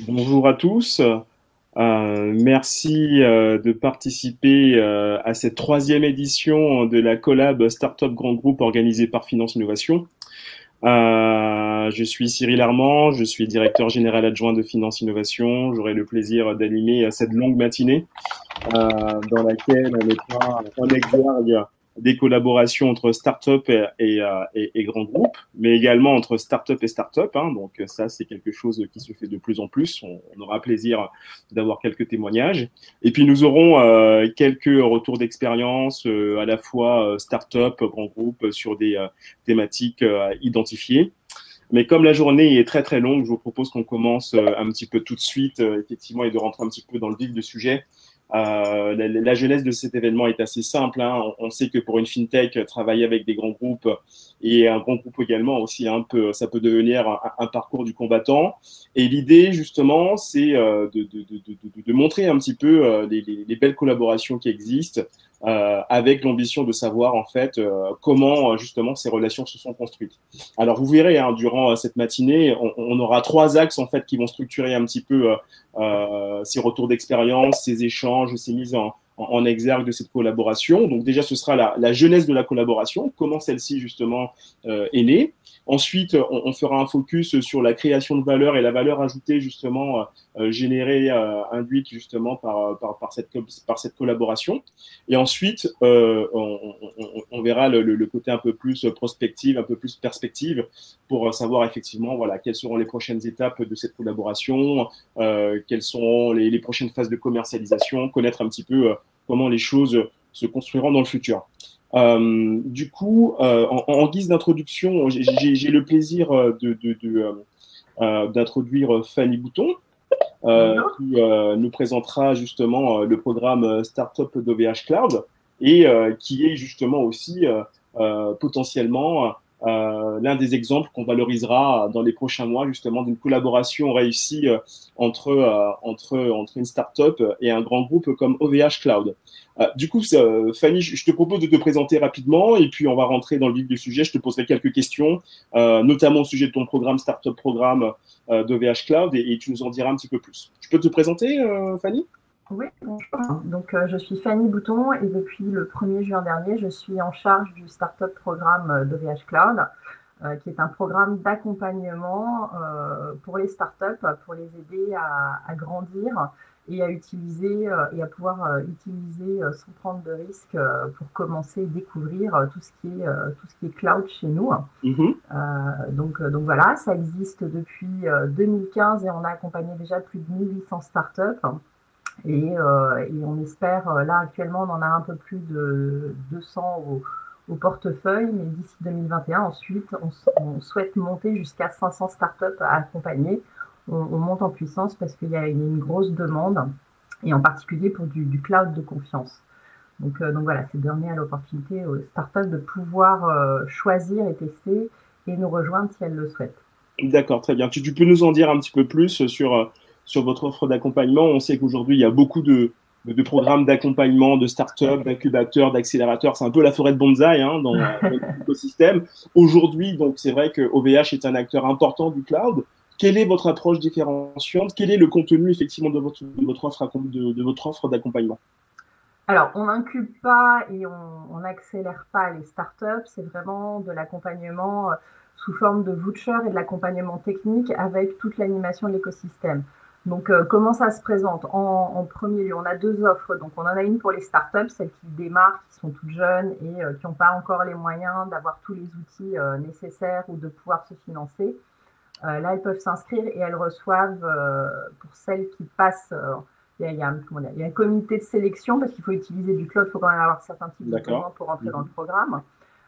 Bonjour à tous. Merci de participer à cette troisième édition de la collab Startup Grand Groupe organisée par Finance Innovation. Je suis Cyril Armand, je suis directeur général adjoint de Finance Innovation. J'aurai le plaisir d'animer cette longue matinée dans laquelle on mettra en exergue des collaborations entre start-up et grands groupes, mais également entre start-up et start-up. Donc ça, c'est quelque chose qui se fait de plus en plus. On aura plaisir d'avoir quelques témoignages. Et puis nous aurons quelques retours d'expérience, à la fois start-up, grands groupes, sur des thématiques identifiées. Mais comme la journée est très très longue, je vous propose qu'on commence un petit peu tout de suite, effectivement, et de rentrer un petit peu dans le vif du sujet. La jeunesse de cet événement est assez simple. On sait que pour une fintech, travailler avec des grands groupes et un grand groupe également aussi ça peut devenir un parcours du combattant. Et l'idée justement, c'est de montrer un petit peu les belles collaborations qui existent, avec l'ambition de savoir en fait comment justement ces relations se sont construites. Alors vous verrez, durant cette matinée, on aura trois axes en fait qui vont structurer un petit peu ces retours d'expérience, ces échanges, ces mises en exergue de cette collaboration. Donc déjà, ce sera la jeunesse de la collaboration, comment celle-ci justement est née. Ensuite, on fera un focus sur la création de valeur et la valeur ajoutée justement générée, induite justement par cette collaboration. Et ensuite, on verra le côté un peu plus prospective, un peu plus perspective, pour savoir effectivement voilà, quelles seront les prochaines étapes de cette collaboration, quelles seront les prochaines phases de commercialisation, connaître un petit peu comment les choses se construiront dans le futur. Du coup, en guise d'introduction, j'ai le plaisir d'introduire Fanny Bouton, Bonjour. qui nous présentera justement le programme Startup d'OVH Cloud et qui est justement aussi potentiellement l'un des exemples qu'on valorisera dans les prochains mois, justement, d'une collaboration réussie entre une startup et un grand groupe comme OVH Cloud. Du coup, Fanny, je te propose de te présenter rapidement et puis on va rentrer dans le vif du sujet. Je te poserai quelques questions, notamment au sujet de ton programme Startup Programme d'OVH Cloud et tu nous en diras un petit peu plus. Tu peux te présenter, Fanny? Oui, bonjour. Donc, je suis Fanny Bouton et depuis le 1er juin dernier, je suis en charge du Startup Programme d'OVH Cloud, qui est un programme d'accompagnement pour les startups, pour les aider à grandir et à utiliser et à pouvoir utiliser sans prendre de risques pour commencer à découvrir tout ce qui est cloud chez nous. Mhm. Donc voilà, ça existe depuis 2015 et on a accompagné déjà plus de 1800 startups. Et on espère, là actuellement, on en a un peu plus de 200 au portefeuille, mais d'ici 2021, ensuite, on souhaite monter jusqu'à 500 startups à accompagner. On monte en puissance parce qu'il y a une grosse demande, et en particulier pour du cloud de confiance. Donc voilà, c'est donner à l'opportunité aux startups de pouvoir choisir et tester et nous rejoindre si elles le souhaitent. D'accord, très bien. Tu peux nous en dire un petit peu plus sur votre offre d'accompagnement? On sait qu'aujourd'hui, il y a beaucoup de programmes d'accompagnement, de start-up, d'incubateurs, d'accélérateurs. C'est un peu la forêt de bonsaï dans l'écosystème. Aujourd'hui, donc, c'est vrai que OVH est un acteur important du cloud. Quelle est votre approche différenciante? Quel est le contenu effectivement de votre offre d'accompagnement? Alors, on n'incube pas et on n'accélère pas les startups, c'est vraiment de l'accompagnement sous forme de voucher et de l'accompagnement technique avec toute l'animation de l'écosystème. Donc, comment ça se présente en premier lieu, on a deux offres. Donc, on en a une pour les startups, celles qui démarrent, qui sont toutes jeunes et qui n'ont pas encore les moyens d'avoir tous les outils nécessaires ou de pouvoir se financer. Là, elles peuvent s'inscrire et elles reçoivent, pour celles qui passent, il y a un comité de sélection parce qu'il faut utiliser du cloud, il faut quand même avoir certains types de paiements pour entrer dans le programme.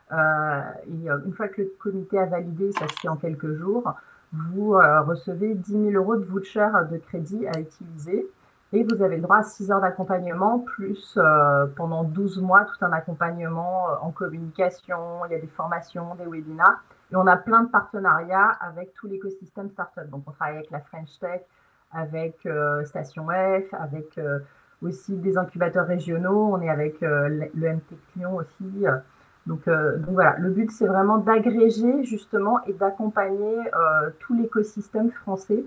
Et une fois que le comité a validé, ça se fait en quelques jours, vous recevez 10 000 euros de voucher de crédit à utiliser et vous avez le droit à 6 heures d'accompagnement plus pendant 12 mois tout un accompagnement en communication, il y a des formations, des webinars. Et on a plein de partenariats avec tout l'écosystème startup. Donc, on travaille avec la French Tech, avec Station F, avec aussi des incubateurs régionaux. On est avec le MT Lyon aussi. Donc voilà, le but, c'est vraiment d'agréger justement et d'accompagner tout l'écosystème français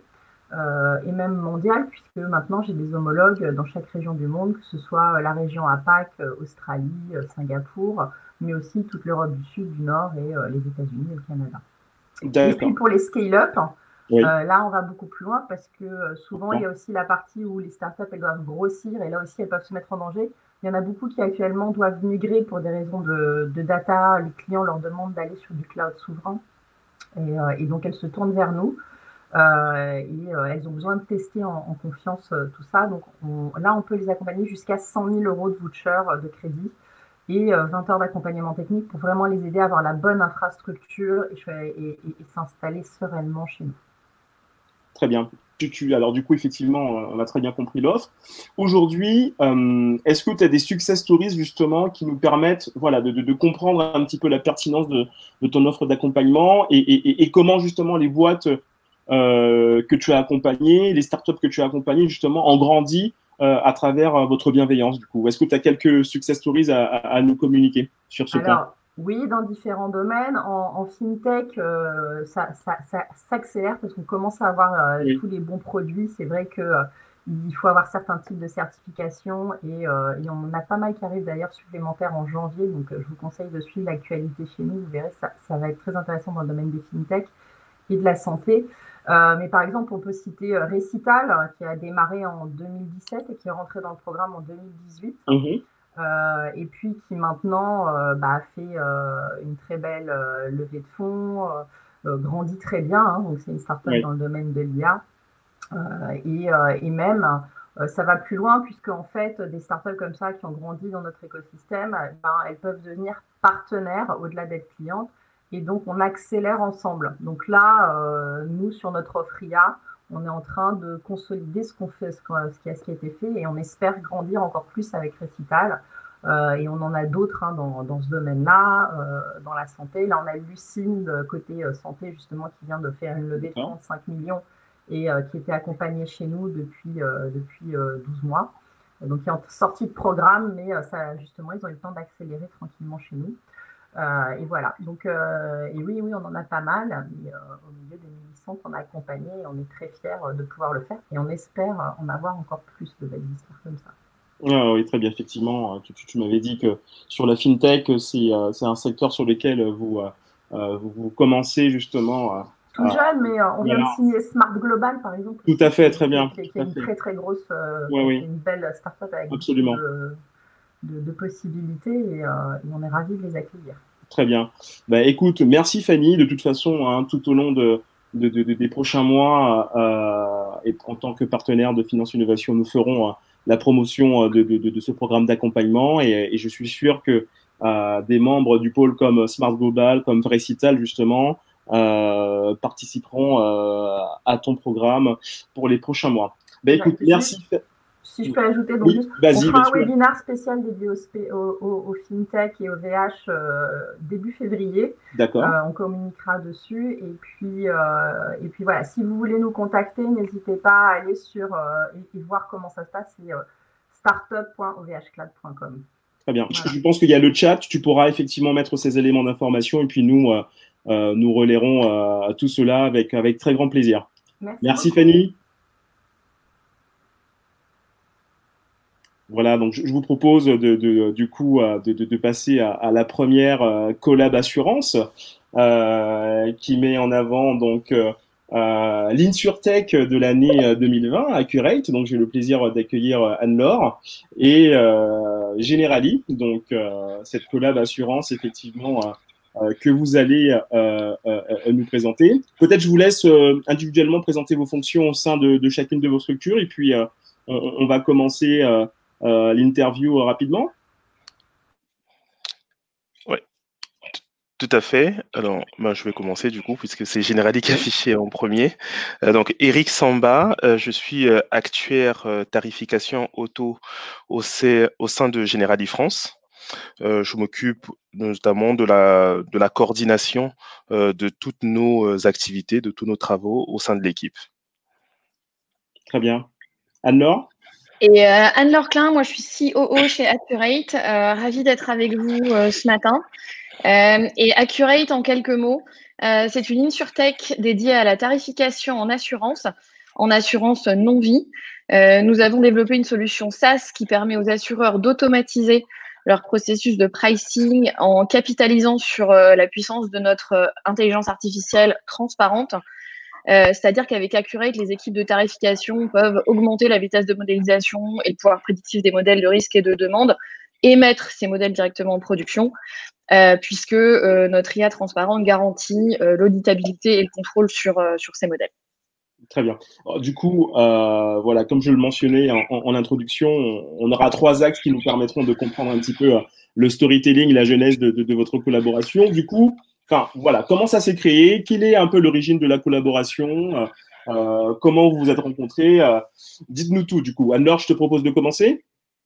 et même mondiale, puisque maintenant j'ai des homologues dans chaque région du monde, que ce soit la région APAC, Australie, Singapour, mais aussi toute l'Europe du Sud, du Nord et les États-Unis et le Canada. Et puis pour les scale-up, là on va beaucoup plus loin parce que souvent il y a aussi la partie où les startups elles doivent grossir et là aussi elles peuvent se mettre en danger. Il y en a beaucoup qui actuellement doivent migrer pour des raisons de data. Les clients leur demandent d'aller sur du cloud souverain et donc elles se tournent vers nous. Elles ont besoin de tester en confiance tout ça. Donc là, on peut les accompagner jusqu'à 100 000 euros de voucher de crédit et 20 heures d'accompagnement technique pour vraiment les aider à avoir la bonne infrastructure et s'installer sereinement chez nous. Très bien. Alors du coup, effectivement, on a très bien compris l'offre. Aujourd'hui, est-ce que tu as des success stories justement qui nous permettent de comprendre un petit peu la pertinence de ton offre d'accompagnement et comment justement les boîtes que tu as accompagnées, les startups que tu as accompagnées justement ont grandi à travers votre bienveillance du coup. Est-ce que tu as quelques success stories à nous communiquer sur ce point? Oui, dans différents domaines. En fintech, ça s'accélère parce qu'on commence à avoir tous les bons produits. C'est vrai qu'il faut avoir certains types de certifications et on en a pas mal qui arrivent d'ailleurs supplémentaires en janvier. Donc, je vous conseille de suivre l'actualité chez nous. Vous verrez, ça va être très intéressant dans le domaine des fintech et de la santé. Mais par exemple, on peut citer Recital, qui a démarré en 2017 et qui est rentré dans le programme en 2018. Et puis qui maintenant fait une très belle levée de fonds, grandit très bien, hein, donc c'est une startup dans le domaine de l'IA. Et même, ça va plus loin puisque en fait, des startups comme ça qui ont grandi dans notre écosystème, elles peuvent devenir partenaires au-delà d'être clientes. Et donc, on accélère ensemble. Donc là, nous, sur notre offre IA, on est en train de consolider ce qui a été fait et on espère grandir encore plus avec Recital. Et on en a d'autres dans ce domaine-là, dans la santé. Là, on a Lucine côté santé, justement, qui vient de faire une levée de 35 millions et qui était accompagnée chez nous depuis 12 mois. Donc, il est en sortie de programme, mais justement, ils ont eu le temps d'accélérer tranquillement chez nous. Et voilà. Donc, et oui, on en a pas mal. Mais, au milieu des 1800 qu'on a accompagnés, on est très fiers de pouvoir le faire et on espère en avoir encore plus de belles histoires comme ça. Oui, très bien, effectivement. Tu m'avais dit que sur la fintech, c'est un secteur sur lequel vous commencez justement. Tout jeune, mais on vient de signer Smart Global, par exemple. Tout à fait, très bien. Qui est une très, très grosse, une belle start-up avec absolument de possibilités et on est ravis de les accueillir. Très bien. Écoute, merci Fanny. De toute façon, tout au long des prochains mois, et en tant que partenaire de Finance Innovation, nous ferons la promotion de ce programme d'accompagnement et je suis sûr que des membres du pôle comme Smart Global, comme Recital justement, participeront à ton programme pour les prochains mois. Écoute, merci. Si je peux ajouter, donc juste, on fera un webinaire spécial dédié au FinTech et au VH début février. D'accord. On communiquera dessus. Et puis voilà, si vous voulez nous contacter, n'hésitez pas à aller sur et voir comment ça se passe. C'est startup.ovhcloud.com. Très bien. Voilà. Je pense qu'il y a le chat. Tu pourras effectivement mettre ces éléments d'information et puis nous relayerons tout cela avec très grand plaisir. Merci Fanny. Voilà, donc je vous propose du coup de passer à la première collab assurance qui met en avant donc l'InsurTech de l'année 2020, Accurate. Donc j'ai le plaisir d'accueillir Anne-Laure et Generali, donc cette collab assurance effectivement que vous allez nous présenter. Peut-être je vous laisse individuellement présenter vos fonctions au sein de chacune de vos structures et puis on va commencer l'interview rapidement. Oui, tout à fait. Alors, je vais commencer du coup, puisque c'est Generali qui est affiché en premier. Donc, Eric Samba, je suis actuaire tarification auto au sein de Generali France. Je m'occupe notamment de la coordination de toutes nos activités, de tous nos travaux au sein de l'équipe. Très bien. Anne-Laure? Et Anne-Laure Klein, moi je suis COO chez Accurate, ravie d'être avec vous ce matin. Et Accurate, en quelques mots, c'est une InsurTech dédiée à la tarification en assurance. en assurance non-vie. Nous avons développé une solution SaaS qui permet aux assureurs d'automatiser leur processus de pricing en capitalisant sur la puissance de notre intelligence artificielle transparente. C'est-à-dire qu'avec Accurate, les équipes de tarification peuvent augmenter la vitesse de modélisation et le pouvoir prédictif des modèles de risque et de demande et mettre ces modèles directement en production, puisque notre IA transparente garantit l'auditabilité et le contrôle sur ces modèles. Très bien. Alors, du coup, voilà, comme je le mentionnais en introduction, on aura 3 axes qui nous permettront de comprendre un petit peu le storytelling, la genèse de votre collaboration. Du coup, enfin, voilà, comment ça s'est créé? Quelle est un peu l'origine de la collaboration? Comment vous vous êtes rencontrés? Dites-nous tout, du coup. Anne-Laure, je te propose de commencer.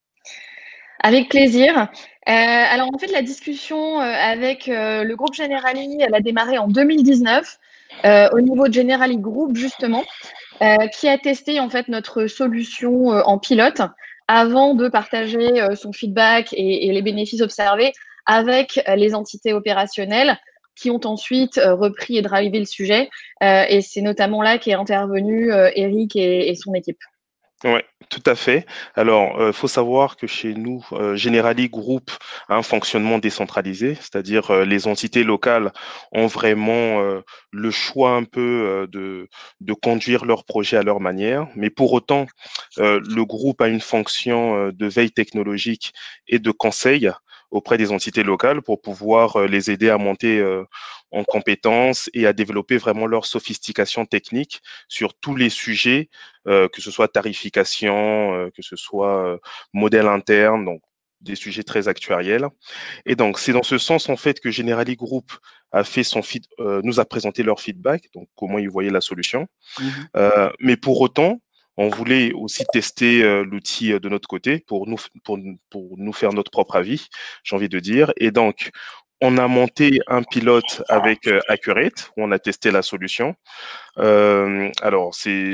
Avec plaisir. Alors, en fait, la discussion avec le groupe Generali, elle a démarré en 2019 au niveau de Generali Group, justement, qui a testé en fait notre solution en pilote avant de partager son feedback et les bénéfices observés avec les entités opérationnelles qui ont ensuite repris et drivé le sujet. Et c'est notamment là qu'est intervenu Eric et son équipe. Ouais, tout à fait. Alors, faut savoir que chez nous, Generali Group a un fonctionnement décentralisé, c'est-à-dire les entités locales ont vraiment le choix un peu de conduire leur projet à leur manière. Mais pour autant, le groupe a une fonction de veille technologique et de conseil auprès des entités locales pour pouvoir les aider à monter en compétences et à développer vraiment leur sophistication technique sur tous les sujets, que ce soit tarification, que ce soit modèle interne, donc des sujets très actuariels. Et donc, c'est dans ce sens, en fait, que Generali Group a fait nous a présenté leur feedback, donc comment ils voyaient la solution. Mais pour autant, on voulait aussi tester l'outil de notre côté pour nous faire notre propre avis, j'ai envie de dire. Et donc, on a monté un pilote avec Accurate, où on a testé la solution. Alors,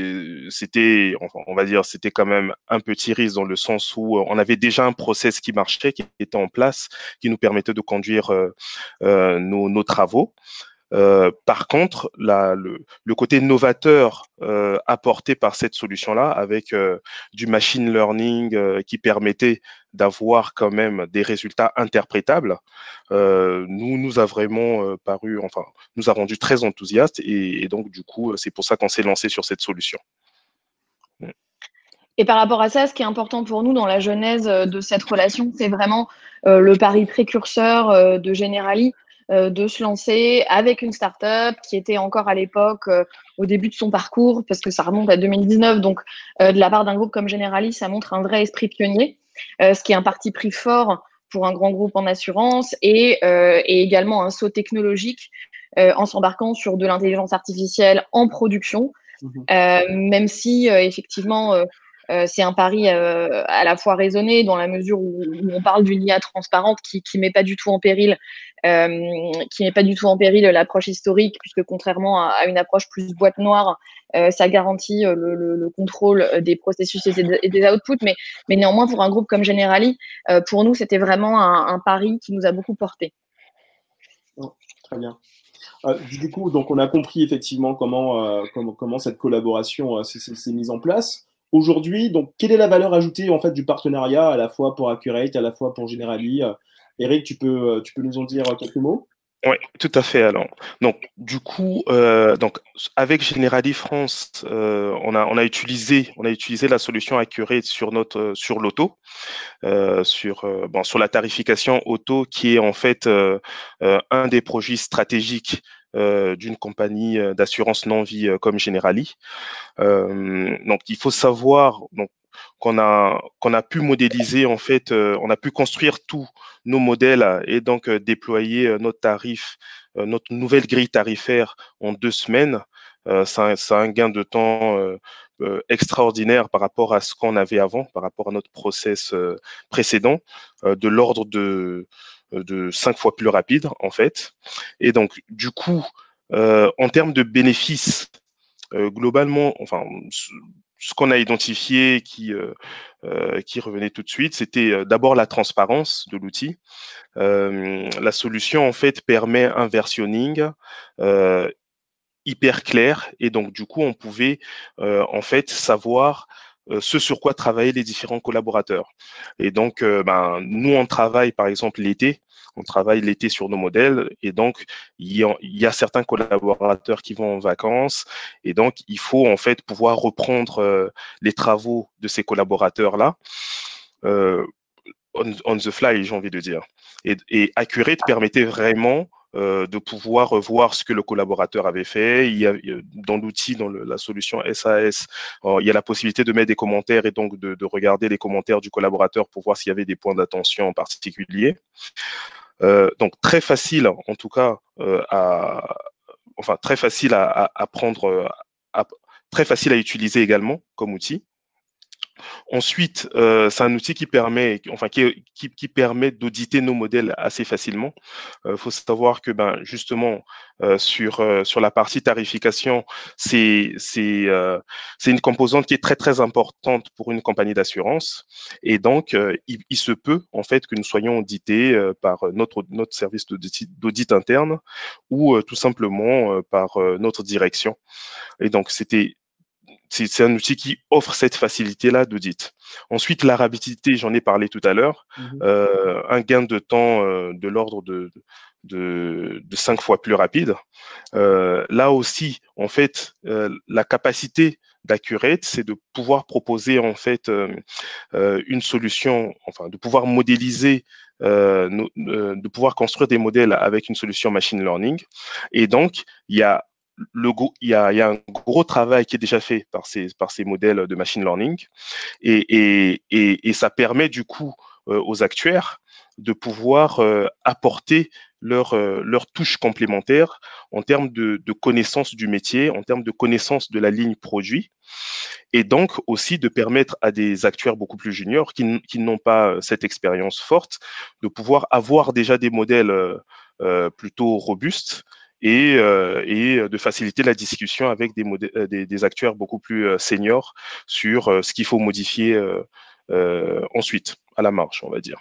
on va dire, c'était quand même un petit risque dans le sens où on avait déjà un process qui marchait, qui était en place, qui nous permettait de conduire nos travaux. Par contre, le côté novateur apporté par cette solution-là, avec du machine learning qui permettait d'avoir quand même des résultats interprétables, nous a vraiment nous a rendu très enthousiastes et donc du coup, c'est pour ça qu'on s'est lancé sur cette solution. Et par rapport à ça, ce qui est important pour nous dans la genèse de cette relation, c'est vraiment le pari précurseur de Generali, de se lancer avec une start-up qui était encore à l'époque au début de son parcours, parce que ça remonte à 2019. Donc, de la part d'un groupe comme Generali, ça montre un vrai esprit pionnier, ce qui est un parti pris fort pour un grand groupe en assurance et également un saut technologique en s'embarquant sur de l'intelligence artificielle en production, même si effectivement c'est un pari à la fois raisonné dans la mesure où on parle d'une IA transparente qui met pas du tout en péril l'approche historique, puisque contrairement à une approche plus boîte noire, ça garantit le contrôle des processus et des outputs. Mais néanmoins, pour un groupe comme Generali, pour nous, c'était vraiment un pari qui nous a beaucoup porté. Oh, très bien. Du coup, donc on a compris effectivement comment cette collaboration s'est mise en place. Aujourd'hui, donc, quelle est la valeur ajoutée en fait du partenariat à la fois pour Accurate, à la fois pour Generali? Eric, tu peux nous en dire quelques mots? Oui, tout à fait. Alors, donc, du coup, avec Generali France, on a utilisé la solution Accurate sur l'auto, sur la tarification auto, qui est en fait un des projets stratégiques d'une compagnie d'assurance non-vie comme Generali. Donc, il faut savoir qu'on a pu modéliser, en fait, on a pu construire tous nos modèles et donc déployer notre tarif, notre nouvelle grille tarifaire en 2 semaines. Ça a un gain de temps extraordinaire par rapport à ce qu'on avait avant, par rapport à notre process précédent, de l'ordre de 5 fois plus rapide, en fait. Et donc, du coup, en termes de bénéfices, globalement, enfin, ce qu'on a identifié qui revenait tout de suite, c'était d'abord la transparence de l'outil. La solution, en fait, permet un versionning hyper clair et donc du coup on pouvait en fait savoir ce sur quoi travaillaient les différents collaborateurs. Et donc nous on travaille par exemple l'été, on travaille l'été sur nos modèles et donc il y a certains collaborateurs qui vont en vacances et donc il faut en fait pouvoir reprendre les travaux de ces collaborateurs là. On the fly, j'ai envie de dire. Et Accurate permettait vraiment de pouvoir voir ce que le collaborateur avait fait. Dans l'outil, dans la solution SAS, il y a la possibilité de mettre des commentaires et donc de regarder les commentaires du collaborateur pour voir s'il y avait des points d'attention en particulier. Donc très facile, en tout cas, très facile à prendre, très facile à utiliser également comme outil. Ensuite, c'est un outil qui permet, qui permet d'auditer nos modèles assez facilement. Faut savoir que, justement, sur la partie tarification, c'est une composante qui est très très importante pour une compagnie d'assurance. Et donc, il se peut en fait que nous soyons audités par notre service d'audit interne ou tout simplement par notre direction. Et donc, c'est un outil qui offre cette facilité-là d'audit. Ensuite, la rapidité, j'en ai parlé tout à l'heure, un gain de temps de l'ordre de 5 fois plus rapide. Là aussi, en fait, la capacité d'Accurate, c'est de pouvoir proposer en fait une solution, de pouvoir modéliser, de pouvoir construire des modèles avec une solution machine learning. Et donc, il y a un gros travail qui est déjà fait par ces modèles de machine learning et ça permet du coup aux actuaires de pouvoir apporter leur touche complémentaire en termes de connaissance du métier, en termes de connaissance de la ligne produit et donc aussi de permettre à des actuaires beaucoup plus juniors qui n'ont pas cette expérience forte de pouvoir avoir déjà des modèles plutôt robustes et de faciliter la discussion avec des actuaires beaucoup plus seniors sur ce qu'il faut modifier ensuite, à la marge, on va dire.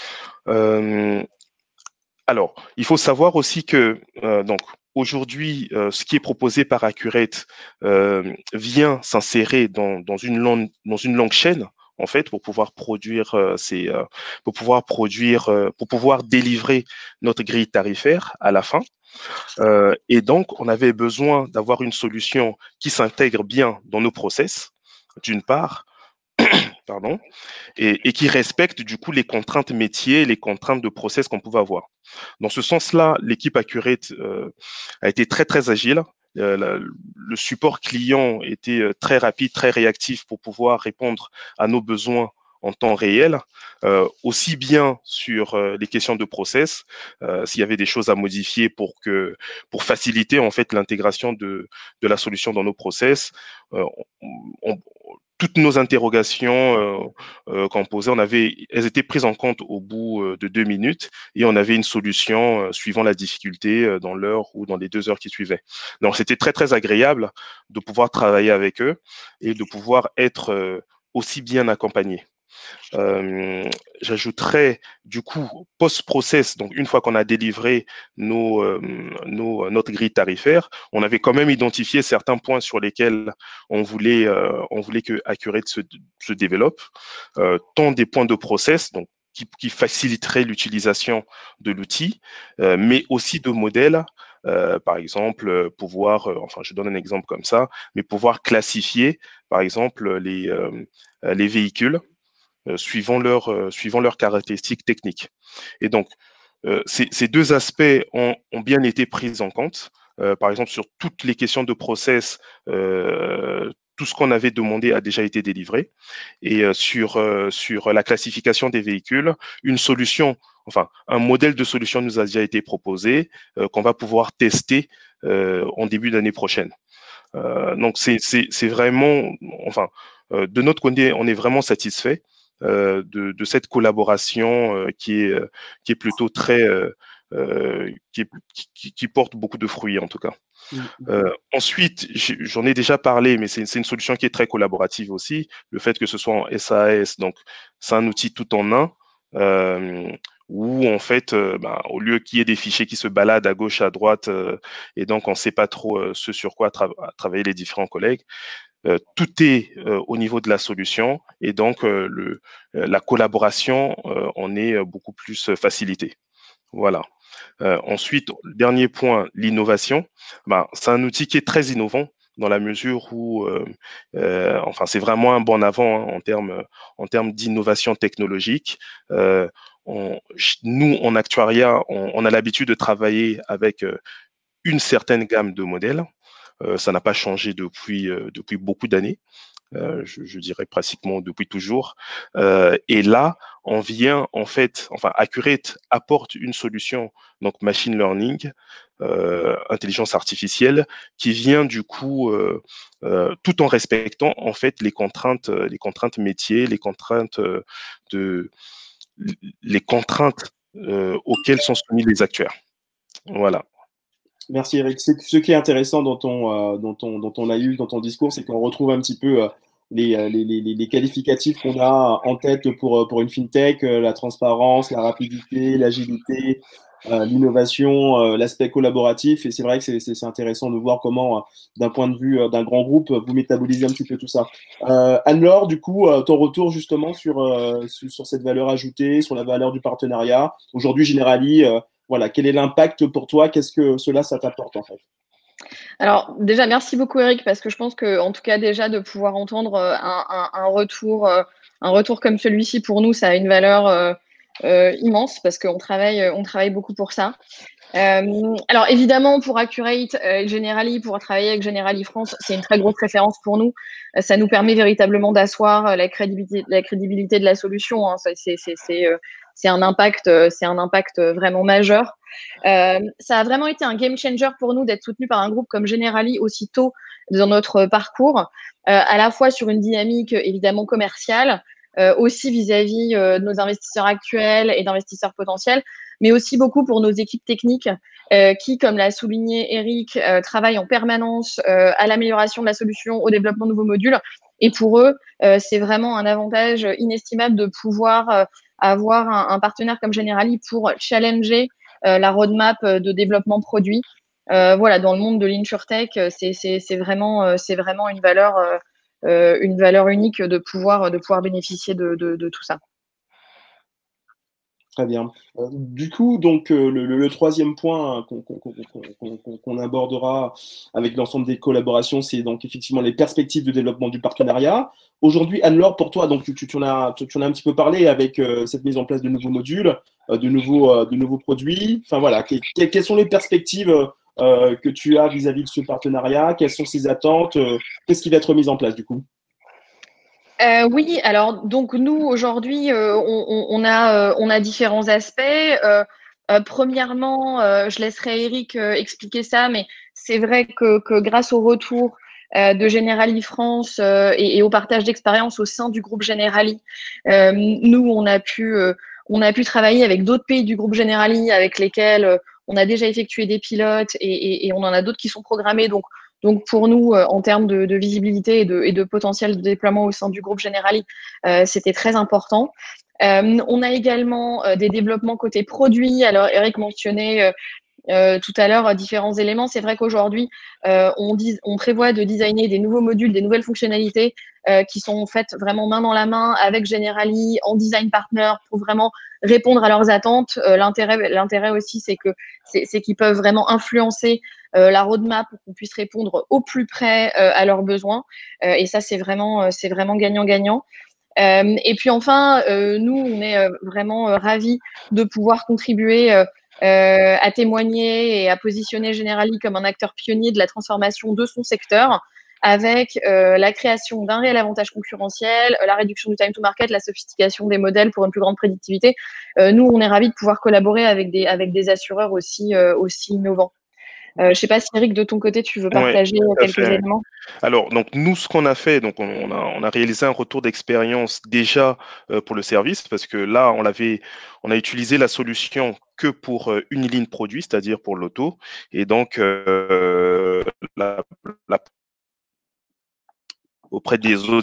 Alors, il faut savoir aussi que donc aujourd'hui, ce qui est proposé par Accurate vient s'insérer dans une longue chaîne en fait pour pouvoir produire pour pouvoir délivrer notre grille tarifaire à la fin. Et donc, on avait besoin d'avoir une solution qui s'intègre bien dans nos process, d'une part, pardon, et qui respecte du coup les contraintes métiers, les contraintes de process qu'on pouvait avoir. Dans ce sens-là, l'équipe Accurate a été très très agile. Le support client était très rapide, très réactif pour pouvoir répondre à nos besoins en temps réel, aussi bien sur les questions de process, s'il y avait des choses à modifier pour faciliter en fait l'intégration de la solution dans nos process. Toutes nos interrogations qu'on posait, elles étaient prises en compte au bout de 2 minutes et on avait une solution suivant la difficulté dans l'heure ou dans les 2 heures qui suivaient. Donc c'était très très agréable de pouvoir travailler avec eux et de pouvoir être aussi bien accompagné. J'ajouterais du coup post-process, donc une fois qu'on a délivré notre grille tarifaire, on avait quand même identifié certains points sur lesquels on voulait que Accurate se développe, tant des points de process, donc qui faciliteraient l'utilisation de l'outil, mais aussi de modèles. Par exemple, je donne un exemple comme ça, mais pouvoir classifier, par exemple, les véhicules suivant leurs caractéristiques techniques. Et donc, ces 2 aspects ont bien été pris en compte. Par exemple, sur toutes les questions de process, tout ce qu'on avait demandé a déjà été délivré. Et sur la classification des véhicules, un modèle de solution nous a déjà été proposé, qu'on va pouvoir tester en début d'année prochaine. Donc, c'est vraiment, de notre côté, on est vraiment satisfait de cette collaboration qui est plutôt très qui porte beaucoup de fruits en tout cas. Ensuite, j'en ai déjà parlé, mais c'est une solution qui est très collaborative aussi. Le fait que ce soit en SAS, donc c'est un outil tout en un. où en fait, au lieu qu'il y ait des fichiers qui se baladent à gauche, à droite, et donc on ne sait pas trop ce sur quoi travailler les différents collègues, tout est au niveau de la solution et donc la collaboration en est beaucoup plus facilitée. Voilà. Ensuite, le dernier point, l'innovation. C'est un outil qui est très innovant dans la mesure où, enfin, c'est vraiment un bond en avant hein, en termes d'innovation technologique. Nous, en actuariat, on a l'habitude de travailler avec une certaine gamme de modèles. Ça n'a pas changé depuis beaucoup d'années. Je dirais pratiquement depuis toujours. Et là, on vient en fait, enfin, Accurate apporte une solution, donc machine learning, intelligence artificielle, qui vient du coup, tout en respectant en fait les contraintes métiers, de, les contraintes auxquelles sont soumis les actuaires. Voilà. Merci Eric. Ce qui est intéressant dans ton discours, c'est qu'on retrouve un petit peu les qualificatifs qu'on a en tête pour une fintech, la transparence, la rapidité, l'agilité, l'innovation, l'aspect collaboratif. Et c'est vrai que c'est intéressant de voir comment, d'un point de vue d'un grand groupe, vous métabolisez un petit peu tout ça. Anne-Laure, du coup, ton retour justement sur cette valeur ajoutée, sur la valeur du partenariat. Aujourd'hui, Generali, voilà, quel est l'impact pour toi? Qu'est-ce que ça t'apporte en fait? Alors déjà, merci beaucoup Eric, parce que je pense que, en tout cas, déjà de pouvoir entendre un retour comme celui-ci pour nous, ça a une valeur immense parce qu'on travaille beaucoup pour ça. Alors évidemment, pour Accurate Generali, pour travailler avec Generali France, c'est une très grosse référence pour nous. Ça nous permet véritablement d'asseoir la crédibilité de la solution. Hein. C'est un impact vraiment majeur. Ça a vraiment été un game changer pour nous d'être soutenu par un groupe comme Generali aussitôt dans notre parcours, à la fois sur une dynamique évidemment commerciale, aussi vis-à-vis de nos investisseurs actuels et d'investisseurs potentiels, mais aussi beaucoup pour nos équipes techniques qui, comme l'a souligné Eric, travaillent en permanence à l'amélioration de la solution, au développement de nouveaux modules. Et pour eux, c'est vraiment un avantage inestimable de pouvoir avoir un partenaire comme Generali pour challenger la roadmap de développement produit. Voilà, dans le monde de l'insurtech, c'est vraiment une valeur unique de pouvoir bénéficier de tout ça. Très bien. Du coup, donc le troisième point qu'on abordera avec l'ensemble des collaborations, c'est donc effectivement les perspectives de développement du partenariat. Aujourd'hui, Anne-Laure, pour toi, donc tu en as un petit peu parlé avec cette mise en place de nouveaux modules, de nouveaux produits. Enfin voilà, quelles sont les perspectives que tu as vis-à-vis de ce partenariat? Quelles sont ses attentes? Qu'est-ce qui va être mis en place du coup? Oui, alors donc nous aujourd'hui, on a différents aspects. Premièrement, je laisserai Eric expliquer ça, mais c'est vrai que grâce au retour de Generali France et au partage d'expérience au sein du groupe Generali, nous on a pu travailler avec d'autres pays du groupe Generali avec lesquels on a déjà effectué des pilotes et on en a d'autres qui sont programmés. Donc pour nous, en termes de visibilité et de potentiel de déploiement au sein du groupe Generali, c'était très important. On a également des développements côté produit. Alors Eric mentionnait tout à l'heure différents éléments. C'est vrai qu'aujourd'hui, on prévoit de designer des nouveaux modules, des nouvelles fonctionnalités qui sont faites vraiment main dans la main avec Generali en design partner pour vraiment répondre à leurs attentes. L'intérêt aussi, c'est qu'ils peuvent vraiment influencer la roadmap pour qu'on puisse répondre au plus près à leurs besoins. Et ça, c'est vraiment gagnant-gagnant. Et puis enfin, nous, on est vraiment ravis de pouvoir contribuer à témoigner et à positionner Generali comme un acteur pionnier de la transformation de son secteur avec la création d'un réel avantage concurrentiel, la réduction du time to market, la sophistication des modèles pour une plus grande prédictivité. Nous, on est ravis de pouvoir collaborer avec des assureurs aussi innovants. Je ne sais pas si Eric, de ton côté, tu veux partager quelques éléments. Alors, donc nous, ce qu'on a fait, donc on a réalisé un retour d'expérience déjà pour le service, parce que là, on a utilisé la solution que pour une ligne produit, c'est-à-dire pour l'auto, et donc auprès des autres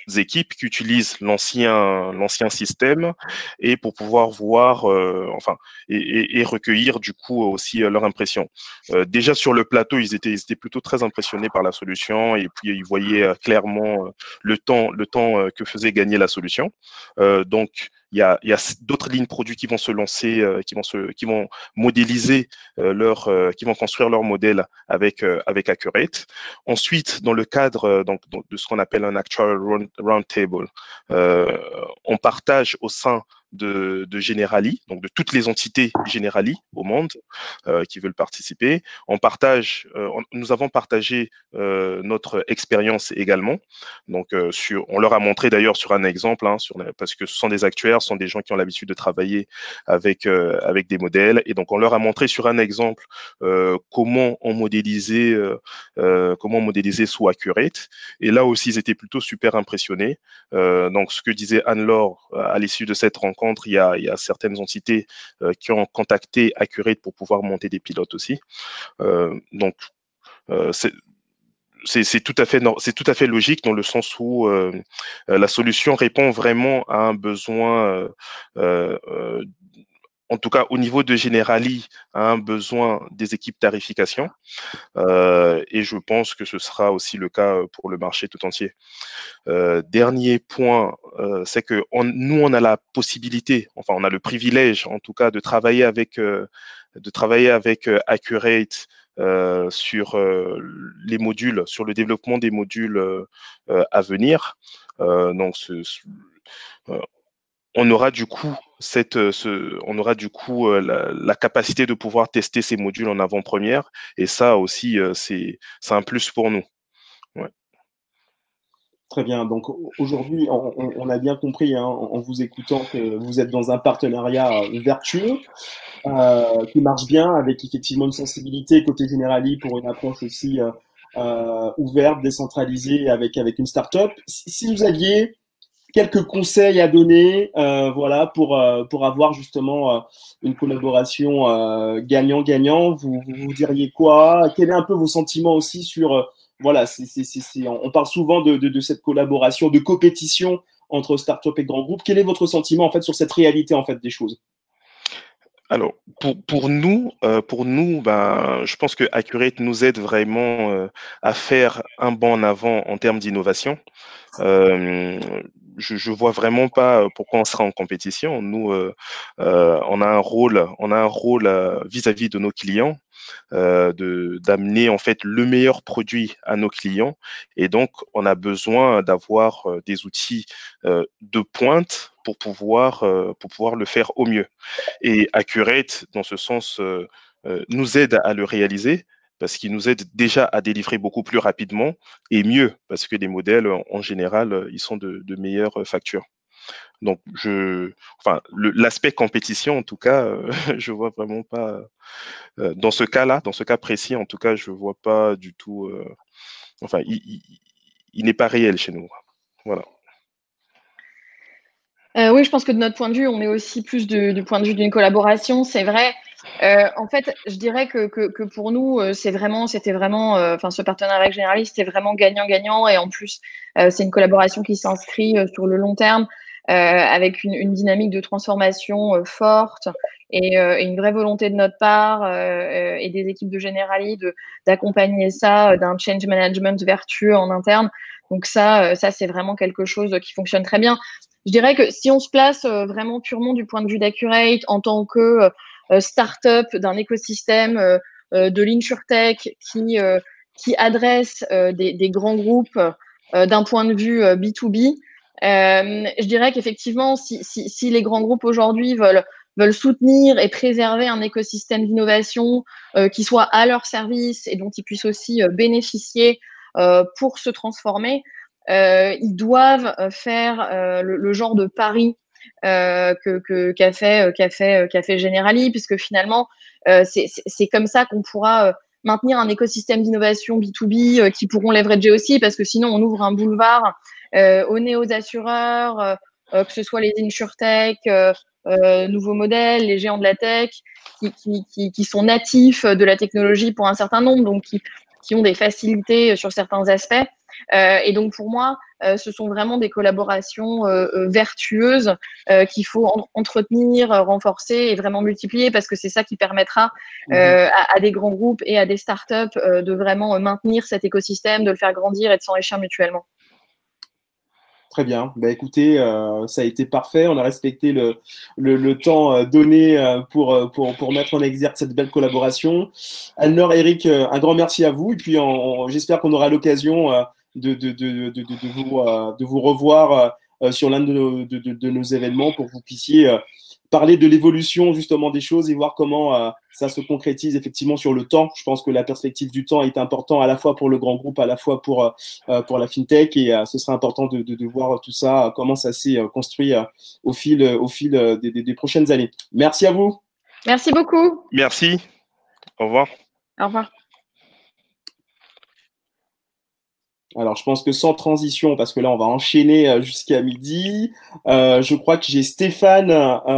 équipes qui utilisent l'ancien système et pour pouvoir voir, et recueillir du coup aussi leur impression. Déjà sur le plateau, ils étaient plutôt très impressionnés par la solution et puis ils voyaient clairement le temps que faisait gagner la solution. Donc il y a d'autres lignes produits qui vont se lancer, qui vont modéliser qui vont construire leur modèle avec Accurate. Ensuite, dans le cadre de ce qu'on appelle un actual roundtable, on partage au sein de Generali, donc de toutes les entités Generali au monde qui veulent participer. Nous avons partagé notre expérience également. Donc, on leur a montré d'ailleurs sur un exemple, parce que ce sont des actuaires, ce sont des gens qui ont l'habitude de travailler avec des modèles. Et donc, on leur a montré sur un exemple comment on modélisait sous Accurate. Et là aussi, ils étaient plutôt super impressionnés. Donc, ce que disait Anne-Laure à l'issue de cette rencontre, il y a certaines entités qui ont contacté Accurate pour pouvoir monter des pilotes aussi. Donc, c'est tout à fait logique dans le sens où la solution répond vraiment à un besoin, en tout cas au niveau de Generali, à un besoin des équipes tarification. Et je pense que ce sera aussi le cas pour le marché tout entier. Dernier point, c'est que nous, on a la possibilité, enfin, on a le privilège, en tout cas, de travailler avec Accurate sur les modules, sur le développement des modules à venir. Donc, on aura du coup la capacité de pouvoir tester ces modules en avant-première, et ça aussi, c'est un plus pour nous. Ouais. Très bien. Donc aujourd'hui, on a bien compris en vous écoutant que vous êtes dans un partenariat vertueux qui marche bien, avec effectivement une sensibilité côté Generali pour une approche aussi ouverte, décentralisée avec une start-up. Si vous aviez quelques conseils à donner, voilà, pour avoir justement une collaboration gagnant-gagnant, vous diriez quoi? Quel est un peu vos sentiments aussi sur voilà, on parle souvent de cette collaboration, de compétition entre start-up et grands groupes. Quel est votre sentiment en fait sur cette réalité en fait des choses? Alors, pour nous, je pense que Accurate nous aide vraiment à faire un bond en avant en termes d'innovation. Je vois vraiment pas pourquoi on sera en compétition. Nous, on a un rôle vis-à-vis de nos clients, d'amener en fait le meilleur produit à nos clients, et donc on a besoin d'avoir des outils de pointe pour pouvoir le faire au mieux. Et Accurate, dans ce sens, nous aide à le réaliser, parce qu'il nous aide déjà à délivrer beaucoup plus rapidement et mieux, parce que les modèles, en général, ils sont de meilleure facture. Donc, l'aspect compétition, en tout cas, je vois vraiment pas, dans ce cas-là, dans ce cas précis, en tout cas, je vois pas du tout, il n'est pas réel chez nous. Voilà. Oui, je pense que de notre point de vue, on est aussi plus du point de vue d'une collaboration. C'est vrai. En fait, je dirais que pour nous, c'était vraiment, ce partenariat avec Generali, c'était vraiment gagnant-gagnant. Et en plus, c'est une collaboration qui s'inscrit sur le long terme, avec une dynamique de transformation forte et une vraie volonté de notre part et des équipes de Generali d'accompagner ça d'un change management vertueux en interne. Donc ça, c'est vraiment quelque chose qui fonctionne très bien. Je dirais que si on se place vraiment purement du point de vue d'Accurate en tant que start-up d'un écosystème de l'insurtech qui adresse des grands groupes d'un point de vue B2B, je dirais qu'effectivement, si les grands groupes aujourd'hui veulent soutenir et préserver un écosystème d'innovation qui soit à leur service et dont ils puissent aussi bénéficier pour se transformer, ils doivent faire le genre de pari qu'a fait Generali, puisque finalement, c'est comme ça qu'on pourra maintenir un écosystème d'innovation B2B qui pourront leverager aussi, parce que sinon, on ouvre un boulevard aux néo-assureurs, que ce soit les insurtech, nouveaux modèles, les géants de la tech, qui sont natifs de la technologie pour un certain nombre, donc qui ont des facilités sur certains aspects. Et donc pour moi, ce sont vraiment des collaborations vertueuses qu'il faut entretenir, renforcer et vraiment multiplier, parce que c'est ça qui permettra à des grands groupes et à des startups de vraiment maintenir cet écosystème, de le faire grandir et de s'enrichir mutuellement. Très bien. Bah, écoutez, ça a été parfait. On a respecté le temps donné pour mettre en exergue cette belle collaboration. Anne-Laure, Eric, un grand merci à vous. Et puis, j'espère qu'on aura l'occasion de vous revoir sur l'un de nos événements pour que vous puissiez parler de l'évolution justement des choses et voir comment ça se concrétise effectivement sur le temps. Je pense que la perspective du temps est importante à la fois pour le grand groupe, à la fois pour la FinTech, et ce sera important de voir tout ça, comment ça s'est construit au fil des prochaines années. Merci à vous. Merci beaucoup. Merci. Au revoir. Au revoir. Alors, je pense que sans transition, parce que là, on va enchaîner jusqu'à midi. Je crois que j'ai Stéphane,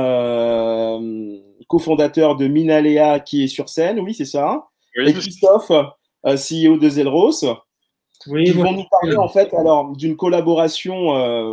cofondateur de Minalea, qui est sur scène. Oui, c'est ça. Oui, et Christophe, CEO de Zelros, oui, qui vont nous parler en fait alors d'une collaboration.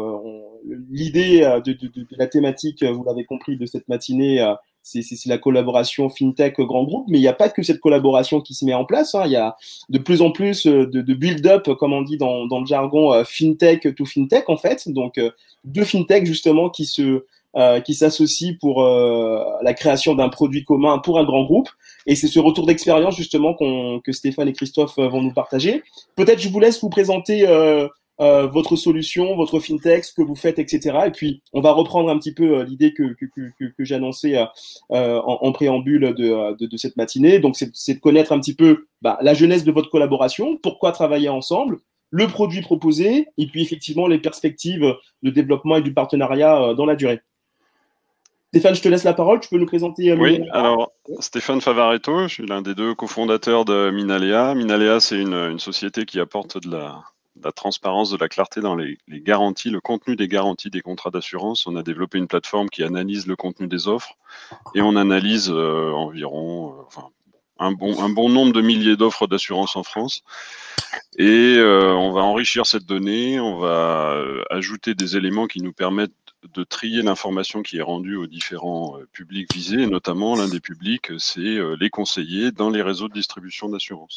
L'idée de la thématique, vous l'avez compris, de cette matinée, c'est la collaboration FinTech grand groupe, mais il n'y a pas que cette collaboration qui se met en place. Il y a de plus en plus de build-up, comme on dit dans le jargon, FinTech to FinTech en fait. Donc deux FinTech justement qui s'associent pour la création d'un produit commun pour un grand groupe. Et c'est ce retour d'expérience justement que Stéphane et Christophe vont nous partager. Peut-être je vous laisse vous présenter votre solution, votre FinTech, ce que vous faites, etc. Et puis, on va reprendre un petit peu l'idée que j'annonçais en préambule de cette matinée. Donc, c'est de connaître un petit peu la genèse de votre collaboration, pourquoi travailler ensemble, le produit proposé, et puis effectivement les perspectives de développement et du partenariat dans la durée. Stéphane, je te laisse la parole. Tu peux nous présenter Oui, alors Stéphane Favaretto, je suis l'un des deux cofondateurs de Minalea. Minalea, c'est une société qui apporte de la transparence, de la clarté dans les garanties, le contenu des garanties des contrats d'assurance. On a développé une plateforme qui analyse le contenu des offres et on analyse environ un bon nombre de milliers d'offres d'assurance en France. Et on va enrichir cette donnée, on va ajouter des éléments qui nous permettent de trier l'information qui est rendue aux différents publics visés, et notamment l'un des publics, c'est les conseillers dans les réseaux de distribution d'assurance,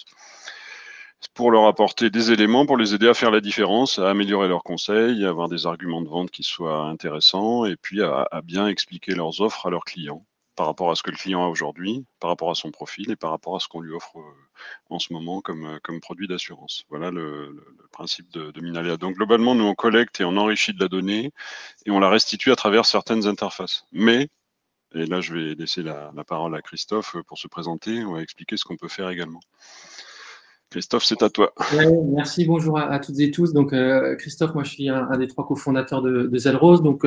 pour leur apporter des éléments, pour les aider à faire la différence, à améliorer leurs conseils, à avoir des arguments de vente qui soient intéressants, et puis à bien expliquer leurs offres à leurs clients, par rapport à ce que le client a aujourd'hui, par rapport à son profil et par rapport à ce qu'on lui offre en ce moment comme produit d'assurance. Voilà le principe de Minalea. Donc globalement, nous on collecte et on enrichit de la donnée et on la restitue à travers certaines interfaces. Mais, et là je vais laisser la parole à Christophe pour se présenter, on va expliquer ce qu'on peut faire également. Christophe, c'est à toi. Ouais, merci, bonjour à toutes et tous. Donc, Christophe, moi, je suis un des 3 cofondateurs de Zelros. Donc,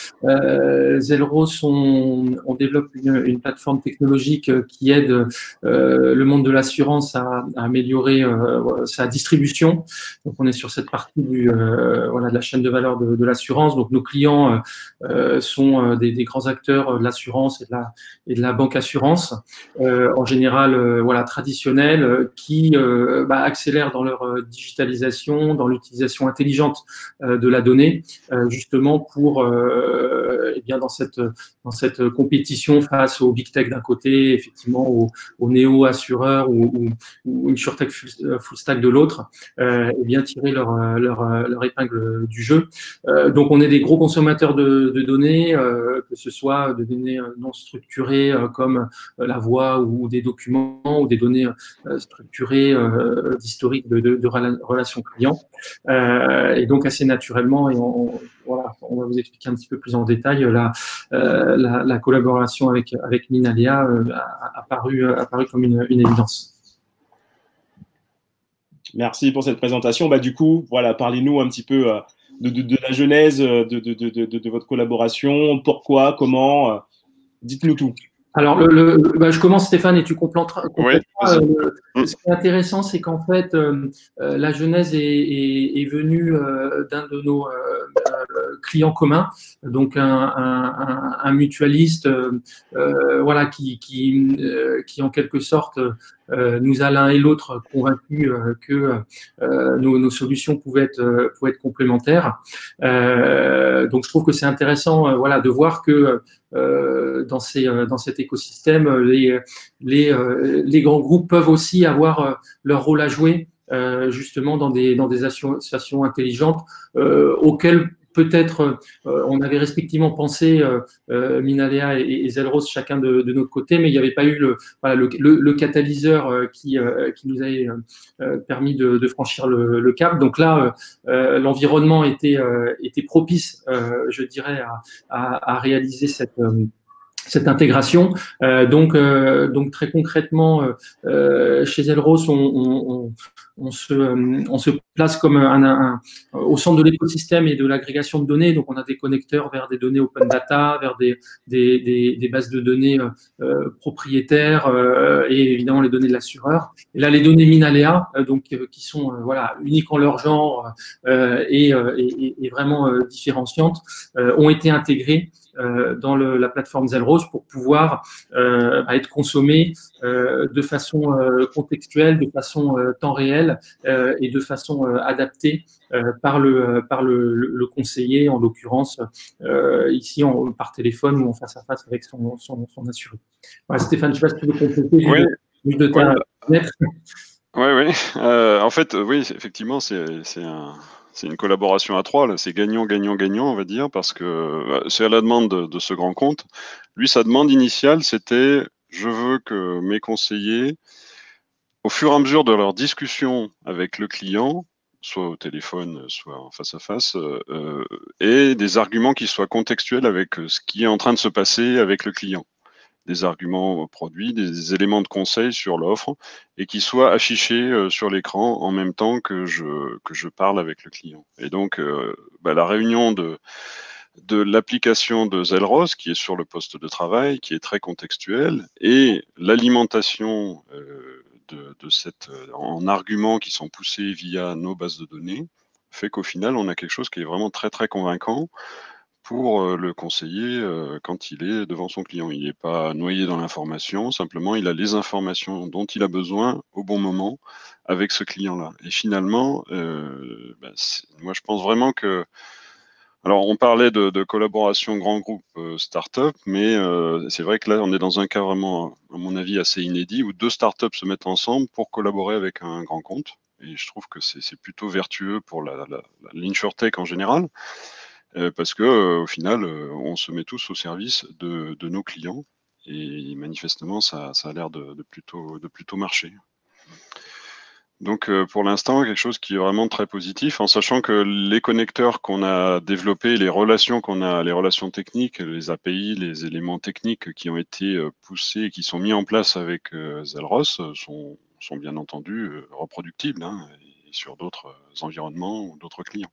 Zelros, on développe une plateforme technologique qui aide le monde de l'assurance à améliorer sa distribution. Donc, on est sur cette partie de la chaîne de valeur de l'assurance. Donc, nos clients sont des grands acteurs de l'assurance et de la banque assurance, en général, traditionnels, qui accélèrent dans leur digitalisation, dans l'utilisation intelligente de la donnée, justement pour dans cette compétition face aux big tech d'un côté, effectivement aux néo-assureurs ou insurtech full stack de l'autre, tirer leur épingle du jeu. Donc on est des gros consommateurs de données, que ce soit de données non structurées comme la voix ou des documents, ou des données structurées d'historique de relations clients. Et donc assez naturellement, et on va vous expliquer un petit peu plus en détail, la collaboration avec Minalea a apparu comme une évidence. Merci pour cette présentation. Du coup, voilà, parlez-nous un petit peu de la genèse de votre collaboration, pourquoi, comment, dites-nous tout. Alors, je commence, Stéphane, et tu compléteras. Oui, ce qui est intéressant, c'est qu'en fait, la genèse est venue d'un de nos clients communs, donc un mutualiste, qui en quelque sorte nous a l'un et l'autre convaincus que nos solutions pouvaient être complémentaires. Donc je trouve que c'est intéressant voilà, de voir que dans cet écosystème, les grands groupes peuvent aussi avoir leur rôle à jouer justement dans des associations intelligentes auxquelles peut-être on avait respectivement pensé Minalea et Zelros chacun de notre côté, mais il n'y avait pas eu le catalyseur qui nous avait permis de franchir le cap. Donc là, l'environnement était propice, je dirais, à réaliser cette intégration. Donc très concrètement, chez Zelros, on se place comme au centre de l'écosystème et de l'agrégation de données. Donc, on a des connecteurs vers des données open data, vers des bases de données propriétaires et évidemment les données de l'assureur. Et là, les données Minalea, qui sont voilà uniques en leur genre et vraiment différenciantes, ont été intégrées dans la plateforme Zelros pour pouvoir être consommée de façon contextuelle, de façon temps réel et de façon adaptée par le conseiller, en l'occurrence ici par téléphone ou en face à face avec son assuré. Voilà, Stéphane, je ne sais pas si tu veux compléter. Oui. Juste de ta fenêtre. Oui. En fait, oui, effectivement, c'est une collaboration à trois. C'est gagnant, gagnant, gagnant, on va dire, parce que c'est à la demande de ce grand compte. Lui, sa demande initiale, c'était je veux que mes conseillers, au fur et à mesure de leur discussion avec le client, soit au téléphone, soit en face à face, aient des arguments qui soient contextuels avec ce qui est en train de se passer avec le client. Des arguments produits, des éléments de conseil sur l'offre et qui soient affichés sur l'écran en même temps que je parle avec le client. Et donc, la réunion de l'application de Zelros, qui est sur le poste de travail, qui est très contextuelle, et l'alimentation en arguments qui sont poussés via nos bases de données, fait qu'au final, on a quelque chose qui est vraiment très, très convaincant pour le conseiller quand il est devant son client. Il n'est pas noyé dans l'information, simplement il a les informations dont il a besoin au bon moment avec ce client-là. Et finalement, moi je pense vraiment que... Alors on parlait de collaboration grand groupe start-up, mais c'est vrai que là on est dans un cas vraiment, à mon avis, assez inédit, où deux start-up se mettent ensemble pour collaborer avec un grand compte. Et je trouve que c'est plutôt vertueux pour l'insurtech en général. Parce que au final, on se met tous au service de nos clients et manifestement, ça a l'air de plutôt marcher. Donc, pour l'instant, quelque chose qui est vraiment très positif, en sachant que les connecteurs qu'on a développés, les relations qu'on a, les relations techniques, les API, les éléments techniques qui ont été poussés et qui sont mis en place avec Zelros sont bien entendu reproductibles et sur d'autres environnements ou d'autres clients.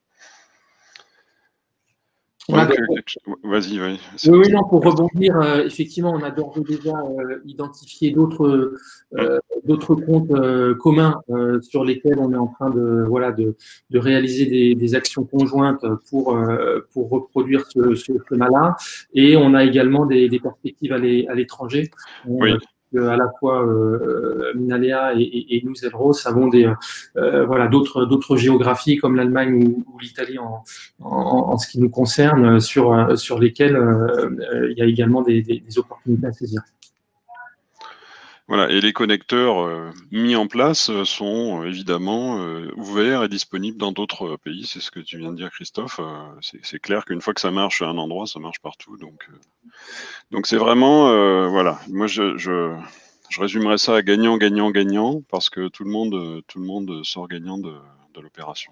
Vas-y, oui. Oui, non, pour rebondir, effectivement, on a d'ores et déjà identifié d'autres comptes communs sur lesquels on est en train de réaliser des actions conjointes pour reproduire ce schéma-là. Et on a également des perspectives à l'étranger. Oui. À la fois Minalea et nous, Zelros, avons d'autres géographies comme l'Allemagne ou l'Italie en ce qui nous concerne, sur lesquelles il y a également des opportunités à saisir. Voilà, et les connecteurs mis en place sont évidemment ouverts et disponibles dans d'autres pays. C'est ce que tu viens de dire, Christophe. C'est clair qu'une fois que ça marche à un endroit, ça marche partout. Donc c'est vraiment, voilà, moi je résumerais ça à gagnant, gagnant, gagnant, parce que tout le monde sort gagnant de l'opération.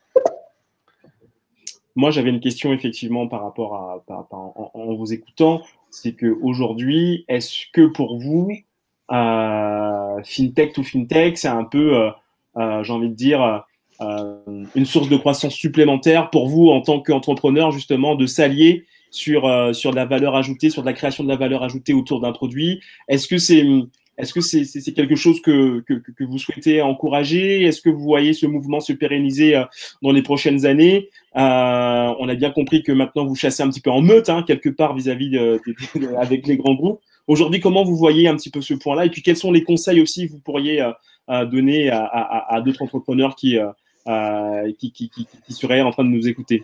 Moi, j'avais une question effectivement par rapport en vous écoutant, c'est qu'aujourd'hui, est-ce que pour vous, FinTech to FinTech, c'est un peu, j'ai envie de dire, une source de croissance supplémentaire pour vous en tant qu'entrepreneur, justement, de s'allier sur de la valeur ajoutée, sur de la création de la valeur ajoutée autour d'un produit? Est-ce que c'est quelque chose que vous souhaitez encourager? Est-ce que vous voyez ce mouvement se pérenniser dans les prochaines années? On a bien compris que maintenant vous chassez un petit peu en meute, quelque part vis-à-vis avec les grands groupes. Aujourd'hui, comment vous voyez un petit peu ce point-là? Et puis, quels sont les conseils aussi que vous pourriez donner à d'autres entrepreneurs qui seraient en train de nous écouter?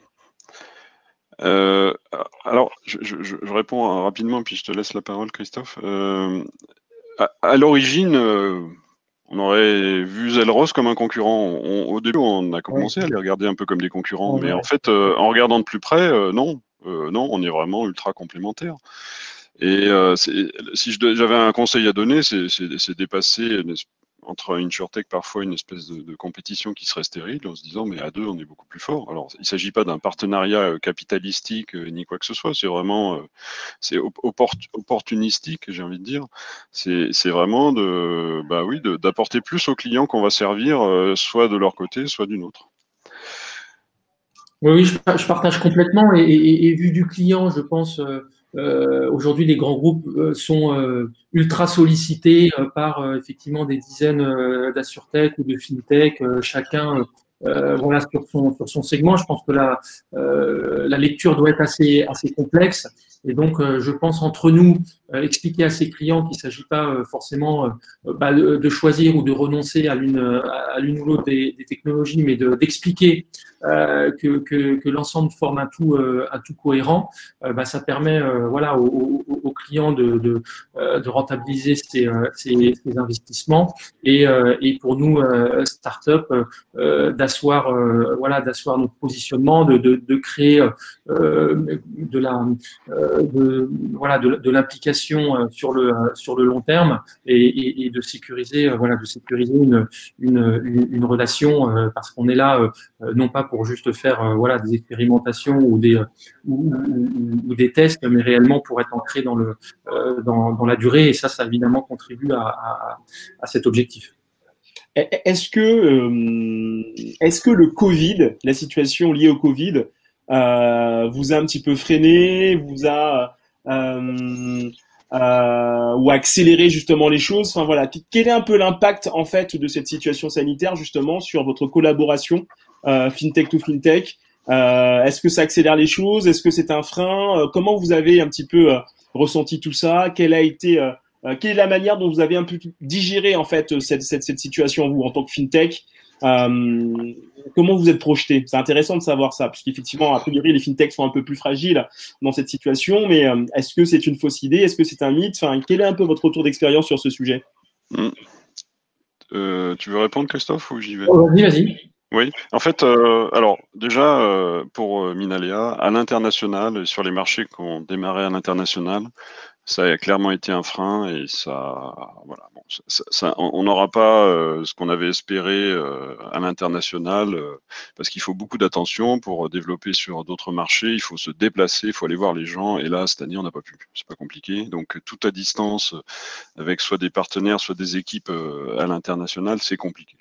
Alors, je réponds rapidement, puis je te laisse la parole, Christophe. À l'origine, on aurait vu Zelros comme un concurrent. Au début, on a commencé à les regarder un peu comme des concurrents, mais en fait, en regardant de plus près, non. Non, on est vraiment ultra complémentaires. Et si j'avais un conseil à donner, c'est dépasser entre InsurTech parfois une espèce de compétition qui serait stérile en se disant mais à deux on est beaucoup plus fort. Alors il ne s'agit pas d'un partenariat capitalistique ni quoi que ce soit, c'est vraiment c'est opportunistique, j'ai envie de dire. C'est vraiment d'apporter plus aux clients qu'on va servir, soit de leur côté, soit d'une autre. Oui, je partage complètement. Et vu du client, je pense, aujourd'hui, les grands groupes sont ultra sollicités par effectivement des dizaines d'assurtech ou de fintech, chacun voilà, sur son segment. Je pense que la lecture doit être assez complexe. Et donc, je pense entre nous, expliquer à ces clients qu'il ne s'agit pas forcément de choisir ou de renoncer à l'une ou l'autre des technologies, mais d'expliquer que l'ensemble forme un tout cohérent. Ça permet voilà, aux clients de rentabiliser ces investissements et pour nous, start-up, d'asseoir voilà, notre positionnement, de créer de l'implication sur le long terme et de sécuriser une relation parce qu'on est là non pas pour juste faire voilà, des expérimentations ou des tests, mais réellement pour être ancré dans la durée. Et ça évidemment contribue à cet objectif. Est-ce que le Covid, la situation liée au Covid, vous a un petit peu freiné, vous a ou accéléré justement les choses? Enfin voilà, quel est un peu l'impact en fait de cette situation sanitaire justement sur votre collaboration fintech to fintech? Est-ce que ça accélère les choses? Est-ce que c'est un frein? Comment vous avez un petit peu ressenti tout ça? Quelle est la manière dont vous avez un peu digéré en fait cette situation vous en tant que fintech? Comment vous êtes projeté? C'est intéressant de savoir ça, puisqu'effectivement, a priori, les fintechs sont un peu plus fragiles dans cette situation, mais est-ce que c'est une fausse idée? Est-ce que c'est un mythe? Enfin, quel est un peu votre retour d'expérience sur ce sujet? Tu veux répondre, Christophe, ou j'y vais? Vas-y. Oui, en fait, alors déjà, pour Minalia, à l'international, sur les marchés qui ont démarré à l'international, ça a clairement été un frein et ça, voilà, bon, on n'aura pas ce qu'on avait espéré à l'international parce qu'il faut beaucoup d'attention pour développer sur d'autres marchés. Il faut se déplacer, il faut aller voir les gens. Et là, cette année, on n'a pas pu. C'est pas compliqué. Donc, tout à distance, avec soit des partenaires, soit des équipes à l'international, c'est compliqué.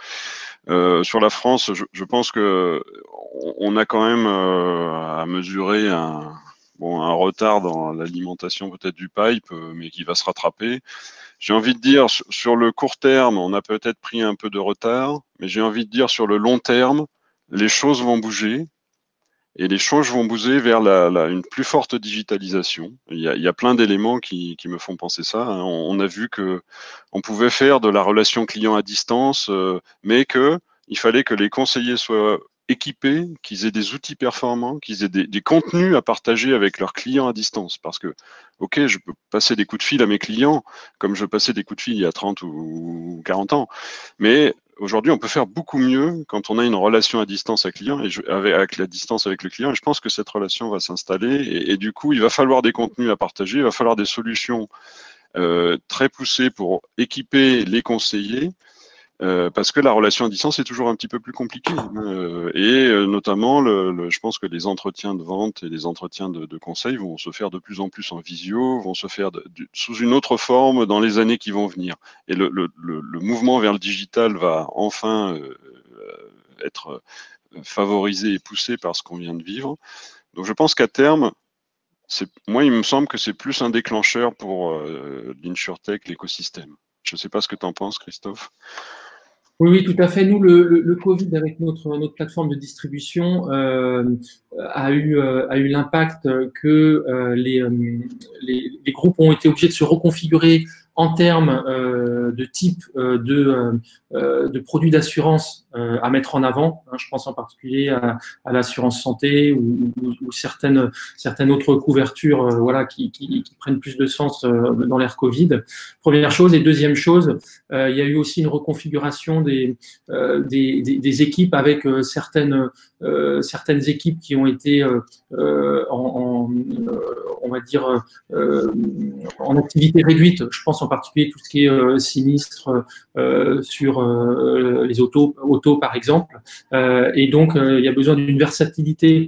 Bon. Sur la France, je pense que on a quand même à mesurer un retard dans l'alimentation peut-être du pipe, mais qui va se rattraper. J'ai envie de dire, sur le court terme, on a peut-être pris un peu de retard, mais j'ai envie de dire, sur le long terme, les choses vont bouger. Et les choses vont bouger vers une plus forte digitalisation. Il y a plein d'éléments qui me font penser ça. On a vu que on pouvait faire de la relation client à distance, mais qu'il fallait que les conseillers soient équipés, qu'ils aient des outils performants, qu'ils aient des contenus à partager avec leurs clients à distance. Parce que, ok, je peux passer des coups de fil à mes clients, comme je passais des coups de fil il y a 30 ou 40 ans, mais aujourd'hui, on peut faire beaucoup mieux quand on a une relation à distance avec la distance avec le client. Et je pense que cette relation va s'installer. Et du coup, il va falloir des contenus à partager, il va falloir des solutions très poussées pour équiper les conseillers. Parce que la relation à distance est toujours un petit peu plus compliquée. Notamment, je pense que les entretiens de vente et les entretiens de conseil vont se faire de plus en plus en visio, vont se faire sous une autre forme dans les années qui vont venir. Et le mouvement vers le digital va enfin être favorisé et poussé par ce qu'on vient de vivre. Donc je pense qu'à terme, moi, il me semble que c'est plus un déclencheur pour l'InsurTech, l'écosystème. Je ne sais pas ce que tu en penses, Christophe. Oui, oui, tout à fait. Nous, le Covid, avec notre plateforme de distribution, a eu l'impact que les groupes ont été obligés de se reconfigurer en termes de type de produits d'assurance à mettre en avant. Je pense en particulier à l'assurance santé ou certaines autres couvertures voilà, qui prennent plus de sens dans l'ère Covid. Première chose. Et deuxième chose, il y a eu aussi une reconfiguration des équipes avec certaines équipes qui ont été on va dire en activité réduite. Je pense en particulier tout ce qui est sinistre sur les autos par exemple. Et donc il y a besoin d'une versatilité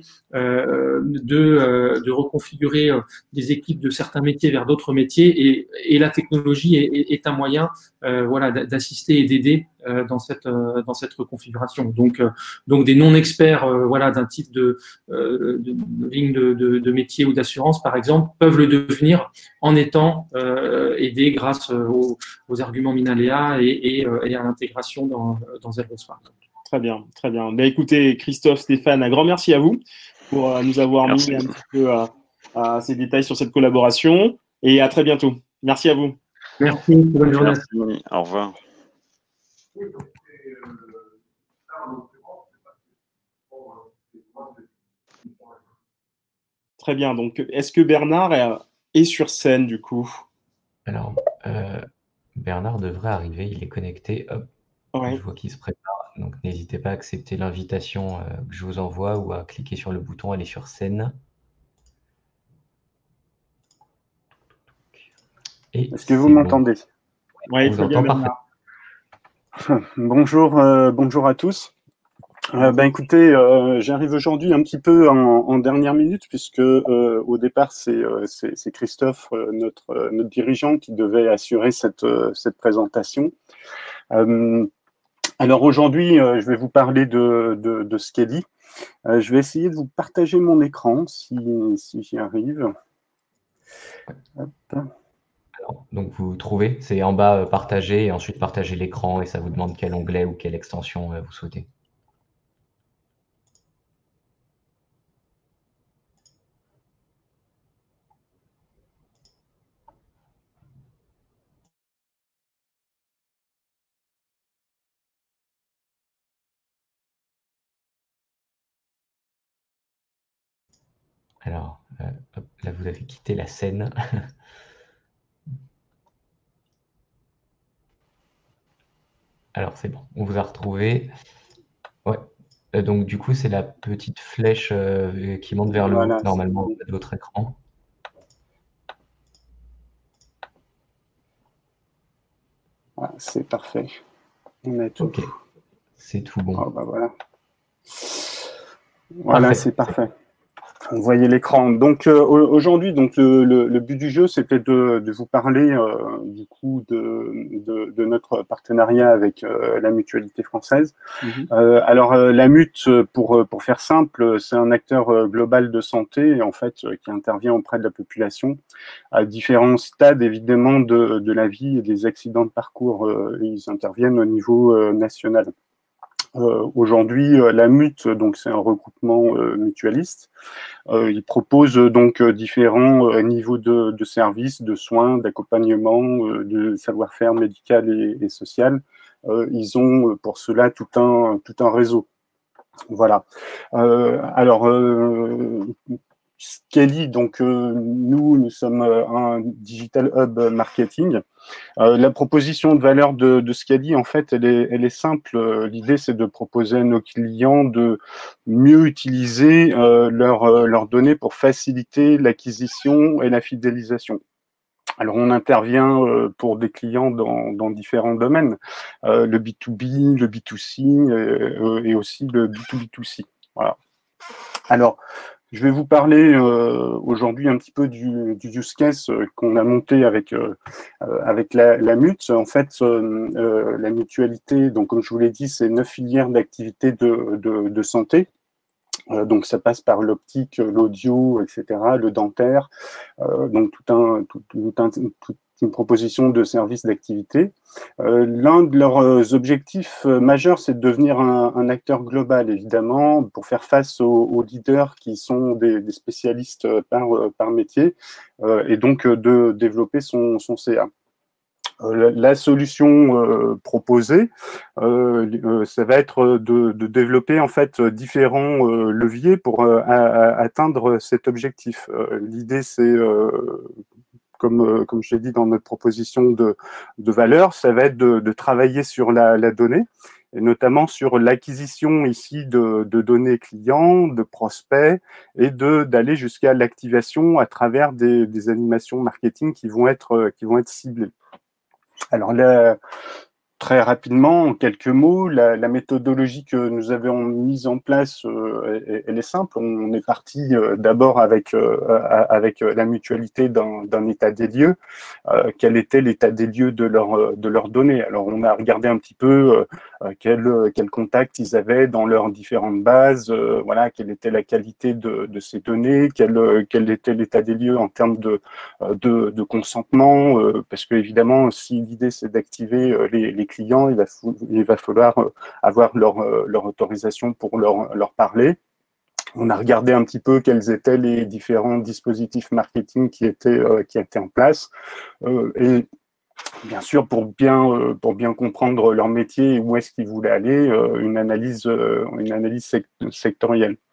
de reconfigurer des équipes de certains métiers vers d'autres métiers et la technologie est un moyen voilà, d'assister et d'aider dans cette reconfiguration. Donc des non-experts voilà, d'un type de ligne de métier ou d'assurance, par exemple, peuvent le devenir en étant aidés grâce aux arguments Minaléa et à l'intégration dans ZeroSmart. Très bien, très bien. Ben, écoutez, Christophe, Stéphane, un grand merci à vous pour nous avoir mis un petit peu ces détails sur cette collaboration et à très bientôt. Merci à vous. Merci, bonne journée. Merci, au revoir. Très bien, donc est-ce que Bernard est sur scène du coup? Alors, Bernard devrait arriver, il est connecté, hop, ouais. Je vois qu'il se prépare, donc n'hésitez pas à accepter l'invitation que je vous envoie ou à cliquer sur le bouton aller sur scène. Est-ce que vous m'entendez? Oui, très bien, Bernard. Bonjour, bonjour à tous. Ben écoutez, j'arrive aujourd'hui un petit peu en dernière minute puisque au départ c'est Christophe, notre dirigeant, qui devait assurer cette présentation. Alors aujourd'hui, je vais vous parler de Scali. Je vais essayer de vous partager mon écran si j'y arrive. Hop. Alors, donc vous trouvez, c'est en bas partager et ensuite partager l'écran et ça vous demande quel onglet ou quelle extension vous souhaitez. Alors, hop, là vous avez quitté la scène. Alors c'est bon, on vous a retrouvé. Ouais. Donc du coup, c'est la petite flèche qui monte vers le haut, normalement, de votre écran. Ah, c'est parfait. On a tout. Ok, c'est tout bon. Oh, bah voilà. Voilà, c'est parfait. Vous voyez l'écran. Donc aujourd'hui, donc le but du jeu, c'était de vous parler du coup de notre partenariat avec la Mutualité française. Alors la Mut, pour faire simple, c'est un acteur global de santé en fait qui intervient auprès de la population à différents stades évidemment de la vie et des accidents de parcours. Ils interviennent au niveau national. Aujourd'hui, la MUT, donc c'est un regroupement mutualiste. Il propose donc différents niveaux de services, de soins, d'accompagnement, de savoir-faire médical et social. Ils ont pour cela tout un réseau. Voilà. Alors, Scali, donc nous sommes un digital hub marketing. La proposition de valeur de Scali, en fait, elle est simple. L'idée, c'est de proposer à nos clients de mieux utiliser leurs données pour faciliter l'acquisition et la fidélisation. Alors, on intervient pour des clients dans différents domaines, le B2B, le B2C et aussi le B2B2C. Voilà. Alors, je vais vous parler aujourd'hui un petit peu du use case qu'on a monté avec la MUT. En fait, la mutualité, donc comme je vous l'ai dit, c'est 9 filières d'activités de santé. Donc ça passe par l'optique, l'audio, etc., le dentaire, donc toute une proposition de service d'activité. L'un de leurs objectifs majeurs, c'est de devenir un acteur global, évidemment, pour faire face aux leaders qui sont des spécialistes par métier, et donc de développer son CA. La solution proposée, ça va être de développer en fait différents leviers pour atteindre cet objectif. L'idée, c'est comme je l'ai dit dans notre proposition de valeur, ça va être de travailler sur la donnée, et notamment sur l'acquisition ici de données clients, de prospects, et d'aller jusqu'à l'activation à travers des animations marketing qui vont être ciblées. Alors là, très rapidement, en quelques mots, la méthodologie que nous avons mise en place, elle est simple. On est parti d'abord avec la mutualité d'un état des lieux. Quel était l'état des lieux de leurs données? Alors, on a regardé un petit peu quel contact ils avaient dans leurs différentes bases, voilà, quelle était la qualité de ces données, quel était l'état des lieux en termes de consentement, parce que évidemment, si l'idée c'est d'activer les clients, il va falloir avoir leur autorisation pour leur parler. On a regardé un petit peu quels étaient les différents dispositifs marketing qui étaient en place, et bien sûr, pour bien comprendre leur métier et où est-ce qu'ils voulaient aller, une analyse sectorielle.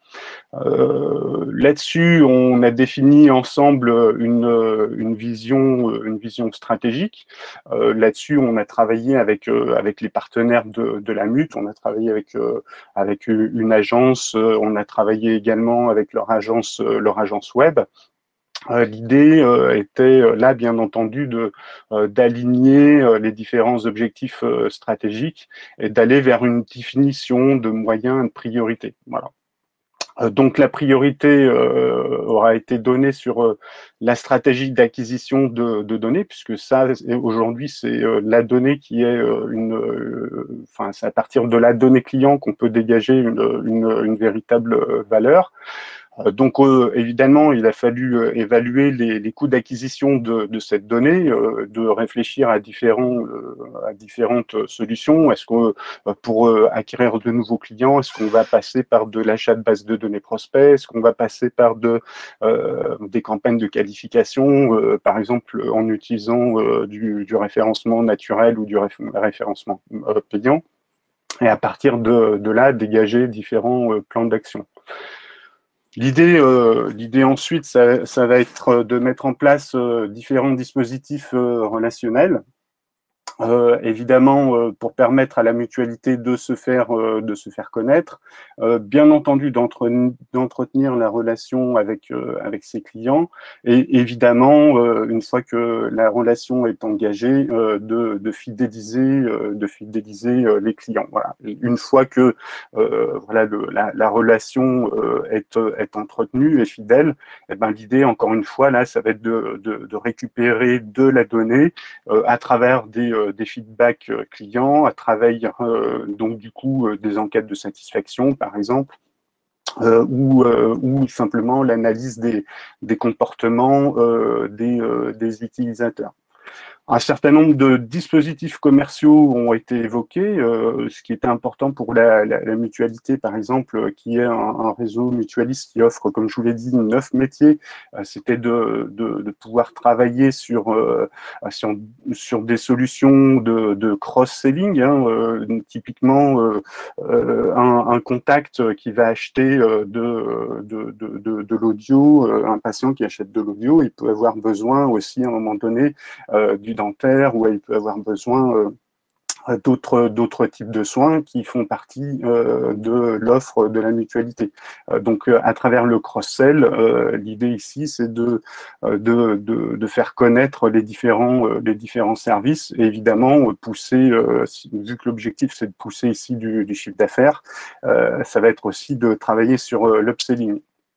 Là-dessus, on a défini ensemble une vision stratégique. Là-dessus, on a travaillé avec les partenaires de la MUT, on a travaillé avec une agence, on a travaillé également avec leur agence web. L'idée était là, bien entendu, d'aligner les différents objectifs stratégiques et d'aller vers une définition de moyens et de priorités. Voilà. Donc la priorité aura été donnée sur la stratégie d'acquisition de données, puisque ça, aujourd'hui, c'est la donnée qui est enfin, c'est à partir de la donnée client qu'on peut dégager une véritable valeur. Donc, évidemment, il a fallu évaluer les coûts d'acquisition de cette donnée, de réfléchir à différentes solutions. Est-ce que pour acquérir de nouveaux clients, est-ce qu'on va passer par de l'achat de bases de données prospects? Est-ce qu'on va passer par des campagnes de qualification, par exemple en utilisant du référencement naturel ou du référencement payant? Et à partir de là, dégager différents plans d'action. L'idée ensuite, ça va être de mettre en place différents dispositifs relationnels, évidemment pour permettre à la mutualité de se faire connaître, bien entendu d'entretenir la relation avec ses clients, et évidemment une fois que la relation est engagée, de fidéliser les clients. Voilà. Une fois que voilà la relation est entretenue et fidèle, et ben l'idée encore une fois là, ça va être de récupérer de la donnée à travers des feedbacks clients, à travers donc du coup des enquêtes de satisfaction par exemple, ou simplement l'analyse des comportements des utilisateurs. Un certain nombre de dispositifs commerciaux ont été évoqués, ce qui était important pour la mutualité, par exemple, qui est un réseau mutualiste qui offre, comme je vous l'ai dit, 9 métiers. C'était de pouvoir travailler sur des solutions de cross-selling, hein, typiquement un contact qui va acheter de l'audio, un patient qui achète de l'audio, il peut avoir besoin aussi à un moment donné du dentaire, où il peut avoir besoin d'autres types de soins qui font partie de l'offre de la mutualité. Donc, à travers le cross-sell, l'idée ici, c'est de faire connaître les différents services, et évidemment, pousser, vu que l'objectif, c'est de pousser ici du chiffre d'affaires, ça va être aussi de travailler sur l'upselling.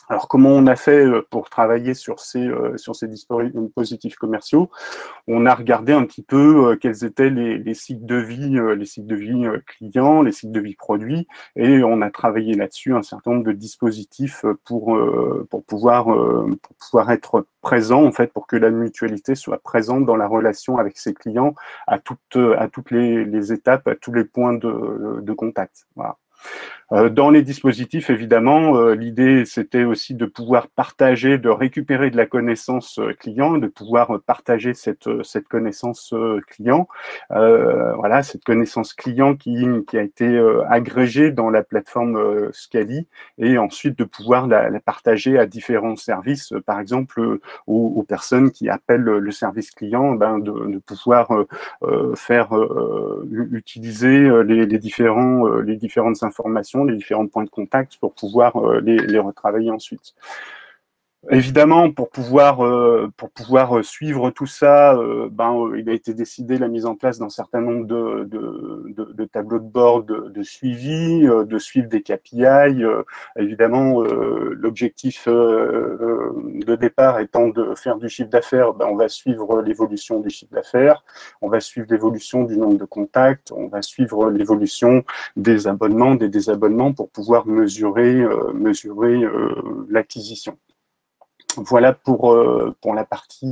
Alors, comment on a fait pour travailler sur ces dispositifs commerciaux? On a regardé un petit peu quels étaient les cycles de vie, clients, les cycles de vie produits, et on a travaillé là-dessus un certain nombre de dispositifs pour pouvoir être présent, en fait, pour que la mutualité soit présente dans la relation avec ses clients à toutes les étapes, à tous les points de contact. Voilà. Dans les dispositifs, évidemment, l'idée, c'était aussi de pouvoir partager, de récupérer de la connaissance client, de pouvoir partager cette connaissance client. Voilà, cette connaissance client qui a été agrégée dans la plateforme Scali, et ensuite de pouvoir la partager à différents services, par exemple aux personnes qui appellent le service client, de pouvoir faire utiliser les différentes informations, les différents points de contact pour pouvoir les retravailler ensuite. Évidemment, pour pouvoir suivre tout ça, il a été décidé la mise en place d'un certain nombre de tableaux de bord de suivi, de suivre des KPI. Évidemment, l'objectif de départ étant de faire du chiffre d'affaires, on va suivre l'évolution du chiffre d'affaires, on va suivre l'évolution du nombre de contacts, on va suivre l'évolution des abonnements, des désabonnements pour pouvoir mesurer l'acquisition. Voilà pour la partie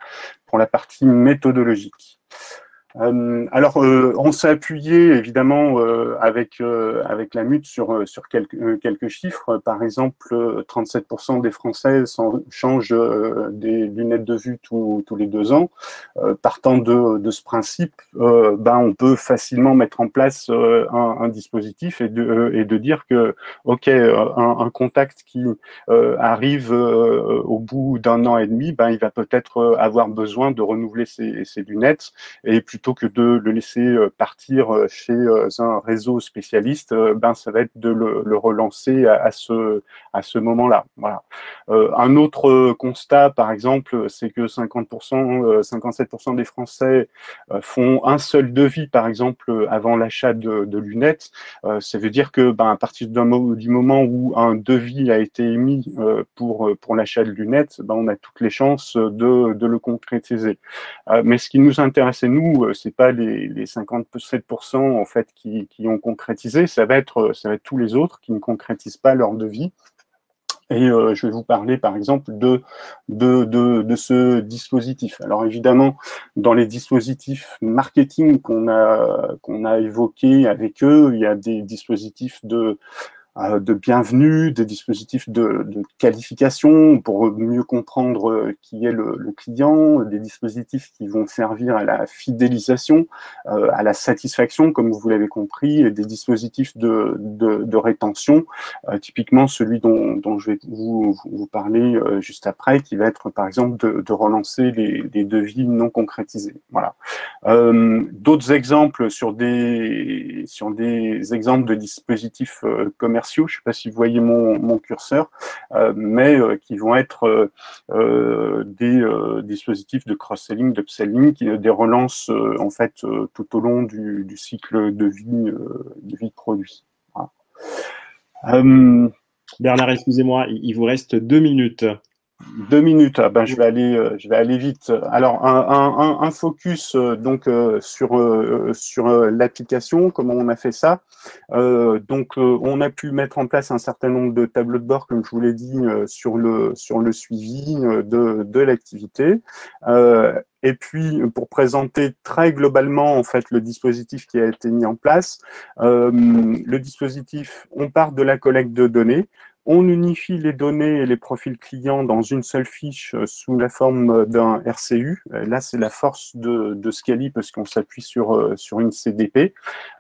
méthodologique. Alors, on s'est appuyé évidemment avec la MUT sur quelques chiffres. Par exemple, 37% des Français changent des lunettes de vue tous les 2 ans. Partant de ce principe, on peut facilement mettre en place un dispositif et de dire que ok, un contact qui arrive au bout d'1 an et demi, il va peut-être avoir besoin de renouveler ses lunettes, et plutôt que de le laisser partir chez un réseau spécialiste, ça va être de le relancer à ce moment-là. Voilà. Un autre constat, par exemple, c'est que 57% des Français font un seul devis, par exemple, avant l'achat de lunettes. Ça veut dire que, à partir du moment où un devis a été émis pour l'achat de lunettes, on a toutes les chances de le concrétiser. Mais ce qui nous intéressait, nous, c'est pas les 57% en fait qui ont concrétisé, ça va être tous les autres qui ne concrétisent pas leur devis. Et je vais vous parler, par exemple, de ce dispositif. Alors évidemment, dans les dispositifs marketing qu'on a évoqués avec eux, il y a des dispositifs de bienvenue, des dispositifs de qualification pour mieux comprendre qui est le client, des dispositifs qui vont servir à la fidélisation, à la satisfaction, comme vous l'avez compris, et des dispositifs de rétention, typiquement celui dont je vais vous parler juste après, qui va être par exemple de relancer les devis non concrétisés. Voilà. D'autres exemples sur des exemples de dispositifs commerciaux, je ne sais pas si vous voyez mon curseur, mais qui vont être des dispositifs de cross-selling, d'upselling, des relances en fait tout au long du cycle de vie de produit. Voilà. Bernard, excusez-moi, il vous reste 2 minutes. 2 minutes, je vais aller vite. Alors un focus donc sur l'application, comment on a fait ça. Donc on a pu mettre en place un certain nombre de tableaux de bord, comme je vous l'ai dit, sur le suivi de l'activité. Et puis, pour présenter très globalement en fait le dispositif qui a été mis en place, le dispositif, on part de la collecte de données. On unifie les données et les profils clients dans une seule fiche sous la forme d'un RCU. Là, c'est la force de Scali parce qu'on s'appuie sur une CDP.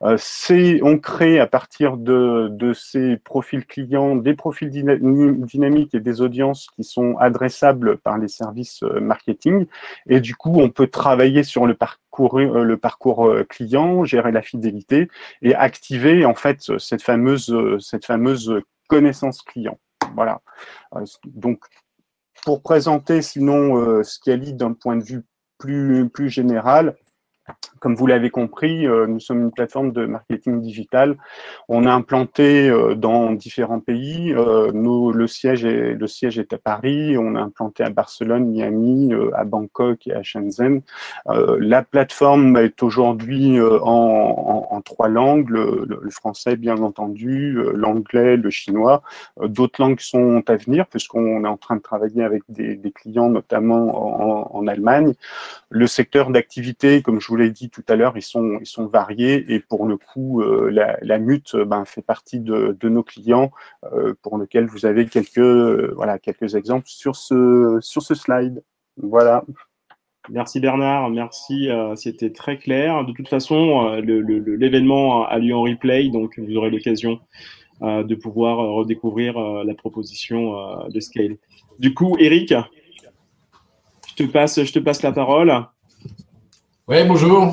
On crée à partir de ces profils clients des profils dynamiques et des audiences qui sont adressables par les services marketing. Et du coup, on peut travailler sur le parcours client, gérer la fidélité et activer en fait cette fameuse connaissance client. Voilà. Donc, pour présenter sinon Scali d'un point de vue plus général, Comme vous l'avez compris, nous sommes une plateforme de marketing digital. On est implanté dans différents pays. Le siège est à Paris. On est implanté à Barcelone, Miami, à Bangkok et à Shenzhen. La plateforme est aujourd'hui en 3 langues, le français bien entendu, l'anglais, le chinois. D'autres langues sont à venir puisqu'on est en train de travailler avec des clients notamment en Allemagne. Le secteur d'activité, comme je vous l'ai dit tout à l'heure, ils sont variés et pour le coup, la MUT fait partie de nos clients pour lesquels vous avez quelques exemples sur ce slide. Voilà. Merci Bernard, merci, c'était très clair. De toute façon, l'événement a lieu en replay, donc vous aurez l'occasion de pouvoir redécouvrir la proposition de Scale. Du coup, Eric, je te passe la parole. Ouais, bonjour.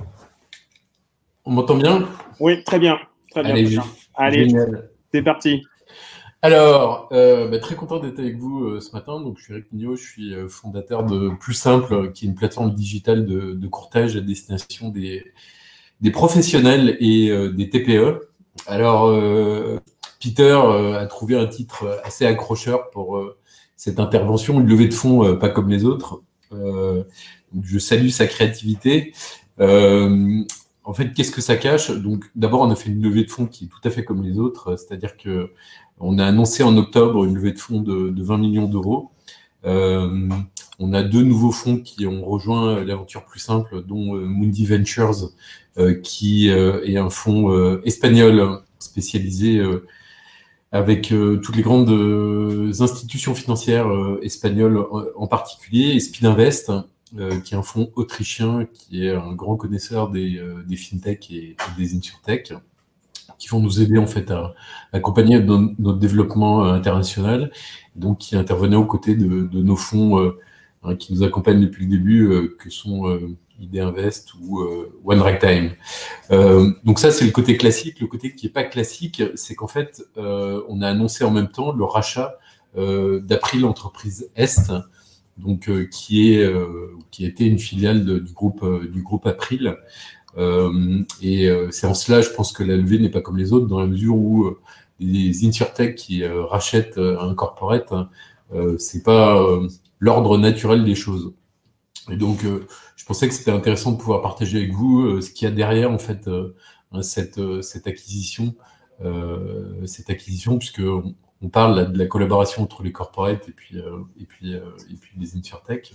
On m'entend bien? Oui, très bien. Très bien. Allez, c'est parti. Alors, très content d'être avec vous ce matin. Donc, je suis Eric Mignot, je suis fondateur de Plus Simple, qui est une plateforme digitale de courtage à destination des professionnels et des TPE. Alors, Peter a trouvé un titre assez accrocheur pour cette intervention, une levée de fonds pas comme les autres. Je salue sa créativité. En fait, qu'est-ce que ça cache? Donc, d'abord, on a fait une levée de fonds qui est tout à fait comme les autres, c'est-à-dire que on a annoncé en octobre une levée de fonds de 20 millions d'euros. On a 2 nouveaux fonds qui ont rejoint l'aventure Plus Simple, dont Mundi Ventures, qui est un fonds espagnol spécialisé avec toutes les grandes institutions financières espagnoles en particulier, et Speedinvest, qui est un fonds autrichien qui est un grand connaisseur des fintech et des insurtech, qui vont nous aider en fait à accompagner notre développement international, donc qui intervenait aux côtés de nos fonds qui nous accompagnent depuis le début, que sont ID Invest ou One Ragtime. Donc ça, c'est le côté classique. Le côté qui n'est pas classique, c'est qu'en fait, on a annoncé en même temps le rachat d'April Entreprise Est, donc qui a été une filiale du groupe April. C'est en cela, je pense que la levée n'est pas comme les autres, dans la mesure où les insurtech qui rachètent un corporate, c'est pas l'ordre naturel des choses. Et donc, je pensais que c'était intéressant de pouvoir partager avec vous ce qu'il y a derrière en fait cette acquisition, puisque on parle de la collaboration entre les corporates et puis les insurtech.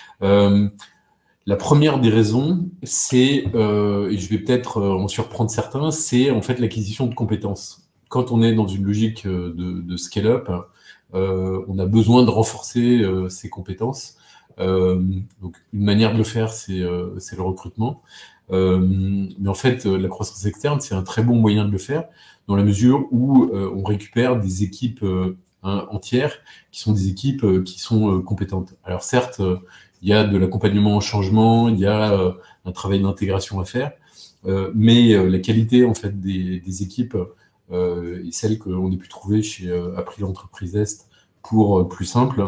La première des raisons, c'est, et je vais peut-être en surprendre certains, c'est en fait l'acquisition de compétences. Quand on est dans une logique de scale-up, on a besoin de renforcer ses compétences. Donc une manière de le faire, c'est le recrutement. Mais en fait, la croissance externe, c'est un très bon moyen de le faire, dans la mesure où on récupère des équipes entières qui sont des équipes qui sont compétentes. Alors certes, il y a de l'accompagnement au changement, il y a un travail d'intégration à faire, mais la qualité en fait des équipes et celles qu'on a pu trouver chez April Entreprise Est pour Plus Simple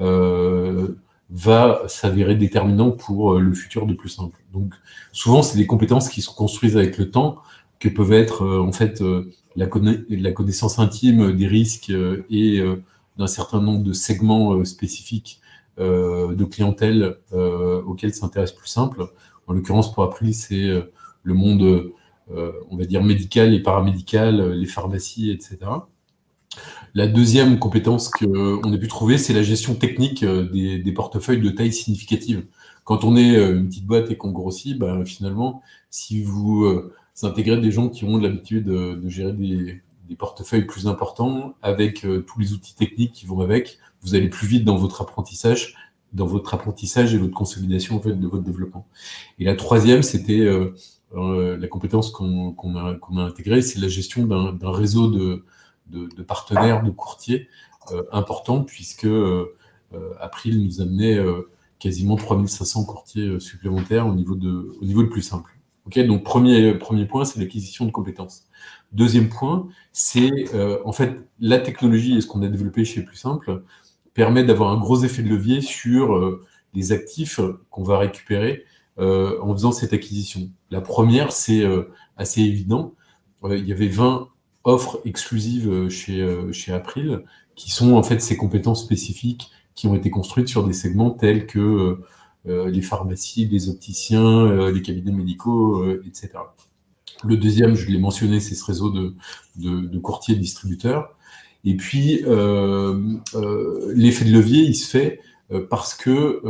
va s'avérer déterminant pour le futur de Plus Simple. Donc souvent, c'est des compétences qui se construisent avec le temps, que peuvent être en fait la connaissance intime des risques et d'un certain nombre de segments spécifiques de clientèle auxquels s'intéresse Plus Simple. En l'occurrence, pour April, c'est le monde, on va dire, médical et paramédical, les pharmacies, etc. La deuxième compétence qu'on a pu trouver, c'est la gestion technique des portefeuilles de taille significative. Quand on est une petite boîte et qu'on grossit, finalement, si vous intégrez des gens qui ont l'habitude de gérer des portefeuilles plus importants avec tous les outils techniques qui vont avec, vous allez plus vite dans votre apprentissage et votre consolidation en fait, de votre développement. Et la troisième, c'était la compétence qu'on a intégrée, c'est la gestion d'un réseau de partenaires, de courtiers importants, puisque April nous amenait quasiment 3500 courtiers supplémentaires au niveau de Plus Simple. Okay, donc premier point, c'est l'acquisition de compétences. Deuxième point, c'est en fait la technologie et ce qu'on a développé chez Plus Simple permet d'avoir un gros effet de levier sur les actifs qu'on va récupérer en faisant cette acquisition. La première, c'est assez évident. Il y avait 20 offres exclusives chez April, qui sont en fait ces compétences spécifiques qui ont été construites sur des segments tels que les pharmacies, les opticiens, les cabinets médicaux, etc. Le deuxième, je l'ai mentionné, c'est ce réseau de courtiers et distributeurs. Et puis, l'effet de levier, il se fait parce que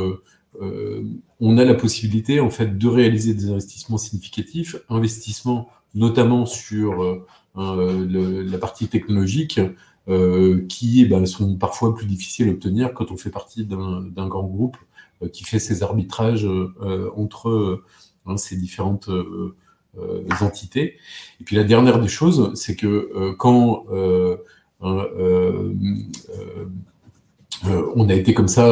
on a la possibilité en fait de réaliser des investissements significatifs, investissements notamment sur la partie technologique, qui sont parfois plus difficiles à obtenir quand on fait partie d'un grand groupe qui fait ses arbitrages entre ces différentes entités. Et puis la dernière des choses, c'est que quand on a été comme ça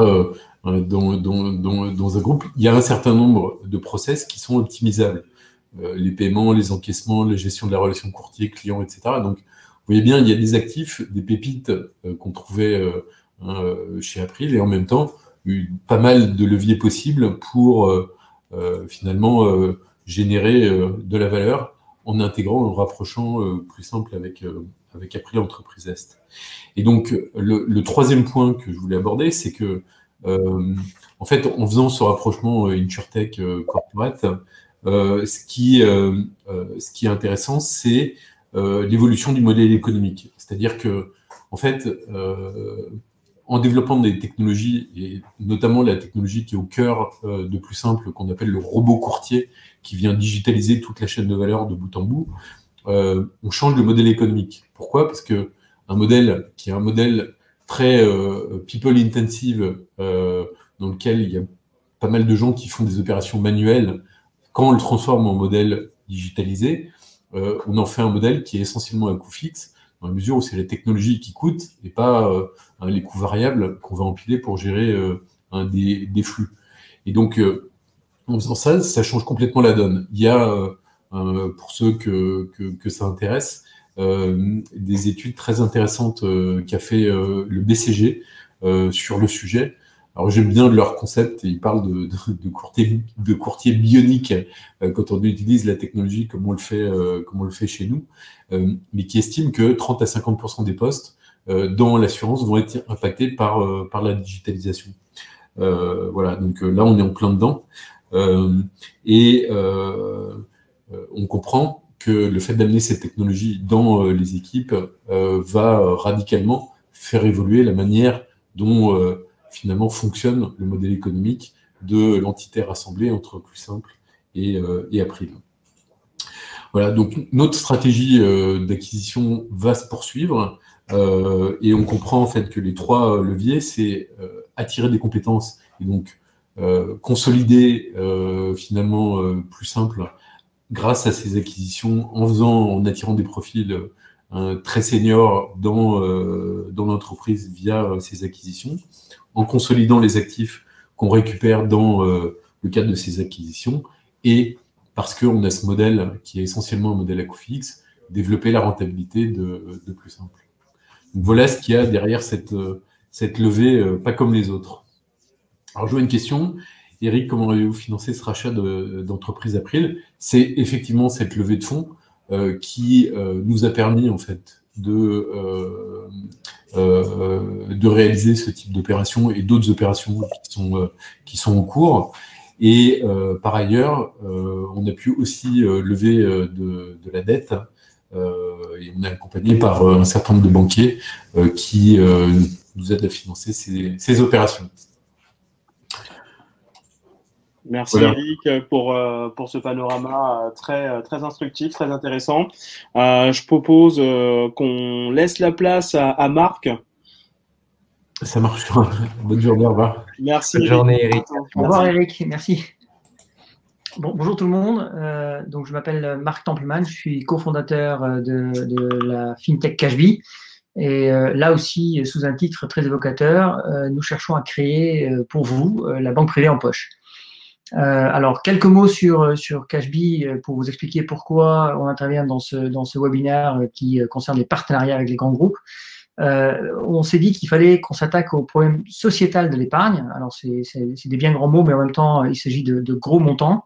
dans un groupe, il y a un certain nombre de process qui sont optimisables. Les paiements, les encaissements, la gestion de la relation courtier-client, etc. Donc, vous voyez bien, il y a des actifs, des pépites qu'on trouvait chez April, et en même temps, pas mal de leviers possibles pour finalement générer de la valeur en intégrant, en rapprochant plus simple avec April Entreprise Est. Et donc, le troisième point que je voulais aborder, c'est que, en fait, en faisant ce rapprochement InsurTech corporate, ce qui est intéressant, c'est l'évolution du modèle économique. C'est-à-dire que, en fait, en développant des technologies, et notamment la technologie qui est au cœur de Plus Simple, qu'on appelle le robot courtier, qui vient digitaliser toute la chaîne de valeur de bout en bout, on change le modèle économique. Pourquoi? Parce que un modèle qui est un modèle très people intensive, dans lequel il y a pas mal de gens qui font des opérations manuelles, quand on le transforme en modèle digitalisé, on en fait un modèle qui est essentiellement à coût fixe, dans la mesure où c'est la technologie qui coûte et pas les coûts variables qu'on va empiler pour gérer des flux. Et donc, en faisant ça, ça change complètement la donne. Il y a, pour ceux que ça intéresse, des études très intéressantes qu'a fait le BCG sur le sujet. Alors j'aime bien leur concept, et ils parlent de courtier bionique quand on utilise la technologie comme on le fait chez nous, mais qui estiment que 30 à 50% des postes dans l'assurance vont être impactés par la digitalisation. Voilà, donc là on est en plein dedans, et on comprend que le fait d'amener cette technologie dans les équipes va radicalement faire évoluer la manière dont finalement fonctionne le modèle économique de l'entité rassemblée entre Plus Simple et April. Voilà, donc notre stratégie d'acquisition va se poursuivre, et on comprend en fait que les trois leviers, c'est attirer des compétences et donc consolider finalement Plus Simple grâce à ces acquisitions, en attirant des profils très seniors dans l'entreprise via ces acquisitions, en consolidant les actifs qu'on récupère dans le cadre de ces acquisitions, et parce qu'on a ce modèle qui est essentiellement un modèle à coût fixe, développer la rentabilité de Plus Simple. Donc voilà ce qu'il y a derrière cette levée, pas comme les autres. Alors je vois une question. Eric, comment avez-vous financé ce rachat d'entreprise April? C'est effectivement cette levée de fonds qui nous a permis en fait de réaliser ce type d'opération et d'autres opérations qui sont en cours. Et par ailleurs, on a pu aussi lever de la dette, et on est accompagné par un certain nombre de banquiers qui nous aident à financer ces opérations. Merci voilà. Eric pour ce panorama très instructif, très intéressant. Je propose qu'on laisse la place à Marc. Ça marche. Bonne journée, au revoir. Merci. Bonne journée Eric. Au revoir Eric, merci. Bon, bonjour tout le monde. Donc je m'appelle Marc Templeman, je suis cofondateur de la FinTech Cashbee. Et là aussi, sous un titre très évocateur, nous cherchons à créer pour vous la banque privée en poche. Alors, quelques mots sur Cashbee pour vous expliquer pourquoi on intervient dans ce webinaire qui concerne les partenariats avec les grands groupes. on s'est dit qu'il fallait qu'on s'attaque au problème sociétal de l'épargne. Alors, c'est des bien grands mots, mais en même temps, il s'agit de gros montants.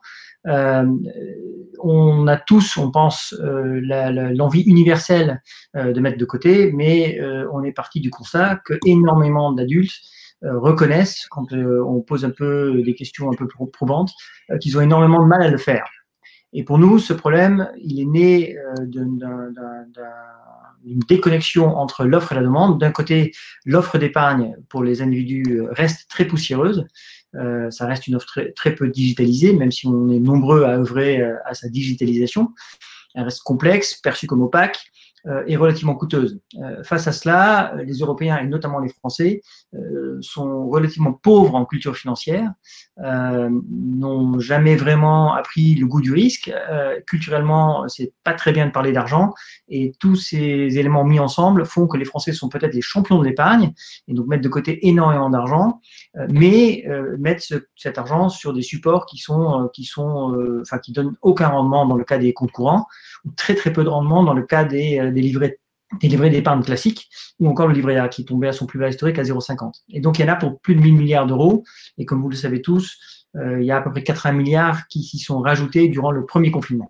On a tous, on pense, l'envie universelle de mettre de côté, mais on est parti du constat que énormément d'adultes reconnaissent, quand on pose un peu des questions un peu probantes, qu'ils ont énormément de mal à le faire. Et pour nous, ce problème, il est né d'une déconnexion entre l'offre et la demande. D'un côté, l'offre d'épargne pour les individus reste très poussiéreuse. Ça reste une offre très peu digitalisée, même si on est nombreux à œuvrer à sa digitalisation. Elle reste complexe, perçue comme opaque et relativement coûteuse. Face à cela, les Européens et notamment les Français sont relativement pauvres en culture financière, n'ont jamais vraiment appris le goût du risque. Culturellement, c'est pas très bien de parler d'argent, et tous ces éléments mis ensemble font que les Français sont peut-être les champions de l'épargne et donc mettent de côté énormément d'argent, mais mettent cet argent sur des supports qui donnent aucun rendement dans le cas des comptes courants, ou très peu de rendement dans le cas des livrets d'épargne classiques, ou encore le livret A qui est tombé à son plus bas historique à 0,50. Et donc, il y en a pour plus de 1000 milliards d'euros. Et comme vous le savez tous, il y a à peu près 80 milliards qui s'y sont rajoutés durant le premier confinement.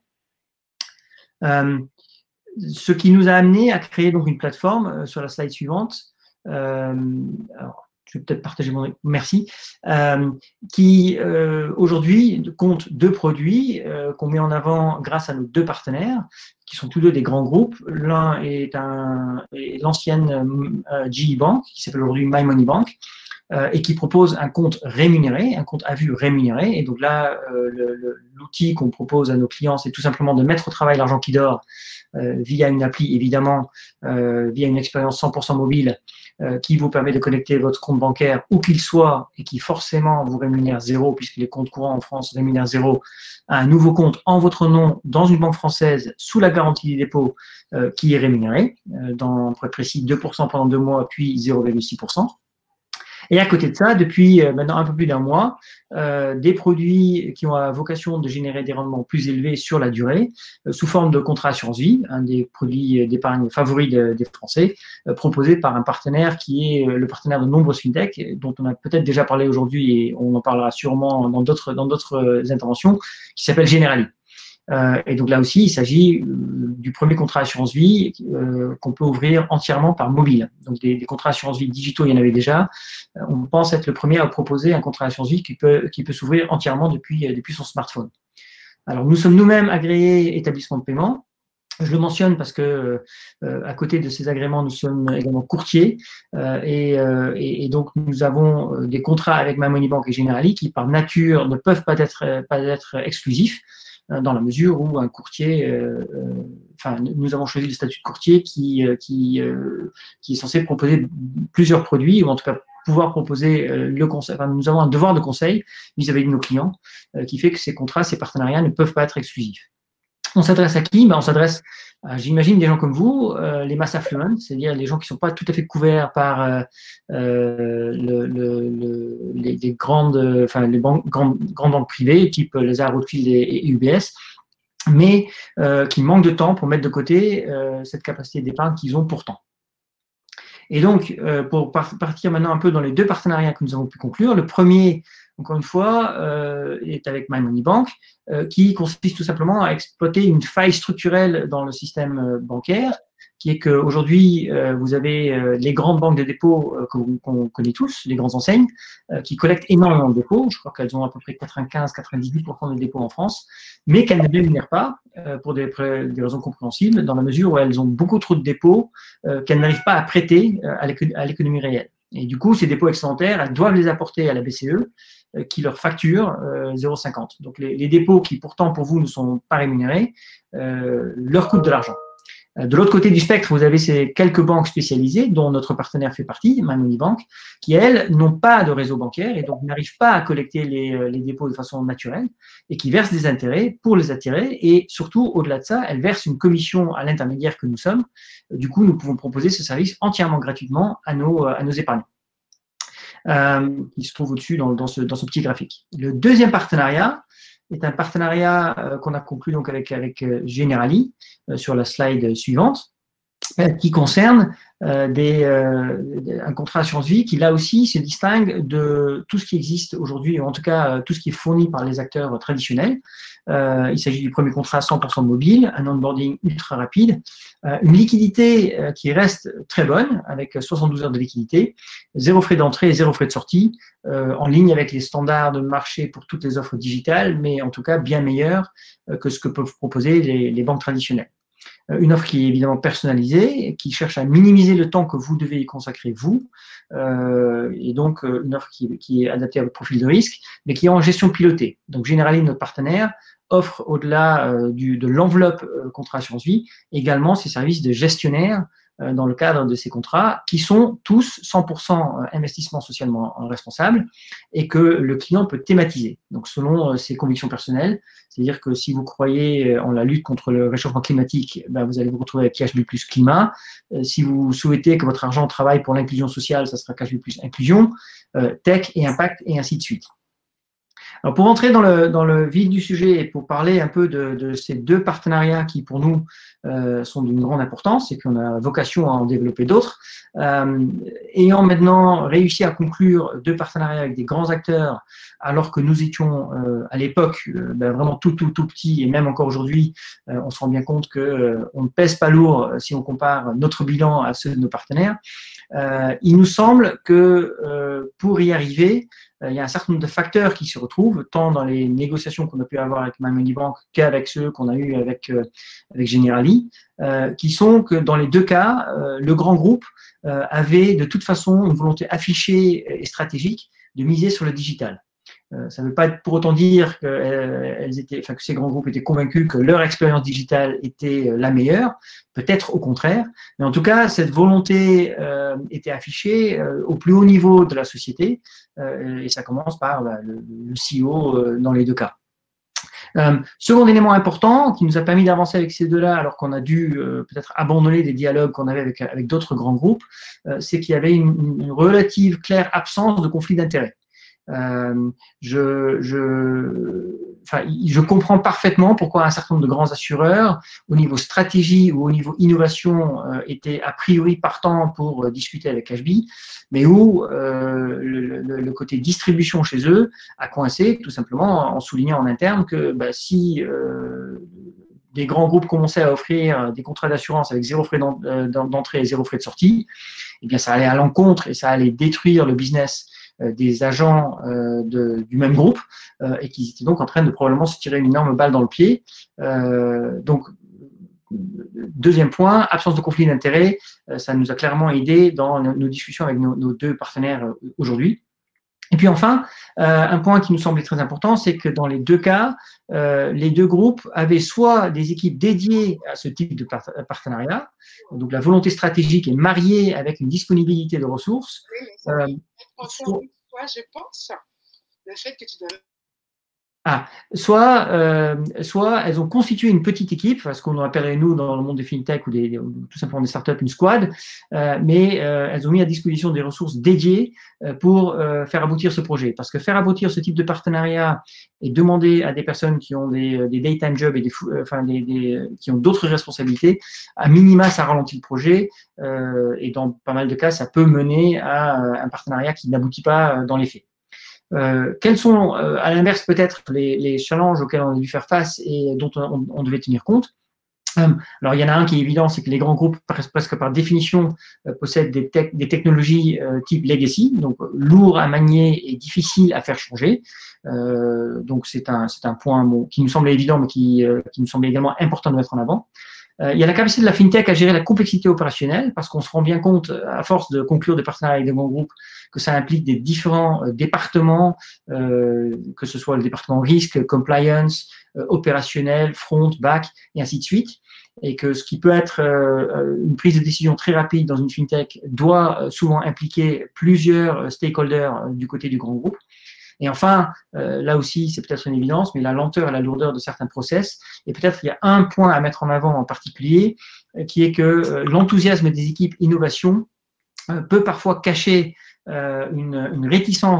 Ce qui nous a amené à créer donc une plateforme sur la slide suivante. Alors, je vais peut-être partager mon... Merci. Qui aujourd'hui compte 2 produits qu'on met en avant grâce à nos 2 partenaires, qui sont tous 2 des grands groupes. L'un est l'ancienne GE Bank, qui s'appelle aujourd'hui My Money Bank, et qui propose un compte rémunéré, un compte à vue rémunéré. Et donc là, l'outil qu'on propose à nos clients, c'est tout simplement de mettre au travail l'argent qui dort via une appli, évidemment, via une expérience 100% mobile, qui vous permet de connecter votre compte bancaire où qu'il soit et qui forcément vous rémunère 0, puisque les comptes courants en France rémunèrent 0, à un nouveau compte en votre nom dans une banque française sous la garantie des dépôts qui est rémunéré, pour être précis, 2% pendant 2 mois, puis 0,6%. Et à côté de ça, depuis maintenant un peu plus d'1 mois, des produits qui ont la vocation de générer des rendements plus élevés sur la durée, sous forme de contrat assurance vie, un des produits d'épargne favoris des Français, proposé par un partenaire qui est le partenaire de nombreuses fintechs, dont on a peut-être déjà parlé aujourd'hui et on en parlera sûrement dans d'autres interventions, qui s'appelle Generali. Et donc là aussi, il s'agit du premier contrat assurance vie qu'on peut ouvrir entièrement par mobile. Donc des contrats assurance vie digitaux, il y en avait déjà. On pense être le premier à proposer un contrat assurance vie qui peut s'ouvrir entièrement depuis son smartphone. Alors nous sommes nous-mêmes agréés établissements de paiement. Je le mentionne parce que à côté de ces agréments, nous sommes également courtiers et donc nous avons des contrats avec My Money Bank et Generali qui par nature ne peuvent pas être exclusifs, dans la mesure où un courtier, nous avons choisi le statut de courtier qui est censé proposer plusieurs produits, ou en tout cas pouvoir proposer le conseil. Enfin, nous avons un devoir de conseil vis-à-vis de nos clients qui fait que ces contrats, ces partenariats ne peuvent pas être exclusifs. On s'adresse à qui? On s'adresse, j'imagine, des gens comme vous, les mass affluents, c'est-à-dire les gens qui ne sont pas tout à fait couverts par les grandes banques privées, type Lazard, Rothschild et UBS, mais qui manquent de temps pour mettre de côté cette capacité d'épargne qu'ils ont pourtant. Et donc, pour partir maintenant un peu dans les 2 partenariats que nous avons pu conclure, le premier, encore une fois, est avec My Money Bank, qui consiste tout simplement à exploiter une faille structurelle dans le système bancaire, qui est qu'aujourd'hui, vous avez les grandes banques de dépôt qu'on connaît tous, les grandes enseignes, qui collectent énormément de dépôts. Je crois qu'elles ont à peu près 95-98% des dépôts en France, mais qu'elles ne rémunèrent pas pour des raisons compréhensibles, dans la mesure où elles ont beaucoup trop de dépôts qu'elles n'arrivent pas à prêter à l'économie réelle. Et du coup, ces dépôts excédentaires, elles doivent les apporter à la BCE, qui leur facture 0,50. Donc les dépôts qui pourtant pour vous ne sont pas rémunérés, leur coûtent de l'argent. De l'autre côté du spectre, vous avez ces quelques banques spécialisées, dont notre partenaire fait partie, My Money Bank, qui, elles, n'ont pas de réseau bancaire et donc n'arrivent pas à collecter les dépôts de façon naturelle et qui versent des intérêts pour les attirer. Et surtout, au-delà de ça, elles versent une commission à l'intermédiaire que nous sommes. Du coup, nous pouvons proposer ce service entièrement gratuitement à nos épargnants, qui se trouve au-dessus dans ce petit graphique. Le deuxième partenariat est un partenariat qu'on a conclu donc avec Generali sur la slide suivante, qui concerne un contrat assurance vie qui, là aussi, se distingue de tout ce qui existe aujourd'hui, ou en tout cas tout ce qui est fourni par les acteurs traditionnels. Il s'agit du premier contrat 100% mobile, un onboarding ultra rapide, une liquidité qui reste très bonne, avec 72 heures de liquidité, 0 frais d'entrée et 0 frais de sortie, en ligne avec les standards de marché pour toutes les offres digitales, mais en tout cas bien meilleur que ce que peuvent proposer les banques traditionnelles. Une offre qui est évidemment personnalisée, qui cherche à minimiser le temps que vous devez y consacrer vous, et donc une offre qui est adaptée à votre profil de risque, mais qui est en gestion pilotée. Donc Generali, notre partenaire, offre au-delà de l'enveloppe contrat assurance vie, également ses services de gestionnaire dans le cadre de ces contrats, qui sont tous 100% investissement socialement responsable et que le client peut thématiser, donc selon ses convictions personnelles. C'est-à-dire que si vous croyez en la lutte contre le réchauffement climatique, ben vous allez vous retrouver avec KHB plus climat. Si vous souhaitez que votre argent travaille pour l'inclusion sociale, ça sera KHB plus inclusion, tech et impact, et ainsi de suite. Alors pour entrer dans le vif du sujet et pour parler un peu de ces deux partenariats qui pour nous sont d'une grande importance et qu'on a vocation à en développer d'autres, ayant maintenant réussi à conclure deux partenariats avec des grands acteurs alors que nous étions à l'époque vraiment tout petits, et même encore aujourd'hui on se rend bien compte qu'on ne pèse pas lourd si on compare notre bilan à ceux de nos partenaires, il nous semble que pour y arriver, il y a un certain nombre de facteurs qui se retrouvent, tant dans les négociations qu'on a pu avoir avec My Money Bank qu'avec ceux qu'on a eu avec Generali, qui sont que dans les deux cas, le grand groupe avait de toute façon une volonté affichée et stratégique de miser sur le digital. Ça ne veut pas pour autant dire que ces grands groupes étaient convaincus que leur expérience digitale était la meilleure, peut-être au contraire, mais en tout cas, cette volonté était affichée au plus haut niveau de la société, et ça commence par le CEO dans les deux cas. Second élément important qui nous a permis d'avancer avec ces deux-là, alors qu'on a dû peut-être abandonner des dialogues qu'on avait avec d'autres grands groupes, c'est qu'il y avait une relative claire absence de conflit d'intérêts. Je comprends parfaitement pourquoi un certain nombre de grands assureurs, au niveau stratégie ou au niveau innovation, étaient a priori partants pour discuter avec KHB, mais où le côté distribution chez eux a coincé, tout simplement en soulignant en interne que si des grands groupes commençaient à offrir des contrats d'assurance avec 0 frais d'entrée et 0 frais de sortie, eh bien ça allait à l'encontre et ça allait détruire le business des agents du même groupe et qui étaient donc en train de probablement se tirer une énorme balle dans le pied. Donc, deuxième point, absence de conflit d'intérêts, ça nous a clairement aidé dans nos discussions avec nos deux partenaires aujourd'hui. Et puis enfin, un point qui nous semblait très important, c'est que dans les deux cas, les deux groupes avaient soit des équipes dédiées à ce type de partenariat, donc la volonté stratégique est mariée avec une disponibilité de ressources. Oui, mais ça soit, je pense, le fait que tu donnes. Soit elles ont constitué une petite équipe, ce qu'on appellerait nous dans le monde des fintech ou tout simplement des startups une squad, mais elles ont mis à disposition des ressources dédiées pour faire aboutir ce projet. Parce que faire aboutir ce type de partenariat et demander à des personnes qui ont des daytime jobs et qui ont d'autres responsabilités, à minima ça ralentit le projet et dans pas mal de cas ça peut mener à un partenariat qui n'aboutit pas dans les faits. Quels sont, à l'inverse, peut-être les challenges auxquels on a dû faire face et dont on devait tenir compte? Alors, il y en a un qui est évident, c'est que les grands groupes, presque par définition, possèdent des technologies type legacy, donc lourd à manier et difficile à faire changer. Donc, c'est un point qui nous semblait évident, mais qui nous semblait également important de mettre en avant. Il y a la capacité de la FinTech à gérer la complexité opérationnelle, parce qu'on se rend bien compte, à force de conclure des partenariats avec des grands groupes, que ça implique des différents départements, que ce soit le département risque, compliance, opérationnel, front, back, et ainsi de suite. Et que ce qui peut être une prise de décision très rapide dans une FinTech doit souvent impliquer plusieurs stakeholders du côté du grand groupe. Et enfin, là aussi, c'est peut-être une évidence, mais la lenteur et la lourdeur de certains process. Et peut-être il y a un point à mettre en avant en particulier, qui est que l'enthousiasme des équipes innovation peut parfois cacher une réticence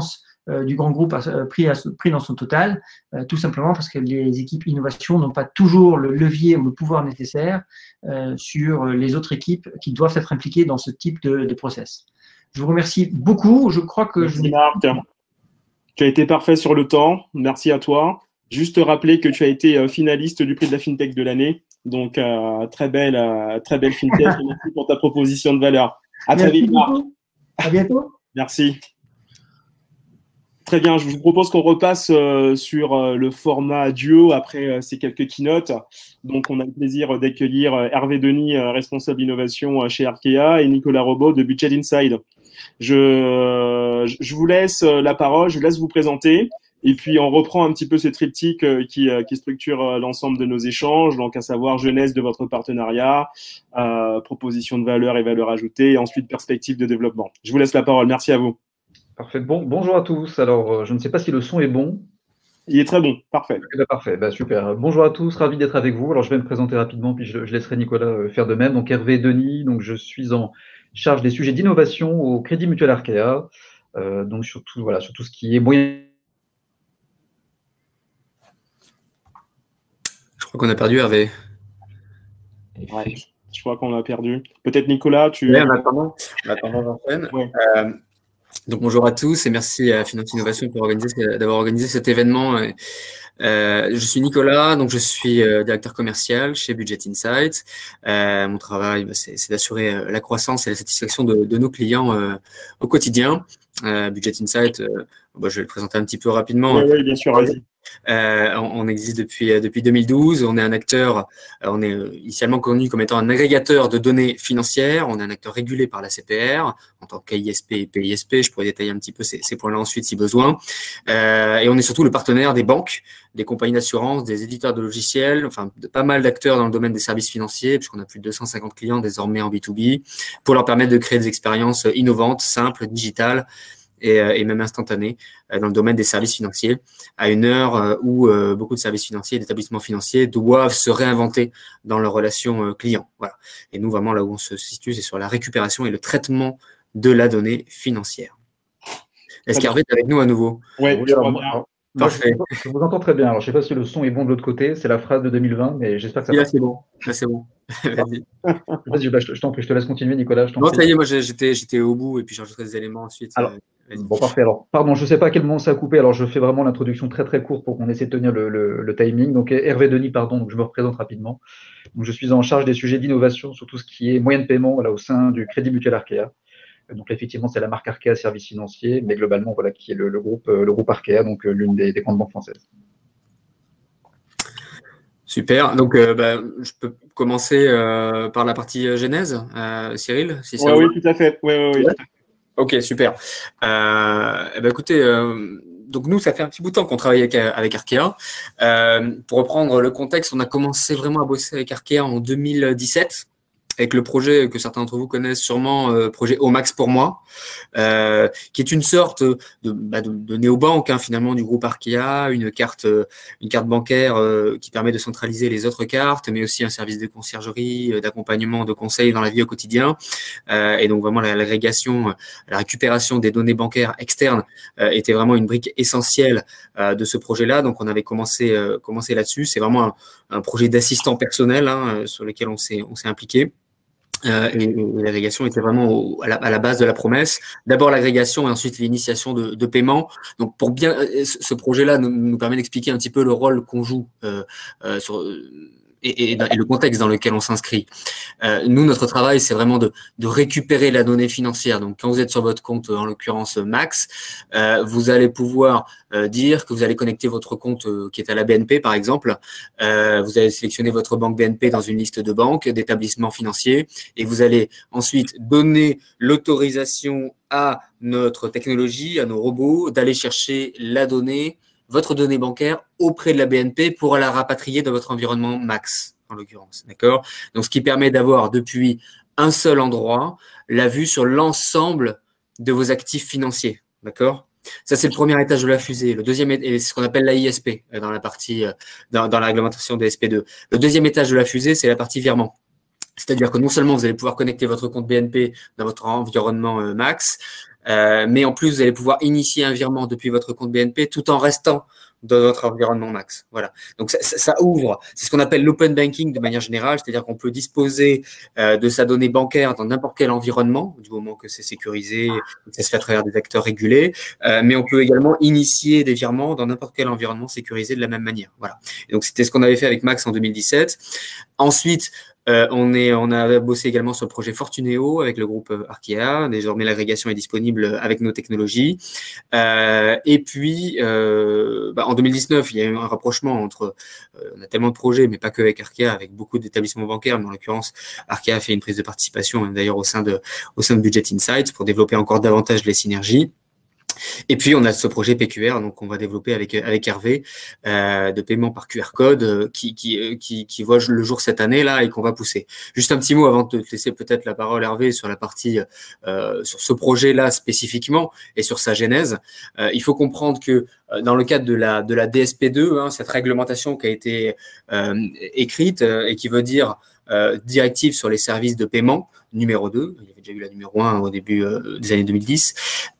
du grand groupe pris dans son total, tout simplement parce que les équipes innovation n'ont pas toujours le levier ou le pouvoir nécessaire sur les autres équipes qui doivent être impliquées dans ce type de process. Je vous remercie beaucoup. Je crois que Merci Marc. Tu as été parfait sur le temps. Merci à toi. Juste rappeler que tu as été finaliste du prix de la FinTech de l'année. Donc, très belle FinTech. Merci pour ta proposition de valeur. À très vite, Marc. À bientôt. Merci. Très bien. Je vous propose qu'on repasse sur le format duo après ces quelques keynotes. Donc, on a le plaisir d'accueillir Hervé Denis, responsable innovation chez Arkea, et Nicolas Robot de Budget Inside. Je vous laisse la parole, je vous laisse vous présenter. Et puis, on reprend un petit peu ce triptyque qui structure l'ensemble de nos échanges, donc à savoir genèse de votre partenariat, proposition de valeur et valeur ajoutée, et ensuite perspective de développement. Je vous laisse la parole. Merci à vous. Parfait. Bonjour à tous. Alors, je ne sais pas si le son est bon. Il est très bon. Parfait. Parfait. Super. Bonjour à tous. Ravi d'être avec vous. Alors, je vais me présenter rapidement, puis je laisserai Nicolas faire de même. Donc, Hervé Denis. Donc, je suis en charge des sujets d'innovation au Crédit Mutuel Arkea. Donc, sur tout ce qui est moyen. Je crois qu'on a perdu Hervé. Ouais, je crois qu'on a perdu. Peut-être Nicolas, tu… Oui, en attendant, j'enchaîne. Ouais. Donc bonjour à tous et merci à Finance Innovation d'avoir organisé cet événement. Je suis Nicolas, donc je suis directeur commercial chez Budget Insight. Mon travail, c'est d'assurer la croissance et la satisfaction de nos clients au quotidien. Budget Insight, je vais le présenter un petit peu rapidement. Oui, bien sûr, vas-y. On existe depuis 2012. On est un acteur, on est initialement connu comme étant un agrégateur de données financières. On est un acteur régulé par la CPR en tant qu'AISP et PISP. Je pourrais détailler un petit peu ces points-là ensuite si besoin. Et on est surtout le partenaire des banques, des compagnies d'assurance, des éditeurs de logiciels, enfin de pas mal d'acteurs dans le domaine des services financiers, puisqu'on a plus de 250 clients désormais en B2B, pour leur permettre de créer des expériences innovantes, simples, digitales, et même instantané dans le domaine des services financiers, à une heure où beaucoup de services financiers et d'établissements financiers doivent se réinventer dans leurs relations clients. Voilà. Et nous, vraiment, là où on se situe, c'est sur la récupération et le traitement de la donnée financière. Est-ce qu'Hervé est avec nous à nouveau? Oui, parfait. Je vous entends très bien. Alors, je ne sais pas si le son est bon de l'autre côté. C'est la phrase de 2020, mais j'espère que ça passe. Là, c'est bon. Là, c'est bon. Vas-y. Vas-y, je t'en prie, je te laisse continuer, Nicolas. Non, ça y est, moi, j'étais au bout et puis j'ajouterai des éléments ensuite. Alors, bon, parfait. Alors, pardon, je ne sais pas à quel moment ça a coupé. Alors, je fais vraiment l'introduction très, très courte pour qu'on essaie de tenir le timing. Donc, Hervé Denis, pardon, donc je me représente rapidement. Donc, je suis en charge des sujets d'innovation sur tout ce qui est moyen de paiement là, au sein du Crédit Mutuel Arkea. Donc, effectivement, c'est la marque Arkea Services Financiers, mais globalement, voilà, qui est le groupe Arkea, donc l'une des grandes banques françaises. Super. Donc, je peux commencer par la partie genèse, Cyril, si ça Oui, tout à fait. Oui. Ok, super. Écoutez, donc nous, ça fait un petit bout de temps qu'on travaille avec Arkea. Pour reprendre le contexte, on a commencé vraiment à bosser avec Arkea en 2017. Avec le projet que certains d'entre vous connaissent sûrement, projet Omax pour moi, qui est une sorte de néobanque finalement du groupe Arkea, une carte bancaire qui permet de centraliser les autres cartes, mais aussi un service de conciergerie, d'accompagnement, de conseil dans la vie au quotidien. Et donc vraiment l'agrégation, la récupération des données bancaires externes était vraiment une brique essentielle de ce projet-là. Donc on avait commencé là-dessus. C'est vraiment un projet d'assistant personnel sur lequel on s'est impliqué. Et l'agrégation était vraiment à la base de la promesse. D'abord l'agrégation et ensuite l'initiation de paiement. Donc pour bien, ce projet-là nous permet d'expliquer un petit peu le rôle qu'on joue et le contexte dans lequel on s'inscrit. Nous, notre travail, c'est vraiment de récupérer la donnée financière. Donc, quand vous êtes sur votre compte, en l'occurrence Max, vous allez pouvoir dire que vous allez connecter votre compte qui est à la BNP, par exemple. Vous allez sélectionner votre banque BNP dans une liste de banques, d'établissements financiers, et vous allez ensuite donner l'autorisation à notre technologie, à nos robots, d'aller chercher la donnée, votre donnée bancaire auprès de la BNP pour la rapatrier dans votre environnement Max, en l'occurrence. D'accord? Donc, ce qui permet d'avoir depuis un seul endroit la vue sur l'ensemble de vos actifs financiers. D'accord? Ça, c'est le premier étage de la fusée. Le deuxième est ce qu'on appelle l'AISP dans la partie, dans la réglementation des SP2. Le deuxième étage de la fusée, c'est la partie virement. C'est-à-dire que non seulement vous allez pouvoir connecter votre compte BNP dans votre environnement Max, mais en plus, vous allez pouvoir initier un virement depuis votre compte BNP tout en restant dans votre environnement Max. Voilà. Donc, ça ouvre. C'est ce qu'on appelle l'open banking de manière générale, c'est-à-dire qu'on peut disposer de sa donnée bancaire dans n'importe quel environnement, du moment que c'est sécurisé, que ça se fait à travers des acteurs régulés, mais on peut également initier des virements dans n'importe quel environnement sécurisé de la même manière. Voilà. Et donc, c'était ce qu'on avait fait avec Max en 2017. Ensuite, on a bossé également sur le projet Fortuneo avec le groupe Arkea. Désormais, l'agrégation est disponible avec nos technologies. Et puis, en 2019, il y a eu un rapprochement entre, on a tellement de projets, mais pas que avec Arkea, avec beaucoup d'établissements bancaires, mais en l'occurrence, Arkea a fait une prise de participation, d'ailleurs au sein de Budget Insights, pour développer encore davantage les synergies. Et puis, on a ce projet PQR, donc on va développer avec Hervé, de paiement par QR code qui voit le jour cette année là et qu'on va pousser. Juste un petit mot avant de te laisser peut-être la parole, Hervé, sur la partie sur ce projet-là spécifiquement et sur sa genèse. Il faut comprendre que dans le cadre de la DSP2, cette réglementation qui a été écrite et qui veut dire directive sur les services de paiement numéro 2, il y avait déjà eu la numéro 1 au début des années 2010.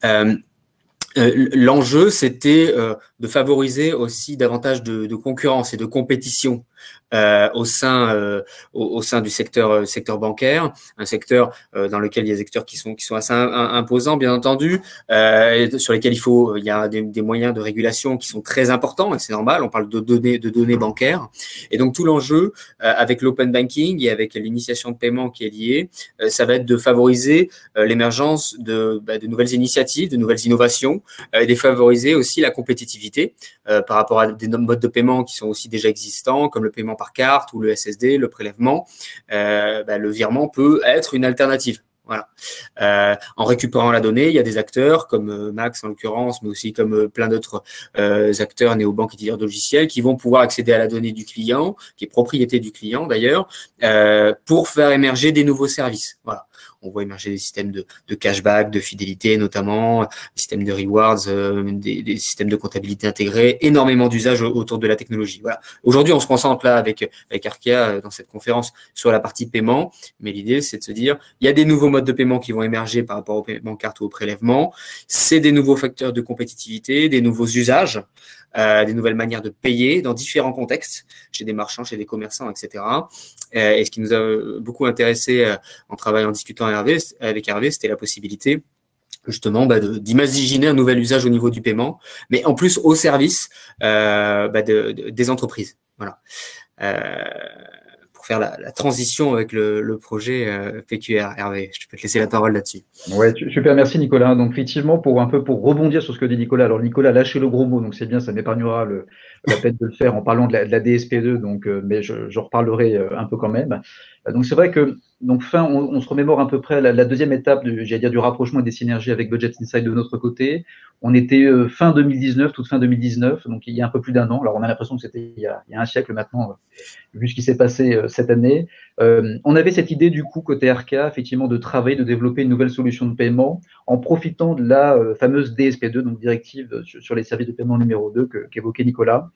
L'enjeu, c'était de favoriser aussi davantage de concurrence et de compétition au sein du secteur bancaire, un secteur dans lequel il y a des acteurs qui sont assez imposants, bien entendu, sur lesquels il y a des moyens de régulation qui sont très importants, et c'est normal, on parle de données bancaires. Et donc tout l'enjeu avec l'open banking et avec l'initiation de paiement qui est liée, ça va être de favoriser l'émergence de nouvelles initiatives, de nouvelles innovations, et de favoriser aussi la compétitivité par rapport à des modes de paiement qui sont aussi déjà existants, comme le paiement par carte ou le SSD, le prélèvement. Le virement peut être une alternative. Voilà. En récupérant la donnée, il y a des acteurs comme Max en l'occurrence, mais aussi comme plein d'autres acteurs néobanques et dealers de logiciels qui vont pouvoir accéder à la donnée du client, qui est propriété du client d'ailleurs, pour faire émerger des nouveaux services. Voilà. On voit émerger des systèmes de cashback, de fidélité notamment, des systèmes de rewards, des systèmes de comptabilité intégrés, énormément d'usages autour de la technologie. Voilà. Aujourd'hui, on se concentre là avec Arkea dans cette conférence sur la partie paiement, mais l'idée, c'est de se dire, il y a des nouveaux modes de paiement qui vont émerger par rapport au paiement carte ou au prélèvement. C'est des nouveaux facteurs de compétitivité, des nouveaux usages, des nouvelles manières de payer dans différents contextes, chez des marchands, chez des commerçants, etc. Et ce qui nous a beaucoup intéressé en discutant avec Hervé, c'était la possibilité justement d'imaginer un nouvel usage au niveau du paiement, mais en plus au service des entreprises. Voilà. Pour faire la transition avec le projet PQR. Hervé, je peux te laisser la parole là-dessus. Ouais, super, merci Nicolas. Donc effectivement, pour rebondir sur ce que dit Nicolas, alors Nicolas a lâché le gros mot, donc c'est bien, ça m'épargnera la peine de le faire en parlant de la DSP2, donc, mais je reparlerai un peu quand même. Donc c'est vrai que on se remémore à peu près la deuxième étape du rapprochement et des synergies avec Budget Insights de notre côté. On était fin 2019, toute fin 2019, donc il y a un peu plus d'un an. Alors on a l'impression que c'était il y a un siècle maintenant, vu ce qui s'est passé cette année. On avait cette idée du coup côté Arkea, effectivement, de travailler, de développer une nouvelle solution de paiement en profitant de la fameuse DSP2, donc directive sur les services de paiement numéro 2 qu'évoquait Nicolas.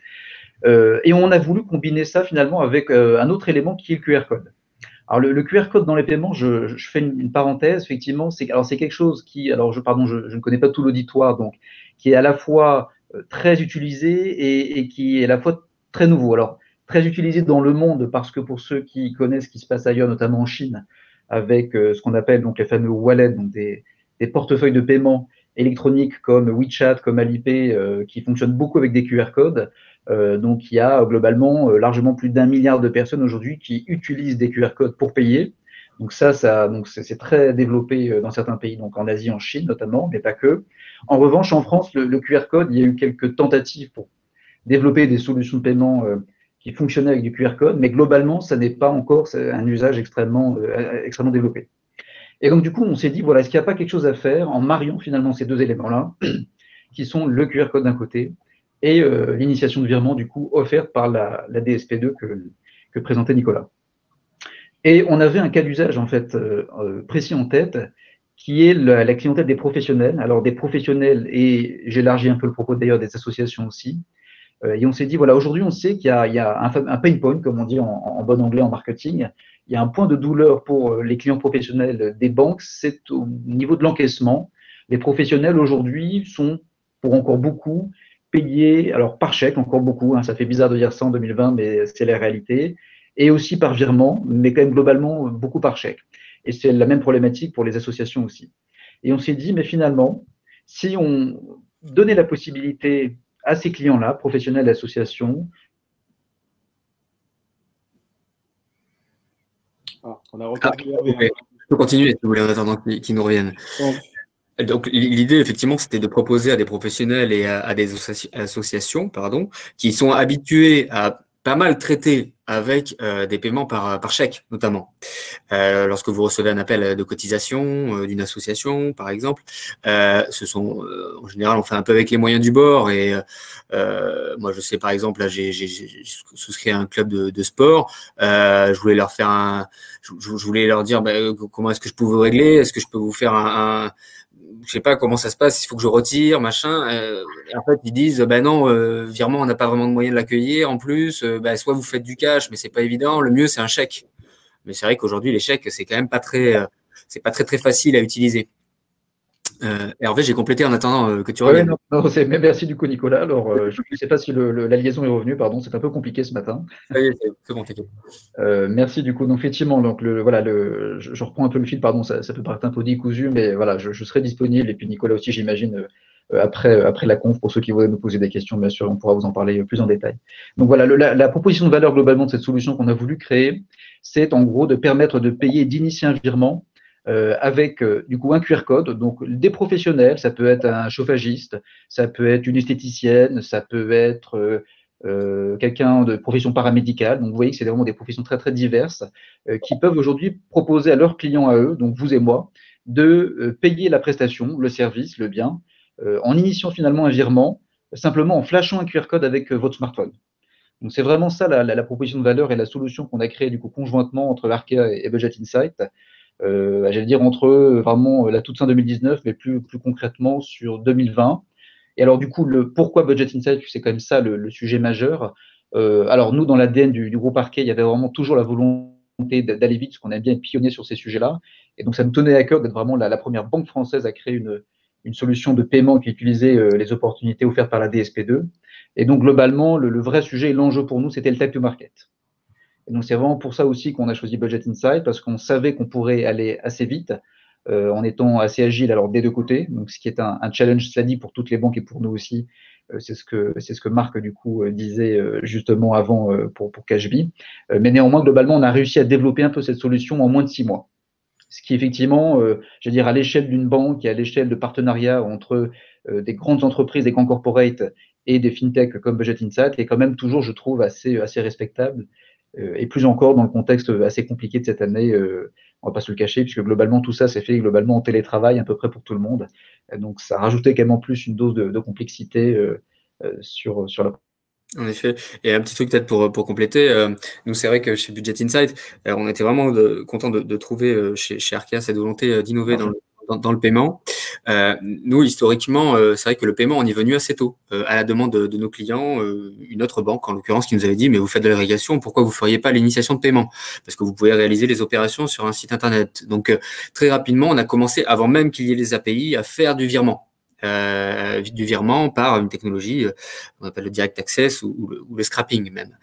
Et on a voulu combiner ça finalement avec un autre élément qui est le QR code. Alors le QR code dans les paiements, je fais une parenthèse, effectivement, c'est quelque chose qui, alors je ne connais pas tout l'auditoire, donc qui est à la fois très utilisé et qui est à la fois très nouveau. Alors très utilisé dans le monde parce que pour ceux qui connaissent ce qui se passe ailleurs, notamment en Chine, avec ce qu'on appelle donc les fameux wallets, donc des portefeuilles de paiement électroniques comme WeChat, comme Alipay, qui fonctionnent beaucoup avec des QR codes. Donc il y a globalement largement plus d'1 milliard de personnes aujourd'hui qui utilisent des QR codes pour payer. Donc c'est très développé dans certains pays, donc en Asie, en Chine notamment, mais pas que. En revanche, en France, le QR code, il y a eu quelques tentatives pour développer des solutions de paiement qui fonctionnaient avec du QR code, mais globalement, ça n'est pas encore un usage extrêmement développé. Et donc du coup, on s'est dit, voilà, est-ce qu'il n'y a pas quelque chose à faire en mariant finalement ces deux éléments-là, qui sont le QR code d'un côté et l'initiation de virement, du coup, offerte par la DSP2 que présentait Nicolas. Et on avait un cas d'usage, en fait, précis en tête, qui est la clientèle des professionnels. Alors, des professionnels, et j'élargis un peu le propos d'ailleurs des associations aussi. Et on s'est dit, voilà, aujourd'hui, on sait qu'il y a un pain point, comme on dit en bon anglais en marketing. Il y a un point de douleur pour les clients professionnels des banques, c'est au niveau de l'encaissement. Les professionnels aujourd'hui sont, pour encore beaucoup, payés, alors par chèque, encore beaucoup, hein, ça fait bizarre de dire ça en 2020, mais c'est la réalité, et aussi par virement, mais quand même globalement beaucoup par chèque. Et c'est la même problématique pour les associations aussi. Et on s'est dit, mais finalement, si on donnait la possibilité à ces clients-là, professionnels et associations, on a reparti Hervé. Je peux continuer si vous voulez en attendant qu'ils nous reviennent. Donc, l'idée, effectivement, c'était de proposer à des professionnels et à des associations, pardon, qui sont habitués à pas mal traiter avec des paiements par chèque, notamment. Lorsque vous recevez un appel de cotisation d'une association, par exemple, ce sont, en général, on fait un peu avec les moyens du bord. Et moi, je sais, par exemple, là, j'ai souscrit à un club de sport. Je voulais leur faire je voulais leur dire comment est-ce que je peux vous régler, est-ce que je peux vous faire je sais pas comment ça se passe, il faut que je retire, machin. En fait, ils disent, non, virement, on n'a pas vraiment de moyen de l'accueillir. En plus, soit vous faites du cash, mais c'est pas évident. Le mieux, c'est un chèque. Mais c'est vrai qu'aujourd'hui, les chèques, c'est quand même pas très facile à utiliser. Hervé, j'ai complété en attendant que tu reviennes. Mais merci du coup, Nicolas. Alors, je ne sais pas si la liaison est revenue, pardon, c'est un peu compliqué ce matin. C'est bon, t'inquiète. Merci du coup. Donc, effectivement, donc, je reprends un peu le fil, pardon, ça peut paraître un peu décousu, mais voilà, je serai disponible. Et puis Nicolas aussi, j'imagine, après la conf, pour ceux qui voudraient nous poser des questions, bien sûr, on pourra vous en parler plus en détail. Donc voilà, la proposition de valeur globalement de cette solution qu'on a voulu créer, c'est en gros de permettre de payer et d'initier un virement avec du coup un QR code, donc des professionnels, ça peut être un chauffagiste, ça peut être une esthéticienne, ça peut être quelqu'un de profession paramédicale. Donc vous voyez que c'est vraiment des professions très très diverses qui peuvent aujourd'hui proposer à leurs clients à eux, donc vous et moi, de payer la prestation, le service, le bien, en initiant finalement un virement, simplement en flashant un QR code avec votre smartphone. Donc c'est vraiment ça la proposition de valeur et la solution qu'on a créée du coup conjointement entre Arkea et Budget Insight. J'allais dire entre vraiment la toute fin 2019, mais plus concrètement sur 2020. Et alors du coup, pourquoi Budget Insight, c'est quand même ça le sujet majeur. Alors nous, dans l'ADN du groupe Arkea, il y avait vraiment toujours la volonté d'aller vite, parce qu'on aime bien être pionnier sur ces sujets-là. Et donc ça nous tenait à cœur d'être vraiment la première banque française à créer une solution de paiement qui utilisait les opportunités offertes par la DSP2. Et donc globalement, le vrai sujet et l'enjeu pour nous, c'était le time to market. Et donc, c'est vraiment pour ça aussi qu'on a choisi Budget Insight, parce qu'on savait qu'on pourrait aller assez vite en étant assez agile, alors des deux côtés. Donc, ce qui est un challenge, cela dit, pour toutes les banques et pour nous aussi. C'est ce que Marc, du coup, disait justement avant pour Cashbee. Mais néanmoins, globalement, on a réussi à développer un peu cette solution en moins de 6 mois. Ce qui, effectivement, je veux dire, à l'échelle d'une banque et à l'échelle de partenariats entre des grandes entreprises, des grands corporates et des fintechs comme Budget Insight, est quand même toujours, je trouve, assez respectable. Et plus encore dans le contexte assez compliqué de cette année, on va pas se le cacher, puisque globalement tout ça s'est fait globalement en télétravail à peu près pour tout le monde. Donc ça rajoutait quand même en plus une dose de complexité sur la. En effet, et un petit truc peut-être pour compléter, nous c'est vrai que chez Budget Insight, on était vraiment content de trouver chez Arkea cette volonté d'innover dans le paiement. Nous, historiquement, c'est vrai que le paiement, on est venu assez tôt, à la demande de nos clients, une autre banque, en l'occurrence, qui nous avait dit, mais vous faites de l'agrégation, pourquoi vous ne feriez pas l'initiation de paiement? Parce que vous pouvez réaliser les opérations sur un site Internet. Donc, très rapidement, on a commencé, avant même qu'il y ait les API, à faire du virement. Par une technologie, on appelle le direct access ou le scrapping même.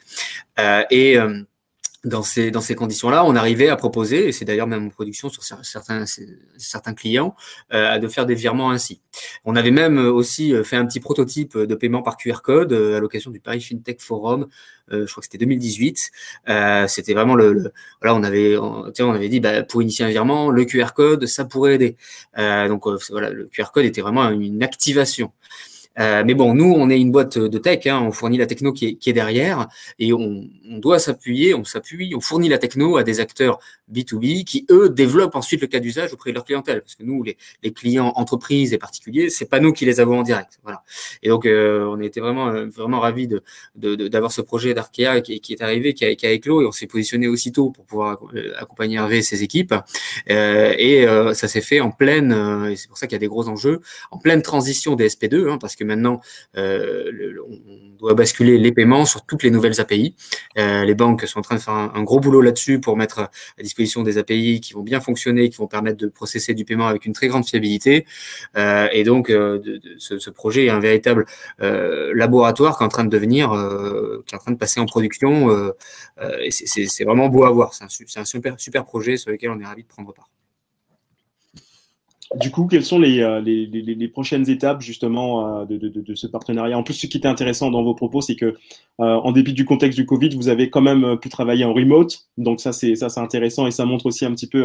Dans ces conditions-là, on arrivait à proposer, et c'est d'ailleurs même en production sur certains clients, de faire des virements ainsi. On avait même aussi fait un petit prototype de paiement par QR code à l'occasion du Paris FinTech Forum, je crois que c'était 2018. C'était vraiment voilà, on avait dit, pour initier un virement, le QR code, ça pourrait aider. Donc voilà, le QR code était vraiment une activation. Mais bon, nous, on est une boîte de tech, on fournit la techno qui est derrière et on doit s'appuyer, on fournit la techno à des acteurs B2B qui, eux, développent ensuite le cas d'usage auprès de leur clientèle. Parce que nous, les clients entreprises et particuliers, c'est pas nous qui les avons en direct. Voilà. Et donc, on a été vraiment ravis d'avoir ce projet d'Arkea qui est arrivé, qui a éclos, et on s'est positionné aussitôt pour pouvoir accompagner Hervé et ses équipes. Ça s'est fait en pleine, et c'est pour ça qu'il y a des gros enjeux, en pleine transition des SP2, parce que maintenant, on doit basculer les paiements sur toutes les nouvelles API. Les banques sont en train de faire un gros boulot là-dessus pour mettre à disposition des API qui vont bien fonctionner, qui vont permettre de processer du paiement avec une très grande fiabilité. Et donc, ce projet est un véritable laboratoire qui est en train de devenir, qui est en train de passer en production. Et c'est vraiment beau à voir. C'est un super projet sur lequel on est ravis de prendre part. Du coup, quelles sont les prochaines étapes justement de ce partenariat? En plus, ce qui était intéressant dans vos propos, c'est que en dépit du contexte du Covid, vous avez quand même pu travailler en remote. Donc ça, c'est intéressant et ça montre aussi un petit peu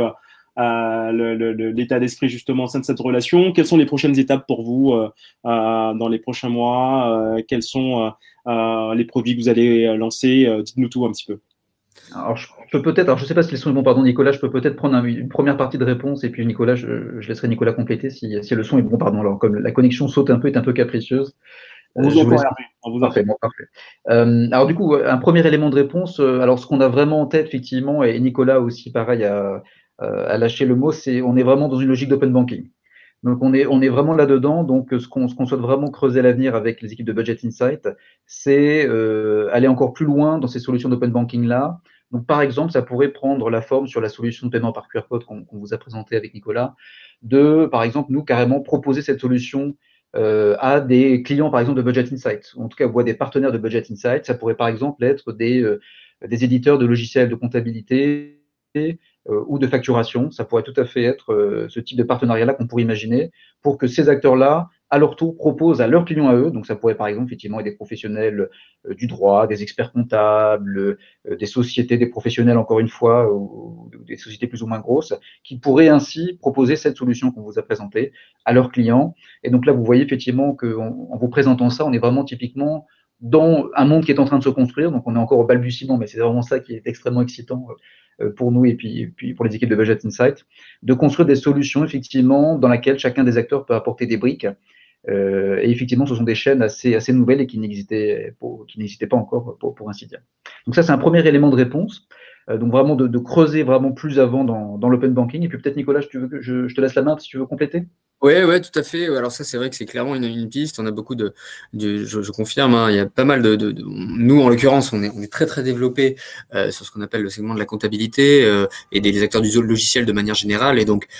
l'état d'esprit justement au sein de cette relation. Quelles sont les prochaines étapes pour vous dans les prochains mois? Quels sont les produits que vous allez lancer? Dites-nous tout un petit peu. Alors, je ne sais pas si le son est bon, pardon Nicolas, je peux peut-être prendre une première partie de réponse et puis Nicolas, je laisserai Nicolas compléter si le son est bon, pardon. Alors, comme la connexion saute un peu, est un peu capricieuse. On vous entend, Hervé. On vous entend. Parfait. Alors, du coup, un premier élément de réponse, alors ce qu'on a vraiment en tête, effectivement, et Nicolas aussi, pareil, a lâché le mot, c'est on est vraiment dans une logique d'open banking. Donc, on est vraiment là-dedans. Donc, ce qu'on souhaite vraiment creuser à l'avenir avec les équipes de Budget Insight, c'est aller encore plus loin dans ces solutions d'open banking-là. Donc, par exemple, ça pourrait prendre la forme sur la solution de paiement par QR code qu'on vous a présentée avec Nicolas, par exemple, nous, carrément proposer cette solution à des clients, par exemple, de Budget Insight, ou en tout cas, ou à des partenaires de Budget Insight. Ça pourrait, par exemple, être des éditeurs de logiciels de comptabilité ou de facturation. Ça pourrait tout à fait être ce type de partenariat-là qu'on pourrait imaginer pour que ces acteurs-là, à leur tour, proposent à leurs clients à eux. Donc, ça pourrait, par exemple, effectivement, être des professionnels du droit, des experts comptables, des sociétés, des professionnels, encore une fois, ou des sociétés plus ou moins grosses, qui pourraient ainsi proposer cette solution qu'on vous a présentée à leurs clients. Et donc là, vous voyez effectivement qu'en vous présentant ça, on est vraiment typiquement dans un monde qui est en train de se construire. Donc, on est encore au balbutiement, mais c'est vraiment ça qui est extrêmement excitant pour nous et puis pour les équipes de Budget Insight, de construire des solutions, effectivement, dans lesquelles chacun des acteurs peut apporter des briques. Et effectivement, ce sont des chaînes assez nouvelles et qui n'existaient pas encore, pour ainsi dire. Donc ça, c'est un premier élément de réponse. Donc vraiment de creuser vraiment plus avant dans l'open banking. Et puis peut-être, Nicolas, tu veux que je te laisse la main si tu veux compléter. Ouais, tout à fait. Alors ça, c'est vrai que c'est clairement une piste. On a beaucoup je confirme, hein, il y a pas mal nous, en l'occurrence, on est très, très développé sur ce qu'on appelle le segment de la comptabilité et des acteurs du logiciel de manière générale. Et donc,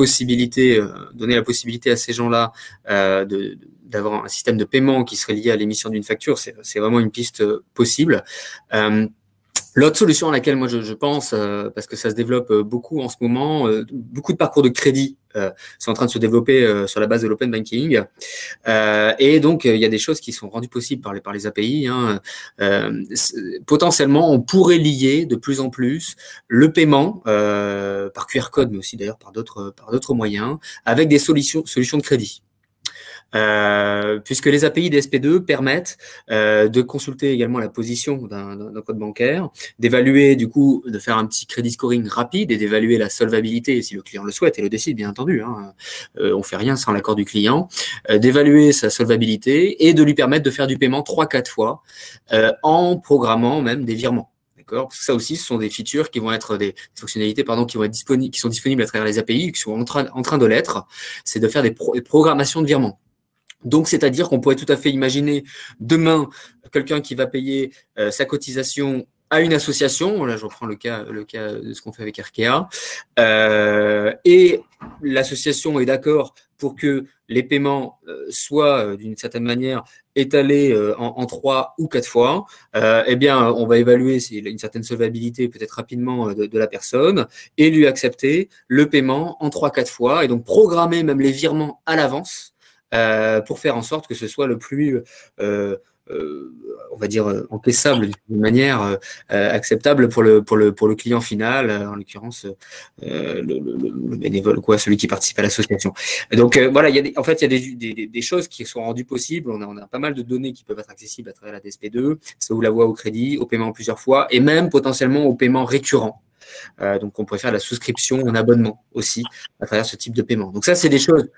donner la possibilité à ces gens-là d'avoir un système de paiement qui serait lié à l'émission d'une facture, c'est vraiment une piste possible. L'autre solution à laquelle moi je pense, parce que ça se développe beaucoup en ce moment, beaucoup de parcours de crédit sont en train de se développer sur la base de l'open banking. Et donc, il y a des choses qui sont rendues possibles par les API. Hein. Potentiellement, on pourrait lier de plus en plus le paiement par QR code, mais aussi d'ailleurs par d'autres moyens, avec des solutions de crédit. Puisque les API DSP2 permettent de consulter également la position d'un code bancaire, d'évaluer du coup, de faire un petit crédit scoring rapide et d'évaluer la solvabilité si le client le souhaite et le décide bien entendu. Hein. On fait rien sans l'accord du client, d'évaluer sa solvabilité et de lui permettre de faire du paiement 3-4 fois en programmant même des virements. Parce que ça aussi, ce sont des features qui vont être des fonctionnalités, qui vont être disponibles, qui sont disponibles à travers les API, qui sont en train de l'être. C'est de faire des programmations de virements. Donc, c'est-à-dire qu'on pourrait tout à fait imaginer demain quelqu'un qui va payer sa cotisation à une association. Là, je reprends le cas de ce qu'on fait avec Arkea. Et l'association est d'accord pour que les paiements soient, d'une certaine manière, étalés en 3 ou 4 fois. Eh bien, on va évaluer une certaine solvabilité peut-être rapidement de la personne et lui accepter le paiement en 3-4 fois et donc programmer même les virements à l'avance pour faire en sorte que ce soit le plus, on va dire, encaissable d'une manière acceptable pour le client final, en l'occurrence le bénévole, celui qui participe à l'association. Donc voilà, il y a des choses qui sont rendues possibles. On a pas mal de données qui peuvent être accessibles à travers la DSP2. Ça ouvre la voie au crédit, au paiement plusieurs fois et même potentiellement au paiement récurrent. Donc, on pourrait faire la souscription en abonnement aussi à travers ce type de paiement. Donc, ça, c'est des choses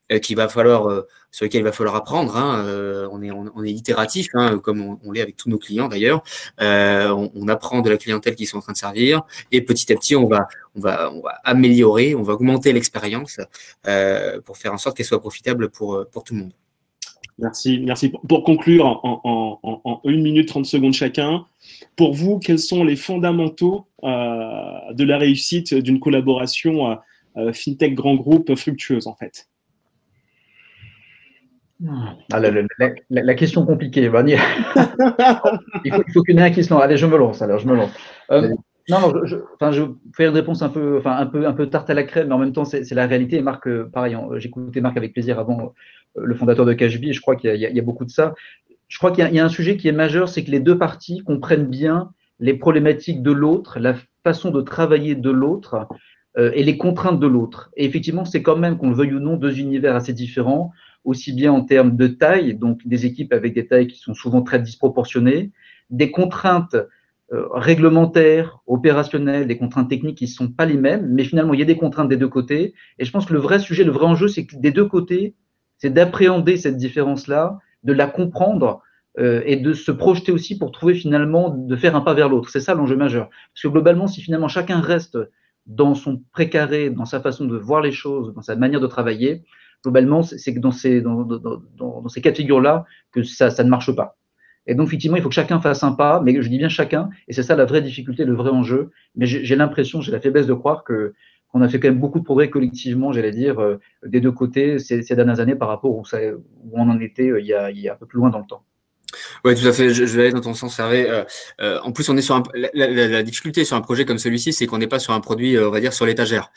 sur lesquelles il va falloir apprendre. Hein. On est itératif, hein, comme on l'est avec tous nos clients d'ailleurs. On apprend de la clientèle qui sont en train de servir et petit à petit, on va améliorer, on va augmenter l'expérience pour faire en sorte qu'elle soit profitable pour tout le monde. Merci. Pour conclure, en 1 minute 30 secondes chacun, pour vous, quels sont les fondamentaux de la réussite d'une collaboration FinTech grand groupe fructueuse, en fait? La question compliquée, il faut qu'il y en ait un qui se lance. Allez, je me lance. Non, je fais une réponse un peu tarte à la crème, mais en même temps, c'est la réalité. Et Marc, pareil, j'écoutais Marc avec plaisir avant, le fondateur de Cashbee, et je crois qu'il y a beaucoup de ça. Je crois qu'il y a un sujet qui est majeur, c'est que les deux parties comprennent bien les problématiques de l'autre, la façon de travailler de l'autre et les contraintes de l'autre. Et effectivement, c'est quand même, qu'on le veuille ou non, deux univers assez différents, aussi bien en termes de taille, donc des équipes avec des tailles qui sont souvent très disproportionnées, des contraintes réglementaires, opérationnelles, des contraintes techniques qui ne sont pas les mêmes, mais finalement, il y a des contraintes des deux côtés. Et je pense que le vrai sujet, le vrai enjeu, c'est que des deux côtés, c'est d'appréhender cette différence-là, de la comprendre et de se projeter aussi pour trouver finalement, de faire un pas vers l'autre. C'est ça l'enjeu majeur. Parce que globalement, si finalement chacun reste dans son précaré, dans sa façon de voir les choses, dans sa manière de travailler, globalement, c'est que dans ces cas de figure-là que ça ne marche pas. Et donc, effectivement, il faut que chacun fasse un pas, mais je dis bien chacun, et c'est ça la vraie difficulté, le vrai enjeu. Mais j'ai l'impression, j'ai la faiblesse de croire qu'on a fait quand même beaucoup de progrès collectivement, j'allais dire, des deux côtés ces dernières années par rapport où on en était il y a un peu plus loin dans le temps. Oui, tout à fait. Je vais aller dans ton sens, Hervé. En plus, on est sur la difficulté sur un projet comme celui-ci, c'est qu'on n'est pas sur un produit, on va dire, sur l'étagère.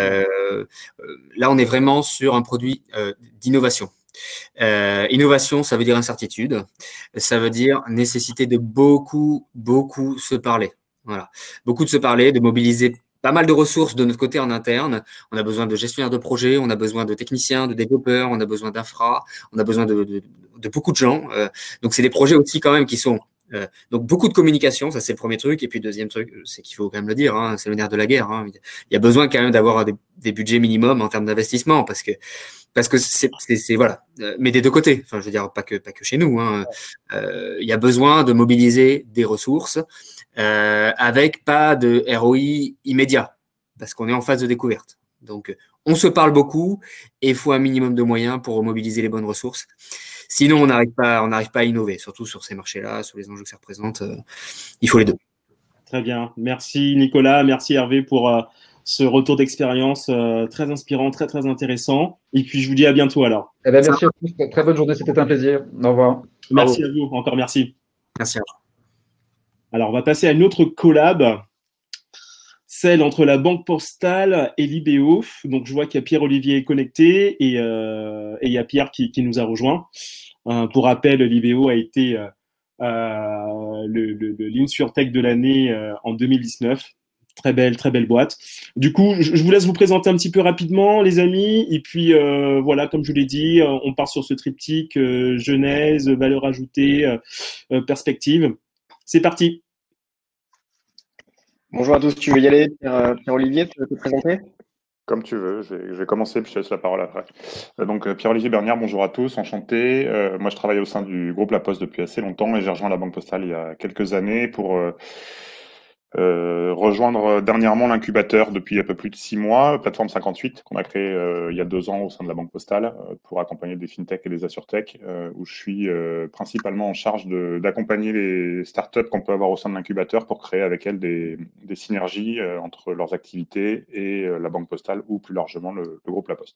Là, on est vraiment sur un produit d'innovation. Innovation, ça veut dire incertitude. Ça veut dire nécessité de beaucoup se parler. Voilà. Beaucoup de se parler, de mobiliser pas mal de ressources de notre côté en interne. On a besoin de gestionnaires de projets, on a besoin de techniciens, de développeurs, on a besoin d'infra, on a besoin de beaucoup de gens. Donc, c'est des projets aussi quand même qui sont… donc, beaucoup de communication, ça c'est le premier truc. Et puis, le deuxième truc, c'est qu'il faut quand même le dire, hein, c'est le nerf de la guerre. Hein. Il y a besoin quand même d'avoir des budgets minimums en termes d'investissement parce que c'est voilà, mais des deux côtés. Enfin, je veux dire, pas que chez nous. Hein. Il y a besoin de mobiliser des ressources avec pas de ROI immédiat parce qu'on est en phase de découverte. Donc, on se parle beaucoup et il faut un minimum de moyens pour mobiliser les bonnes ressources. Sinon, on n'arrive pas à innover, surtout sur ces marchés-là, sur les enjeux que ça représente. Il faut les deux. Très bien. Merci Nicolas, merci Hervé pour ce retour d'expérience très inspirant, très intéressant. Et puis, je vous dis à bientôt alors. Eh bien, merci à tous. Très bonne journée, c'était un plaisir. Au revoir. Merci à vous, encore merci. Merci à vous. Alors, on va passer à une autre collab, celle entre la Banque Postale et l'IBO. Donc, je vois qu'il y a Pierre-Olivier connecté et il y a Pierre qui nous a rejoint. Pour rappel, l'IBO a été l'InsurTech de l'année en 2019. Très belle boîte. Du coup, je vous laisse vous présenter un petit peu rapidement, les amis. Et puis, voilà, comme je vous l'ai dit, on part sur ce triptyque genèse, valeur ajoutée, perspective. C'est parti. Bonjour à tous, tu veux y aller, Pierre-Olivier, tu veux te présenter? Comme tu veux, je vais commencer puis je laisse la parole après. Donc Pierre-Olivier Bernière, bonjour à tous, enchanté. Moi je travaille au sein du groupe La Poste depuis assez longtemps et j'ai rejoint la Banque Postale il y a quelques années pour rejoindre dernièrement l'incubateur depuis un peu plus de 6 mois, Plateforme 58, qu'on a créé il y a 2 ans au sein de la Banque Postale pour accompagner des fintech et des assurtech, où je suis principalement en charge d'accompagner les startups qu'on peut avoir au sein de l'incubateur pour créer avec elles des synergies entre leurs activités et la Banque Postale ou plus largement le groupe La Poste.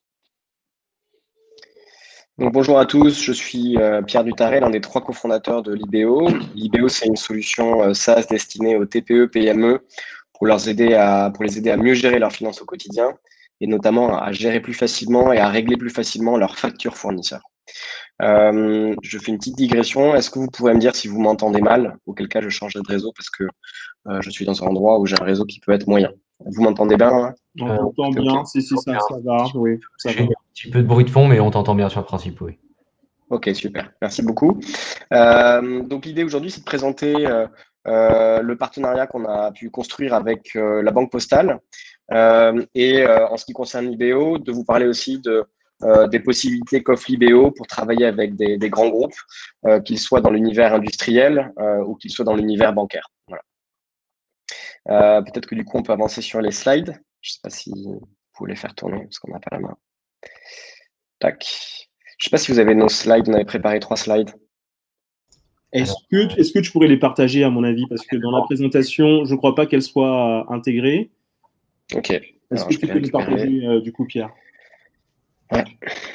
Donc, bonjour à tous, je suis Pierre Dutarret, l'un des 3 cofondateurs de l'IBO. L'IBO, c'est une solution SaaS destinée aux TPE, PME pour les aider à mieux gérer leurs finances au quotidien et notamment à gérer plus facilement et à régler plus facilement leurs factures fournisseurs. Je fais une petite digression. Est-ce que vous pourrez me dire si vous m'entendez mal? Auquel cas, je changerai de réseau parce que je suis dans un endroit où j'ai un réseau qui peut être moyen. Vous m'entendez bien? Hein? On t'entend bien, okay. Si ça va. Oui, ça va. Un petit peu de bruit de fond, mais on t'entend bien sur le principe, oui. Ok, super. Merci beaucoup. Donc, l'idée aujourd'hui, c'est de présenter le partenariat qu'on a pu construire avec la Banque Postale et en ce qui concerne l'IBO, de vous parler aussi des possibilités qu'offre l'IBO pour travailler avec des grands groupes, qu'ils soient dans l'univers industriel ou qu'ils soient dans l'univers bancaire. Voilà. Peut-être que du coup, on peut avancer sur les slides. Je ne sais pas si vous pouvez les faire tourner parce qu'on n'a pas la main. Tac. Je ne sais pas si vous avez nos slides. On avait préparé 3 slides. Est-ce que tu pourrais les partager, à mon avis, parce que dans la présentation, je ne crois pas qu'elles soient intégrées. Ok. Est-ce que tu peux les partager, du coup, Pierre? Ouais.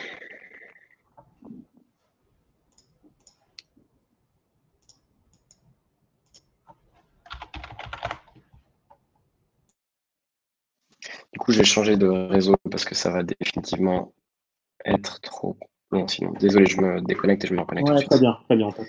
Du coup, je vais changer de réseau parce que ça va définitivement être trop long sinon. Désolé, je me déconnecte et je me reconnecte tout de suite. Très bien, très bien.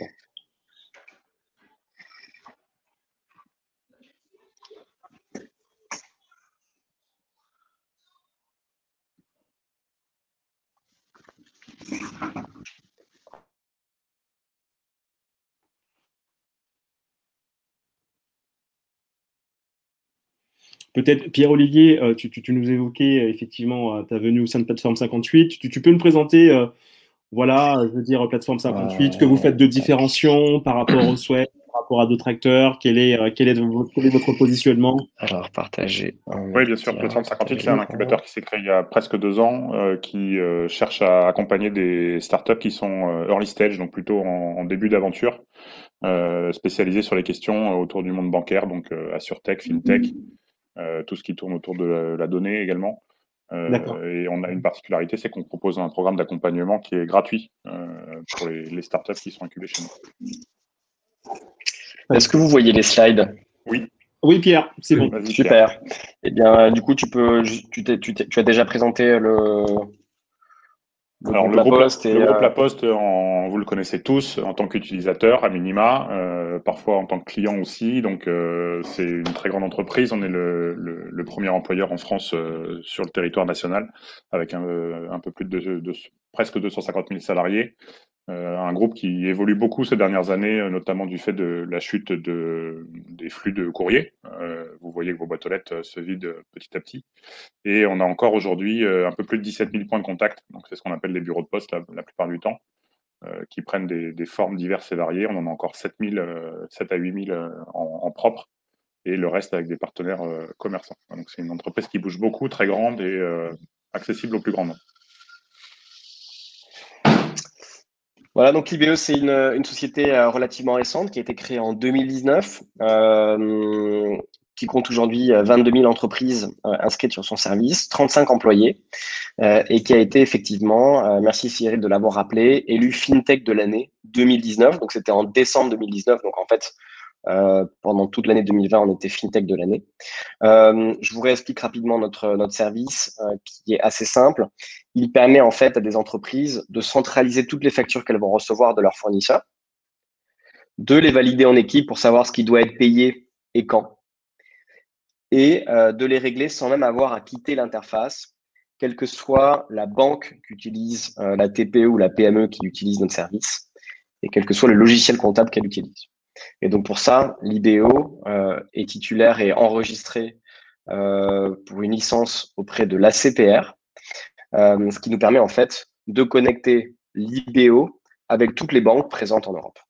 Peut-être, Pierre-Olivier, tu nous évoquais effectivement ta venue au sein de Plateforme 58. Tu peux nous présenter, voilà, je veux dire, Plateforme 58, ce que vous faites de différenciant par rapport au Sweat, par rapport à d'autres acteurs, quel est votre positionnement? Alors, partager. Oui, bien sûr. Plateforme 58, c'est un incubateur qui s'est créé il y a presque 2 ans, qui cherche à accompagner des startups qui sont early stage, donc plutôt en début d'aventure, spécialisées sur les questions autour du monde bancaire, donc AssureTech, FinTech, tout ce qui tourne autour de la donnée également. Et on a une particularité, c'est qu'on propose un programme d'accompagnement qui est gratuit pour les startups qui sont incubées chez nous. Est-ce que vous voyez les slides? Oui. Oui, Pierre, c'est bon. Super. Eh bien, du coup, tu as déjà présenté le Alors, groupe La Poste. Le groupe La Poste, vous le connaissez tous en tant qu'utilisateur, à minima, parfois en tant que client aussi. Donc, c'est une très grande entreprise. On est le premier employeur en France sur le territoire national, avec un peu plus de presque 250 000 salariés. Un groupe qui évolue beaucoup ces dernières années, notamment du fait de la chute des flux de courrier. Vous voyez que vos boîtes aux lettres se vident petit à petit. Et on a encore aujourd'hui un peu plus de 17 000 points de contact. Donc, c'est ce qu'on appelle les bureaux de poste la plupart du temps, qui prennent des formes diverses et variées. On en a encore 7 à 8 000 en propre, et le reste avec des partenaires commerçants. Donc, c'est une entreprise qui bouge beaucoup, très grande et accessible au plus grand nombre. Voilà, donc l'IBE, c'est une société relativement récente qui a été créée en 2019, qui compte aujourd'hui 22 000 entreprises inscrites sur son service, 35 employés, et qui a été effectivement, merci Cyril de l'avoir rappelé, élu FinTech de l'année 2019. Donc c'était en décembre 2019, donc en fait, pendant toute l'année 2020, on était FinTech de l'année. Je vous réexplique rapidement notre service qui est assez simple. Il permet en fait à des entreprises de centraliser toutes les factures qu'elles vont recevoir de leurs fournisseurs, de les valider en équipe pour savoir ce qui doit être payé et quand, et de les régler sans même avoir à quitter l'interface, quelle que soit la banque qu'utilise la TPE ou la PME qui utilise notre service, et quel que soit le logiciel comptable qu'elle utilise. Et donc pour ça, l'IBO est titulaire et enregistré pour une licence auprès de l'ACPR, ce qui nous permet en fait de connecter l'IBO avec toutes les banques présentes en Europe.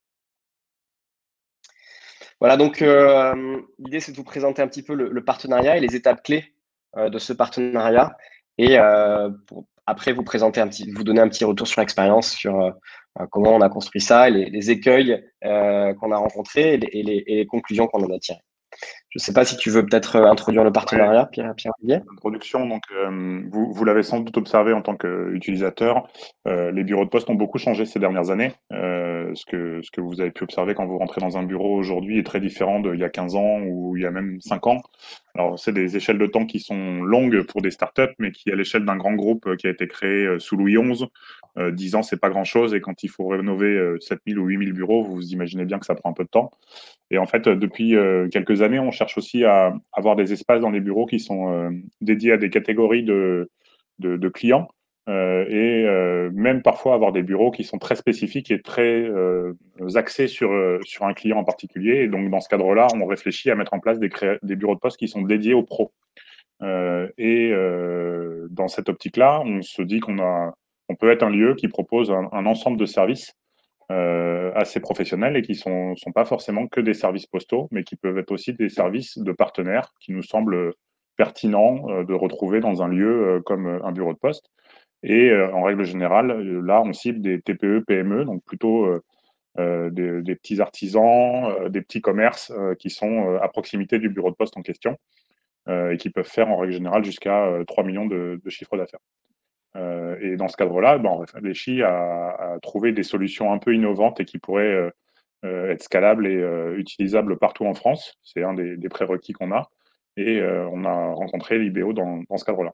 Voilà, donc l'idée c'est de vous présenter un petit peu le partenariat et les étapes clés de ce partenariat, et après vous présenter vous donner un petit retour sur l'expérience, sur comment on a construit ça, les écueils qu'on a rencontrés et les conclusions qu'on en a tirées. Je ne sais pas si tu veux peut-être introduire le partenariat, Pierre-Olivier. Introduction, donc vous l'avez sans doute observé en tant qu'utilisateur, les bureaux de poste ont beaucoup changé ces dernières années. Ce que vous avez pu observer quand vous rentrez dans un bureau aujourd'hui est très différent d'il y a 15 ans ou il y a même 5 ans. Alors, c'est des échelles de temps qui sont longues pour des startups, mais qui, à l'échelle d'un grand groupe qui a été créé sous Louis XI, 10 ans, c'est pas grand-chose. Et quand il faut rénover 7000 ou 8000 bureaux, vous imaginez bien que ça prend un peu de temps. Et en fait, depuis quelques années, on cherche aussi à avoir des espaces dans les bureaux qui sont dédiés à des catégories de clients, et même parfois avoir des bureaux qui sont très spécifiques et très axés sur un client en particulier. Et donc, dans ce cadre-là, on réfléchit à mettre en place des bureaux de poste qui sont dédiés aux pros. Et dans cette optique-là, on se dit qu'on peut être un lieu qui propose un ensemble de services assez professionnels et qui sont pas forcément que des services postaux, mais qui peuvent être aussi des services de partenaires qui nous semblent pertinents de retrouver dans un lieu comme un bureau de poste. Et en règle générale, là, on cible des TPE, PME, donc plutôt des petits artisans, des petits commerces qui sont à proximité du bureau de poste en question et qui peuvent faire en règle générale jusqu'à 3 millions de chiffre d'affaires. Et dans ce cadre-là, on réfléchit à trouver des solutions un peu innovantes et qui pourraient être scalables et utilisables partout en France. C'est un des prérequis qu'on a. Et on a rencontré l'IBO dans ce cadre-là.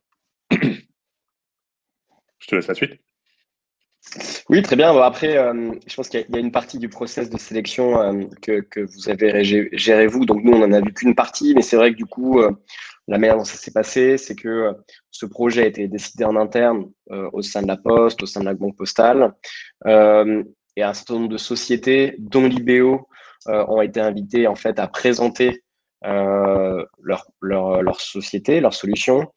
Je te laisse la suite. Oui, très bien. Bon, après, je pense qu'il y a une partie du process de sélection que vous avez géré vous. Donc, nous, on n'en a vu qu'une partie. Mais c'est vrai que du coup, la manière dont ça s'est passé, c'est que ce projet a été décidé en interne au sein de la Poste, au sein de la Banque Postale. Et un certain nombre de sociétés, dont l'IBO, ont été invitées en fait à présenter leur société, leur solution.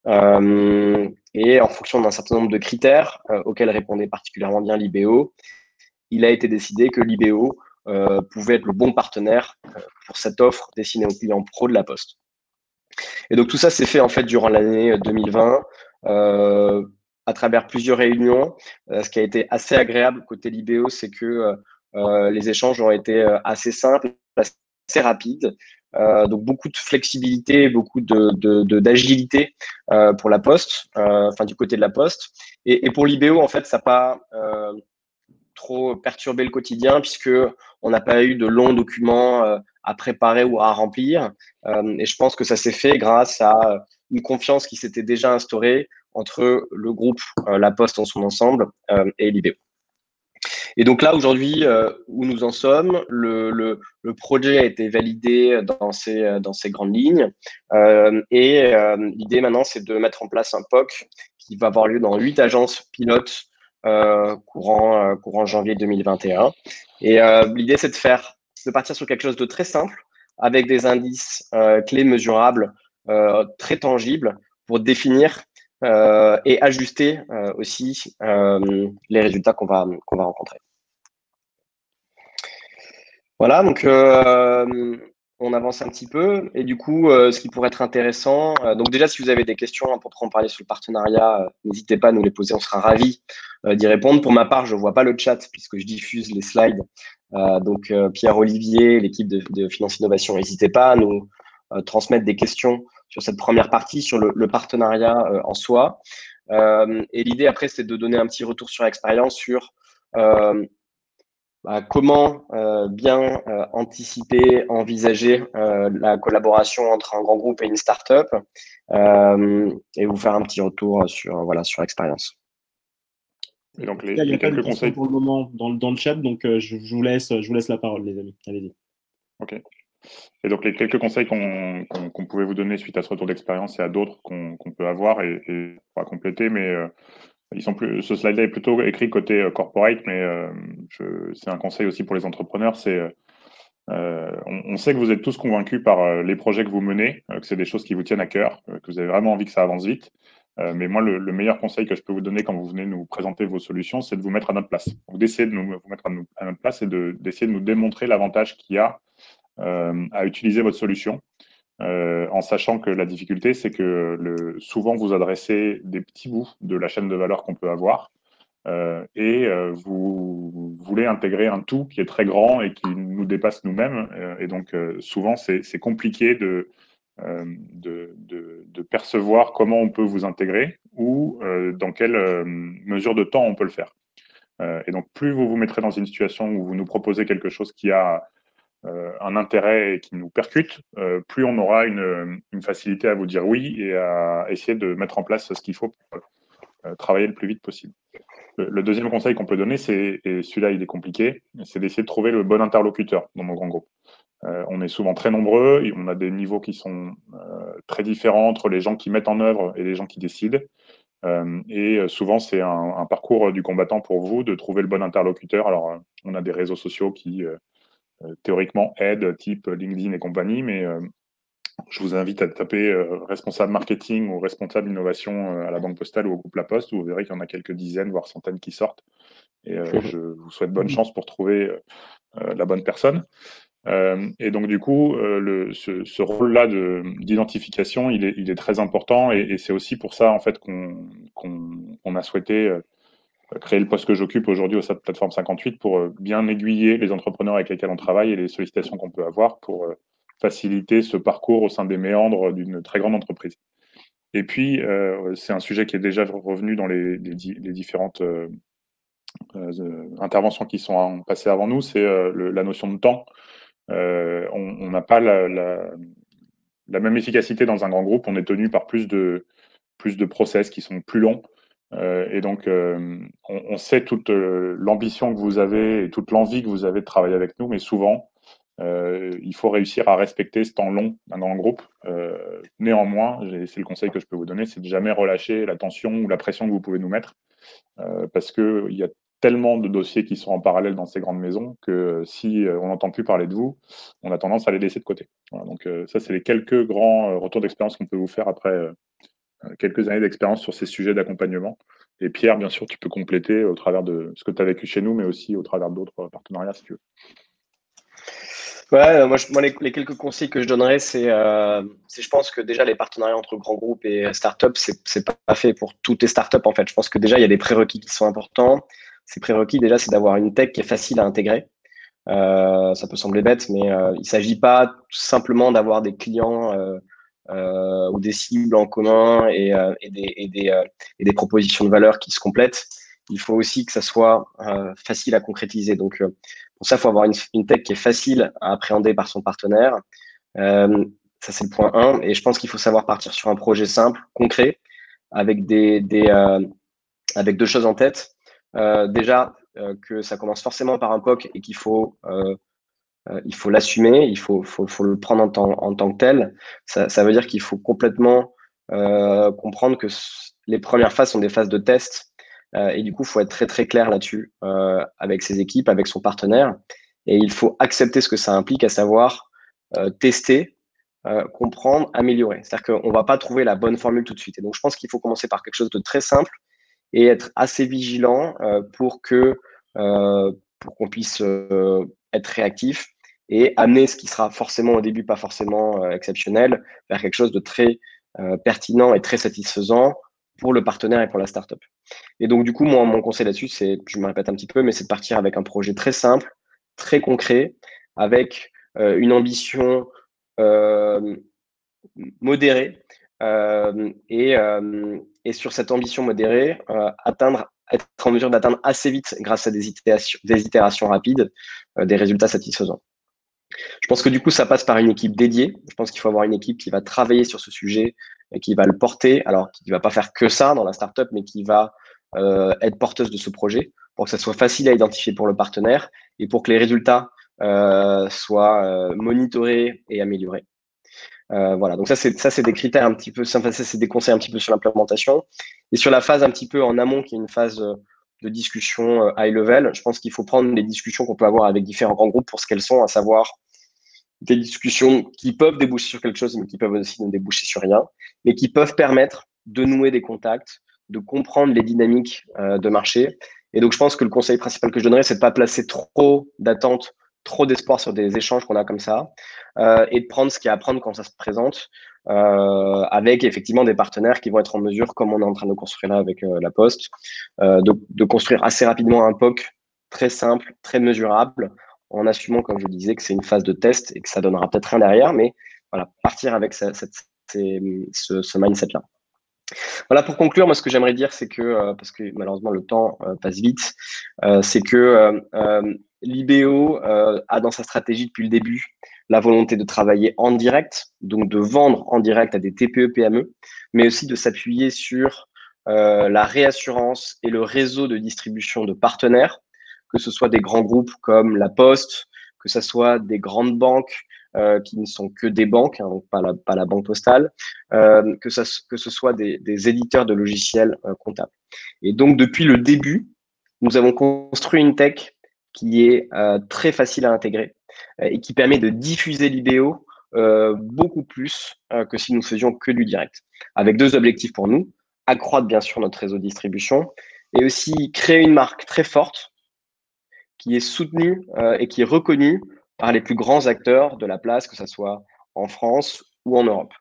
Et en fonction d'un certain nombre de critères auxquels répondait particulièrement bien l'IBO, il a été décidé que l'IBO pouvait être le bon partenaire pour cette offre destinée aux clients pro de la Poste. Et donc tout ça s'est fait en fait durant l'année 2020 à travers plusieurs réunions. Ce qui a été assez agréable côté l'IBO, c'est que les échanges ont été assez simples, assez rapides. Donc beaucoup de flexibilité, beaucoup d'agilité pour la Poste, enfin du côté de la Poste. Et pour l'IBO, en fait, ça n'a pas trop perturbé le quotidien puisque on n'a pas eu de longs documents à préparer ou à remplir. Et je pense que ça s'est fait grâce à une confiance qui s'était déjà instaurée entre le groupe La Poste en son ensemble et l'IBO. Et donc là, aujourd'hui, où nous en sommes, le projet a été validé dans ses grandes lignes. Et l'idée maintenant, c'est de mettre en place un POC qui va avoir lieu dans 8 agences pilotes courant janvier 2021. Et l'idée, c'est de partir sur quelque chose de très simple, avec des indices clés mesurables, très tangibles, pour définir et ajuster aussi les résultats qu'on va rencontrer. Voilà, donc on avance un petit peu. Et du coup, ce qui pourrait être intéressant, donc déjà, si vous avez des questions pour en parler sur le partenariat, n'hésitez pas à nous les poser, on sera ravis d'y répondre. Pour ma part, je ne vois pas le chat puisque je diffuse les slides. Donc, Pierre-Olivier, l'équipe de Finance Innovation, n'hésitez pas à nous transmettre des questions sur cette première partie, sur le partenariat en soi. Et l'idée, après, c'est de donner un petit retour sur l'expérience sur comment bien anticiper, envisager la collaboration entre un grand groupe et une start-up et vous faire un petit retour sur l'expérience. Et donc, il n'y a pas de quelques conseils pour le moment dans le chat, donc je vous laisse la parole, les amis. Allez-y. Ok. Et donc, les quelques conseils qu'on pouvait vous donner suite à ce retour d'expérience et à d'autres qu'on peut avoir et on va compléter, mais ce slide-là est plutôt écrit côté corporate, mais c'est un conseil aussi pour les entrepreneurs. On sait que vous êtes tous convaincus par les projets que vous menez, que c'est des choses qui vous tiennent à cœur, que vous avez vraiment envie que ça avance vite. Mais moi, le meilleur conseil que je peux vous donner quand vous venez nous présenter vos solutions, c'est de vous mettre à notre place. Donc, d'essayer de vous mettre à notre place et d'essayer de nous démontrer l'avantage qu'il y a à utiliser votre solution. En sachant que la difficulté, c'est que souvent, vous adressez des petits bouts de la chaîne de valeur qu'on peut avoir et vous voulez intégrer un tout qui est très grand et qui nous dépasse nous-mêmes. Et donc, souvent, c'est compliqué de percevoir comment on peut vous intégrer ou dans quelle mesure de temps on peut le faire. Et donc, plus vous vous mettrez dans une situation où vous nous proposez quelque chose qui a un intérêt et qui nous percute, plus on aura une facilité à vous dire oui et à essayer de mettre en place ce qu'il faut pour travailler le plus vite possible. Le deuxième conseil qu'on peut donner, et celui-là il est compliqué, c'est d'essayer de trouver le bon interlocuteur dans nos grands groupes. On est souvent très nombreux, et on a des niveaux qui sont très différents entre les gens qui mettent en œuvre et les gens qui décident. Et souvent, c'est un parcours du combattant pour vous de trouver le bon interlocuteur. Alors, on a des réseaux sociaux qui théoriquement aident, type LinkedIn et compagnie, mais je vous invite à taper responsable marketing ou responsable innovation à la Banque Postale ou au groupe La Poste, où vous verrez qu'il y en a quelques dizaines, voire centaines qui sortent. Et je vous souhaite bonne chance pour trouver la bonne personne. Et donc, du coup, ce rôle-là d'identification, il est très important. Et c'est aussi pour ça, en fait, qu'on a souhaité créé le poste que j'occupe aujourd'hui au sein de Plateforme 58 pour bien aiguiller les entrepreneurs avec lesquels on travaille et les sollicitations qu'on peut avoir pour faciliter ce parcours au sein des méandres d'une très grande entreprise. Et puis, c'est un sujet qui est déjà revenu dans les différentes interventions qui sont passées avant nous, c'est la notion de temps. On n'a pas la même efficacité dans un grand groupe, on est tenu par plus de process qui sont plus longs. Et donc, on sait toute l'ambition que vous avez et toute l'envie que vous avez de travailler avec nous, mais souvent, il faut réussir à respecter ce temps long d'un grand groupe. Néanmoins, c'est le conseil que je peux vous donner, c'est de jamais relâcher la tension ou la pression que vous pouvez nous mettre, parce qu'il y a tellement de dossiers qui sont en parallèle dans ces grandes maisons que si on n'entend plus parler de vous, on a tendance à les laisser de côté. Voilà, donc ça, c'est les quelques grands retours d'expérience qu'on peut vous faire après quelques années d'expérience sur ces sujets d'accompagnement. Et Pierre, bien sûr, tu peux compléter au travers de ce que tu as vécu chez nous, mais aussi au travers d'autres partenariats, si tu veux. Ouais, moi les quelques conseils que je donnerais, c'est je pense que déjà les partenariats entre grands groupes et startups, c'est pas fait pour toutes les startups en fait. Je pense que déjà il y a des prérequis qui sont importants. Ces prérequis déjà, c'est d'avoir une tech qui est facile à intégrer. Ça peut sembler bête, mais il s'agit pas tout simplement d'avoir des clients ou des cibles en commun et des propositions de valeur qui se complètent. Il faut aussi que ça soit facile à concrétiser. Donc, pour ça, il faut avoir une tech qui est facile à appréhender par son partenaire. Ça, c'est le point 1. Et je pense qu'il faut savoir partir sur un projet simple, concret, avec avec deux choses en tête. Déjà, que ça commence forcément par un POC et qu'il faut l'assumer, il faut le prendre en tant que tel. Ça veut dire qu'il faut complètement comprendre que les premières phases sont des phases de test. Et du coup, il faut être très, très clair là-dessus avec ses équipes, avec son partenaire. Et il faut accepter ce que ça implique, à savoir tester, comprendre, améliorer. C'est-à-dire qu'on ne va pas trouver la bonne formule tout de suite. Et donc, je pense qu'il faut commencer par quelque chose de très simple et être assez vigilant pour qu'on puisse être réactif et amener ce qui sera forcément au début pas forcément exceptionnel vers quelque chose de très pertinent et très satisfaisant pour le partenaire et pour la startup. Et donc, du coup, moi, mon conseil là-dessus, je me répète un petit peu, mais c'est de partir avec un projet très simple, très concret, avec une ambition modérée et sur cette ambition modérée, être en mesure d'atteindre assez vite, grâce à des itérations rapides, des résultats satisfaisants. Je pense que du coup, ça passe par une équipe dédiée. Je pense qu'il faut avoir une équipe qui va travailler sur ce sujet et qui va le porter. Alors, qui ne va pas faire que ça dans la startup, mais qui va être porteuse de ce projet pour que ça soit facile à identifier pour le partenaire et pour que les résultats soient monitorés et améliorés. Voilà, donc ça c'est des critères un petit peu, ça c'est des conseils un petit peu sur l'implémentation. Et sur la phase un petit peu en amont, qui est une phase de discussion high level, je pense qu'il faut prendre les discussions qu'on peut avoir avec différents grands groupes pour ce qu'elles sont, à savoir des discussions qui peuvent déboucher sur quelque chose, mais qui peuvent aussi ne déboucher sur rien, mais qui peuvent permettre de nouer des contacts, de comprendre les dynamiques de marché. Et donc, je pense que le conseil principal que je donnerais, c'est de ne pas placer trop d'attentes, trop d'espoir sur des échanges qu'on a comme ça, et de prendre ce qu'il y a à prendre quand ça se présente, avec effectivement des partenaires qui vont être en mesure, comme on est en train de construire là avec La Poste, de construire assez rapidement un POC très simple, très mesurable, en assumant, comme je disais, que c'est une phase de test et que ça donnera peut-être rien derrière, mais voilà, partir avec ce mindset-là. Voilà, pour conclure, moi, ce que j'aimerais dire, c'est que, parce que malheureusement, le temps passe vite, c'est que l'IBO a dans sa stratégie depuis le début la volonté de travailler en direct, donc de vendre en direct à des TPE-PME, mais aussi de s'appuyer sur la réassurance et le réseau de distribution de partenaires, que ce soit des grands groupes comme La Poste, que ce soit des grandes banques qui ne sont que des banques, hein, donc pas la banque postale, que ce soit des éditeurs de logiciels comptables. Et donc, depuis le début, nous avons construit une tech qui est très facile à intégrer et qui permet de diffuser l'IBO beaucoup plus que si nous faisions que du direct. Avec deux objectifs pour nous: accroître bien sûr notre réseau de distribution et aussi créer une marque très forte qui est soutenue et qui est reconnue par les plus grands acteurs de la place, que ce soit en France ou en Europe.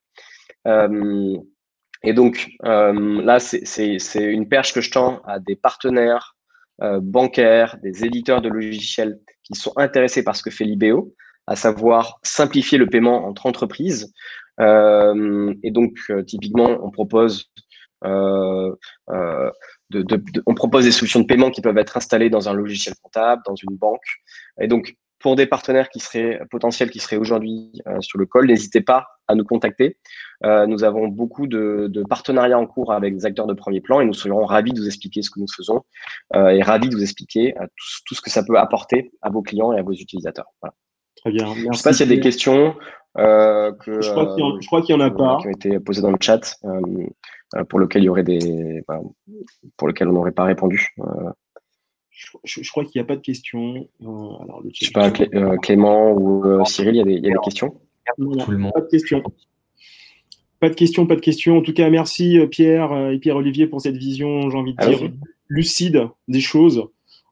Et donc, là, c'est une perche que je tends à des partenaires, bancaires, des éditeurs de logiciels qui sont intéressés par ce que fait l'IBO, à savoir simplifier le paiement entre entreprises. Et donc, typiquement, on propose on propose des solutions de paiement qui peuvent être installées dans un logiciel comptable, dans une banque. Et donc, pour des partenaires potentiels qui seraient aujourd'hui sur le call, n'hésitez pas à nous contacter. Nous avons beaucoup de partenariats en cours avec des acteurs de premier plan et nous serions ravis de vous expliquer ce que nous faisons et ravis de vous expliquer tout ce que ça peut apporter à vos clients et à vos utilisateurs. Voilà. Très bien. Merci. Je ne sais pas s'il y a des questions je crois qu'il y en a pas qui ont été posées dans le chat pour lesquelles il y aurait pour lesquelles on n'aurait pas répondu. Je crois qu'il n'y a pas de questions. Alors, je ne sais pas, Clément ou Cyril, il y a des questions? Tout le monde. Pas de questions. Pas de questions. En tout cas, merci Pierre et Pierre-Olivier pour cette vision, j'ai envie de dire, lucide des choses.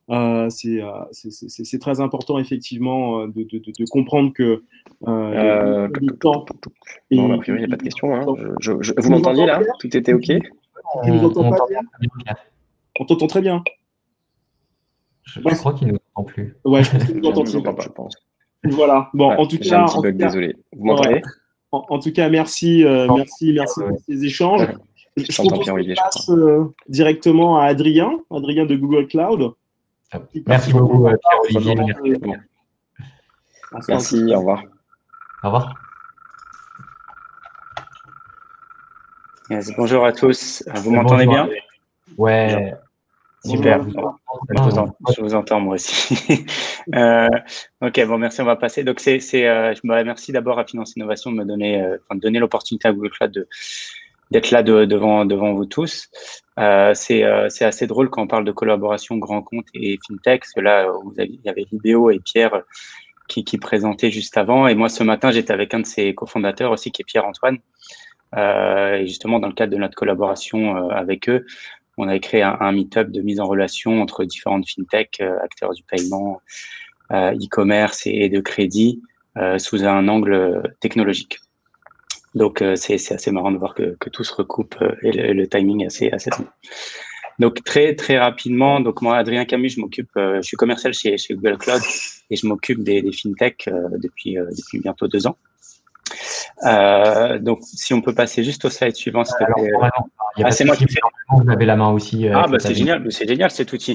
C'est très important, effectivement, de comprendre que le temps. Non, a priori, il n'y a pas de questions. Hein. Vous m'entendiez là? Tout était OK? Tu nous entends pas bien? On t'entend très bien. Je crois qu'il ne nous entend plus. Ouais, je pense qu'il nous entend pas, je pense. Voilà. Bon, en tout cas, désolé. Vous m'entendez? En tout cas, merci pour ces échanges. Je propose qu'on passe directement à Adrien de Google Cloud. Merci beaucoup, Pierre-Olivier. Merci, au revoir. Au revoir. Bonjour à tous. Vous m'entendez bien? Ouais. Super. Je vous entends moi aussi. Ok, bon, merci. On va passer. Donc, merci d'abord à Finance Innovation de me donner l'opportunité à Google Cloud d'être là devant vous tous. C'est assez drôle quand on parle de collaboration grand compte et fintech, parce que là, il y avait l'IBO et Pierre qui présentaient juste avant. Et moi, ce matin, j'étais avec un de ses cofondateurs aussi, qui est Pierre-Antoine. Et justement, dans le cadre de notre collaboration avec eux, on a créé un meet-up de mise en relation entre différentes fintech, acteurs du paiement, e-commerce et de crédit, sous un angle technologique. Donc, c'est assez marrant de voir que tout se recoupe et le timing est assez bon. Donc, très rapidement, donc moi, Adrien Camus, je suis commercial chez Google Cloud et je m'occupe des fintech depuis bientôt 2 ans. Donc, si on peut passer juste au slide suivant, s'il te plaît. C'est moi qui fais. Vous avez la main aussi. C'est génial cet outil.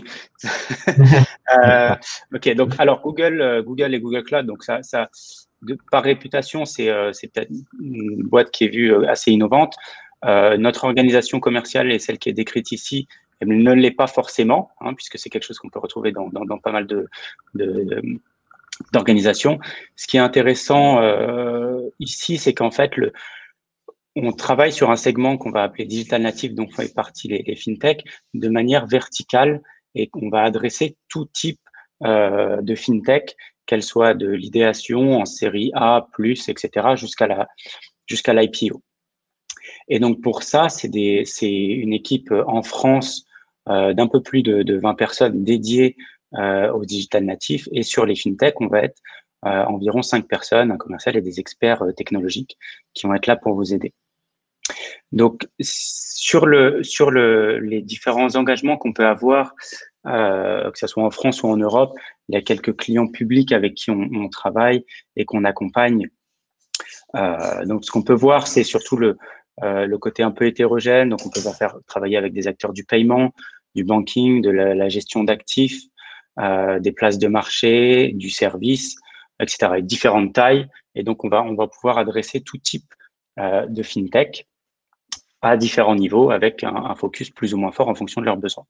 Ok, donc alors Google et Google Cloud, donc ça par réputation, c'est peut-être une boîte qui est vue assez innovante. Notre organisation commerciale et celle qui est décrite ici, elle ne l'est pas forcément, puisque c'est quelque chose qu'on peut retrouver dans pas mal d'organisations. Ce qui est intéressant ici, c'est qu'en fait, on travaille sur un segment qu'on va appeler digital native, dont fait partie les fintech, de manière verticale, et qu'on va adresser tout type de fintech, qu'elle soit de l'idéation en série A+, etc., jusqu'à l'IPO. Et donc pour ça, c'est une équipe en France d'un peu plus de 20 personnes dédiées au digital natif, et sur les fintech, on va être environ 5 personnes, un commercial et des experts technologiques qui vont être là pour vous aider. Donc sur les différents engagements qu'on peut avoir, que ce soit en France ou en Europe, il y a quelques clients publics avec qui on travaille et qu'on accompagne. Donc ce qu'on peut voir, c'est surtout le côté un peu hétérogène. Donc on peut travailler avec des acteurs du paiement, du banking, de la gestion d'actifs, des places de marché, du service, etc., avec différentes tailles. Et donc on va pouvoir adresser tout type de fintech à différents niveaux, avec un focus plus ou moins fort en fonction de leurs besoins.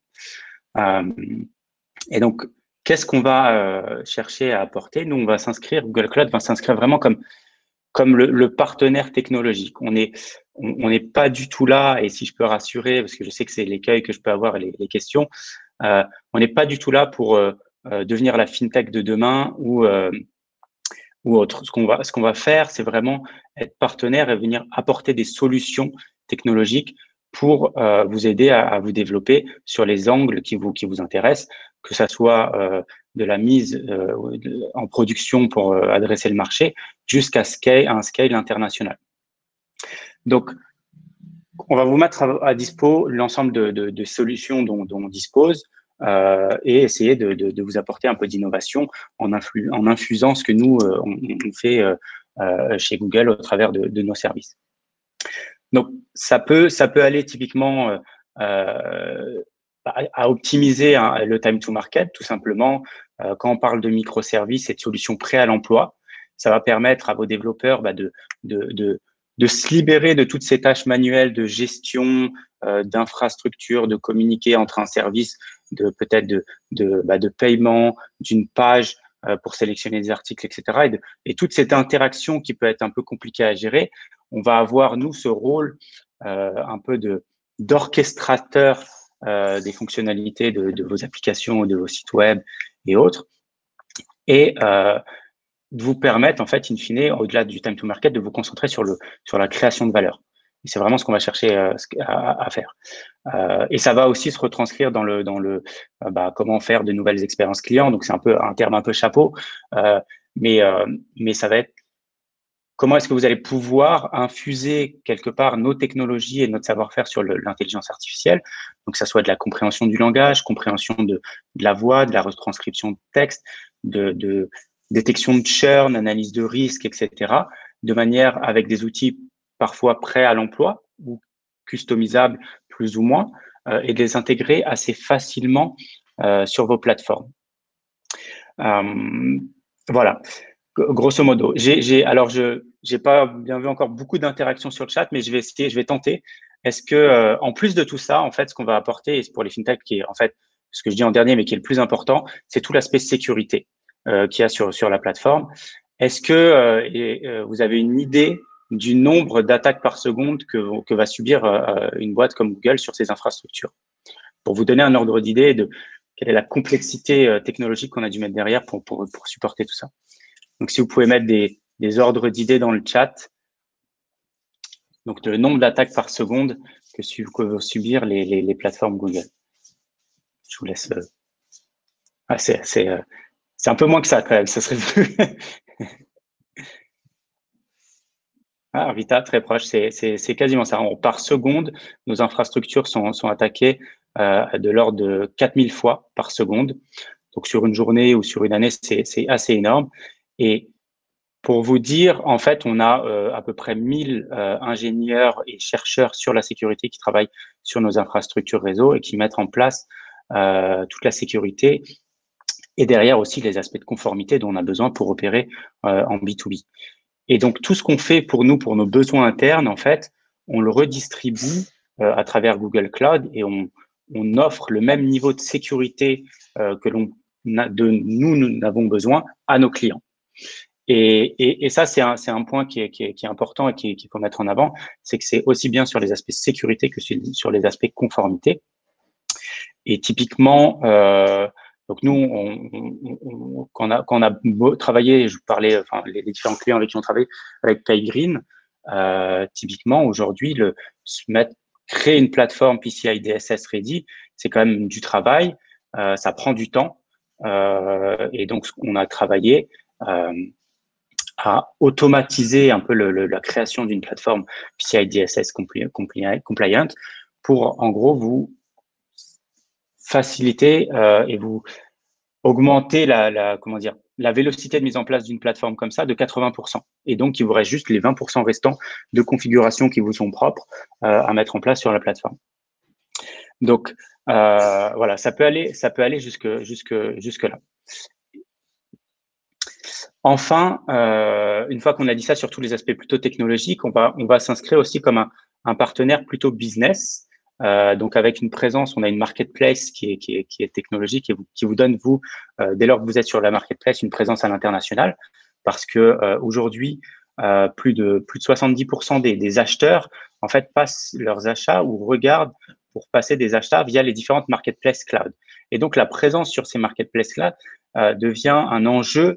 Et donc, qu'est-ce qu'on va chercher à apporter? Nous, Google Cloud va s'inscrire vraiment comme le partenaire technologique. On n'est pas du tout là, et si je peux rassurer, parce que je sais que c'est l'écueil que je peux avoir, les questions, on n'est pas du tout là pour devenir la fintech de demain ou autre. Ce qu'on va faire, c'est vraiment être partenaire et venir apporter des solutions technologiques pour vous aider à vous développer sur les angles qui vous intéressent, que ça soit de la mise en production pour adresser le marché jusqu'à un scale international. Donc, on va vous mettre à dispo l'ensemble de solutions dont on dispose. et essayer de vous apporter un peu d'innovation en infusant ce que nous, on fait chez Google au travers de nos services. Donc, ça peut aller typiquement à optimiser le time to market, tout simplement. Quand on parle de microservices et de solutions prêtes à l'emploi, ça va permettre à vos développeurs de se libérer de toutes ces tâches manuelles de gestion, d'infrastructure, de communiquer entre un service, peut-être de paiement, d'une page pour sélectionner des articles, etc. Et toute cette interaction qui peut être un peu compliquée à gérer, on va avoir, nous, ce rôle un peu d'orchestrateur des fonctionnalités de vos applications, de vos sites web et autres, et vous permettre, en fait, in fine, au-delà du time to market, de vous concentrer sur la création de valeur. Et c'est vraiment ce qu'on va chercher à faire. Et ça va aussi se retranscrire dans comment faire de nouvelles expériences clients. Donc, c'est un terme un peu chapeau, mais ça va être comment est-ce que vous allez pouvoir infuser quelque part nos technologies et notre savoir-faire sur l'intelligence artificielle, donc que ça soit de la compréhension du langage, compréhension de la voix, de la retranscription de texte, de détection de churn, analyse de risque, etc., de manière avec des outils parfois prêts à l'emploi ou customisables plus ou moins, et de les intégrer assez facilement sur vos plateformes. Voilà. Grosso modo, j'ai pas bien vu encore beaucoup d'interactions sur le chat, mais je vais tenter. Est-ce que, en plus de tout ça, en fait, ce qu'on va apporter, et c'est pour les fintechs qui est, en fait, ce que je dis en dernier, mais qui est le plus important, c'est tout l'aspect sécurité qu'il y a sur la plateforme. Est-ce que vous avez une idée du nombre d'attaques par seconde que va subir une boîte comme Google sur ses infrastructures? Pour vous donner un ordre d'idée de quelle est la complexité technologique qu'on a dû mettre derrière pour supporter tout ça. Donc, si vous pouvez mettre des ordres d'idées dans le chat, donc le nombre d'attaques par seconde que vont subir les plateformes Google. Je vous laisse. C'est un peu moins que ça quand même. Ça serait. Ah, Rita, très proche. C'est quasiment ça. Par seconde, nos infrastructures sont attaquées de l'ordre de 4000 fois par seconde. Donc, sur une journée ou sur une année, c'est assez énorme. Et pour vous dire, en fait, on a à peu près 1000 ingénieurs et chercheurs sur la sécurité qui travaillent sur nos infrastructures réseau et qui mettent en place toute la sécurité et derrière aussi les aspects de conformité dont on a besoin pour opérer en B2B. Et donc, tout ce qu'on fait pour nous, pour nos besoins internes, en fait, on le redistribue à travers Google Cloud et on offre le même niveau de sécurité que nous avons besoin à nos clients. Et ça, c'est un point qui est important et qu'il faut mettre en avant, c'est que c'est aussi bien sur les aspects sécurité que sur les aspects conformité. Et typiquement, donc nous, quand on a travaillé, je vous parlais, enfin les différents clients avec qui on travaille avec PayGreen, typiquement aujourd'hui, créer une plateforme PCI DSS ready, c'est quand même du travail, ça prend du temps, et donc on a travaillé à automatiser un peu la création d'une plateforme PCI DSS compliant pour en gros vous faciliter et vous augmenter la vélocité de mise en place d'une plateforme comme ça de 80%. Et donc, il vous reste juste les 20% restants de configurations qui vous sont propres à mettre en place sur la plateforme. Donc, voilà, ça peut aller jusque là. Enfin, une fois qu'on a dit ça sur tous les aspects plutôt technologiques, on va s'inscrire aussi comme un partenaire plutôt business. Donc, avec une présence, on a une marketplace qui est technologique et qui vous donne, vous, dès lors que vous êtes sur la marketplace, une présence à l'international. Parce que aujourd'hui, plus de 70% des acheteurs, en fait, passent leurs achats ou regardent pour passer des achats via les différentes marketplaces cloud. Et donc, la présence sur ces marketplaces-là devient un enjeu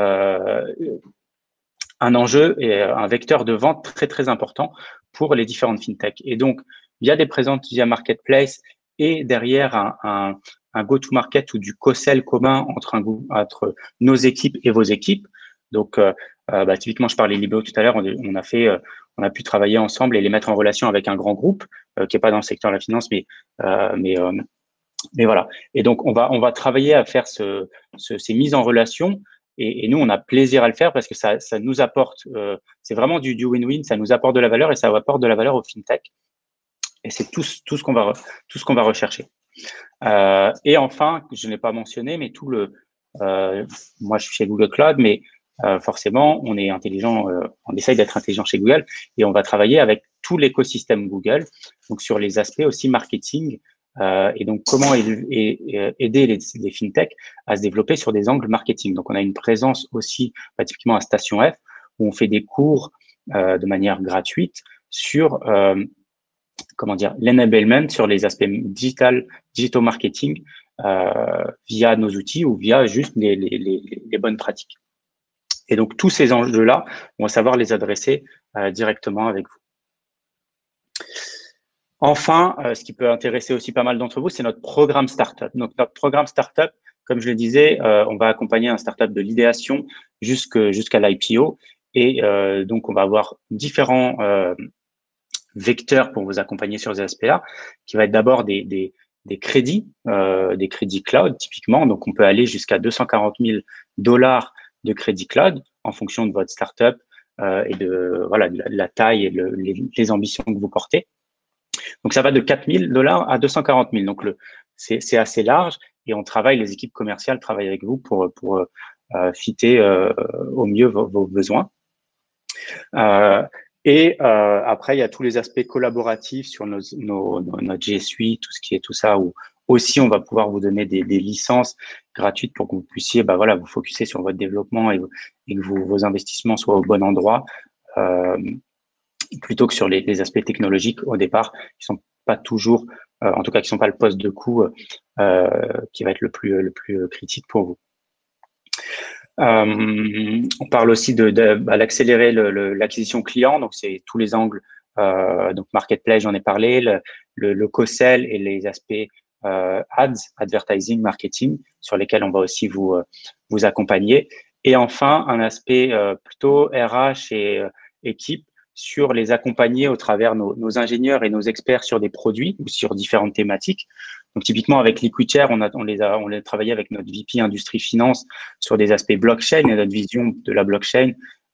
et un vecteur de vente très, très important pour les différentes fintechs. Et donc, via des présences via marketplace et derrière un go-to-market ou du co-sell commun entre nos équipes et vos équipes. Donc, typiquement, je parlais Libéo tout à l'heure, on a pu travailler ensemble et les mettre en relation avec un grand groupe qui n'est pas dans le secteur de la finance, mais Mais voilà. Et donc, on va travailler à faire ces mises en relation. Et nous, on a plaisir à le faire parce que ça nous apporte, c'est vraiment du win-win, ça nous apporte de la valeur et ça apporte de la valeur au FinTech. Et c'est tout ce qu'on va rechercher. Et enfin, je n'ai pas mentionné, mais moi, je suis chez Google Cloud, mais forcément, on est intelligent, on essaye d'être intelligent chez Google et on va travailler avec tout l'écosystème Google, donc sur les aspects aussi marketing, et donc comment aider les FinTech à se développer sur des angles marketing. Donc, on a une présence aussi, typiquement à Station F, où on fait des cours de manière gratuite sur l'enablement sur les aspects digital marketing via nos outils ou via juste les bonnes pratiques. Et donc, tous ces enjeux-là, on va savoir les adresser directement avec vous. Enfin, ce qui peut intéresser aussi pas mal d'entre vous, c'est notre programme Startup. Donc, notre programme Startup, comme je le disais, on va accompagner un startup de l'idéation jusqu'à l'IPO. Et donc, on va avoir différents vecteurs pour vous accompagner sur ces aspects-là, qui va être d'abord des crédits cloud, typiquement. Donc, on peut aller jusqu'à 240 000 $ de crédit cloud en fonction de votre startup et de la taille et les ambitions que vous portez. Donc, ça va de 4 000 $ à 240 000. Donc, c'est assez large et les équipes commerciales travaillent avec vous pour fitter au mieux vos besoins. Après, il y a tous les aspects collaboratifs sur notre G Suite, tout ça, où aussi on va pouvoir vous donner des licences gratuites pour que vous puissiez vous focusser sur votre développement et que vos investissements soient au bon endroit, plutôt que sur les aspects technologiques au départ, qui sont pas toujours, en tout cas qui sont pas le poste de coût qui va être le plus critique pour vous. On parle aussi d'accélérer l'acquisition client, donc c'est tous les angles, donc marketplace, j'en ai parlé, le co-sell et les aspects ads, advertising, marketing, sur lesquels on va aussi vous accompagner. Et enfin, un aspect plutôt RH et équipe, sur les accompagner au travers nos ingénieurs et nos experts sur des produits ou sur différentes thématiques. Donc, typiquement, avec Liquidshare, on les a travaillé avec notre VP Industrie Finance sur des aspects blockchain et notre vision de la blockchain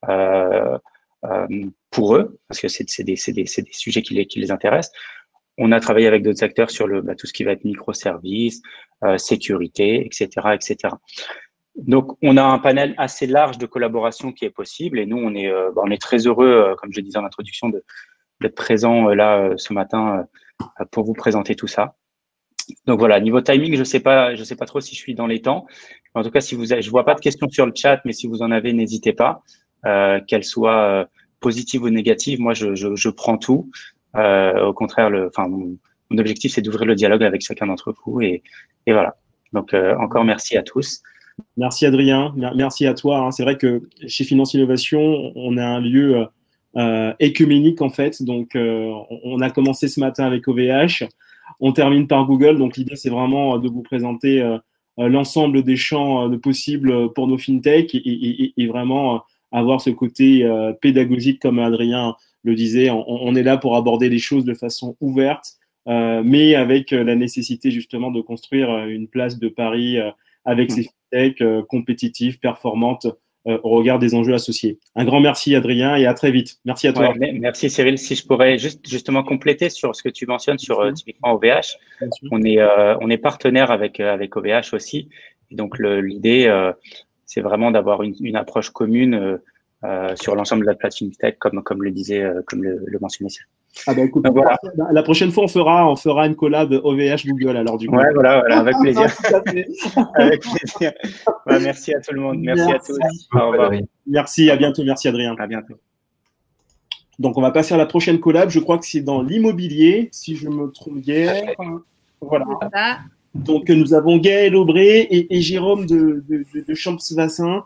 pour eux, parce que c'est des sujets qui les intéressent. On a travaillé avec d'autres acteurs sur tout ce qui va être microservices, sécurité, etc., etc. Donc, on a un panel assez large de collaboration qui est possible et nous, on est très heureux, comme je le disais en introduction, d'être présent là ce matin pour vous présenter tout ça. Donc voilà, niveau timing, je sais pas trop si je suis dans les temps. En tout cas, je vois pas de questions sur le chat, mais si vous en avez, n'hésitez pas, qu'elles soient positives ou négatives. Moi, je prends tout. Au contraire, mon objectif, c'est d'ouvrir le dialogue avec chacun d'entre vous et voilà. Donc encore merci à tous. Merci Adrien, merci à toi. C'est vrai que chez Finance Innovation, on a un lieu écuménique en fait. Donc, on a commencé ce matin avec OVH, on termine par Google. Donc, l'idée, c'est vraiment de vous présenter l'ensemble des champs possibles pour nos fintech et vraiment avoir ce côté pédagogique, comme Adrien le disait. On est là pour aborder les choses de façon ouverte, mais avec la nécessité justement de construire une place de pari avec ces fintech compétitives, performantes au regard des enjeux associés. Un grand merci Adrien et à très vite. Merci à toi. Ouais, merci Cyril. Si je pourrais justement compléter sur ce que tu mentionnes sur typiquement OVH, on est partenaire avec OVH aussi. Et donc l'idée, c'est vraiment d'avoir une approche commune sur l'ensemble de la plateforme tech, comme le mentionnait Cyril. Ah bah écoute, voilà. La prochaine fois, on fera une collab OVH Google alors du coup. Ouais, voilà, avec plaisir. Avec plaisir. Ouais, merci à tout le monde. Merci à tous. Au revoir. Merci, à bientôt. Merci Adrien. À bientôt. Donc on va passer à la prochaine collab. Je crois que c'est dans l'immobilier, si je me trompe guère. Voilà. Donc nous avons Gaël Aubray et Jérôme de Champs-Vassin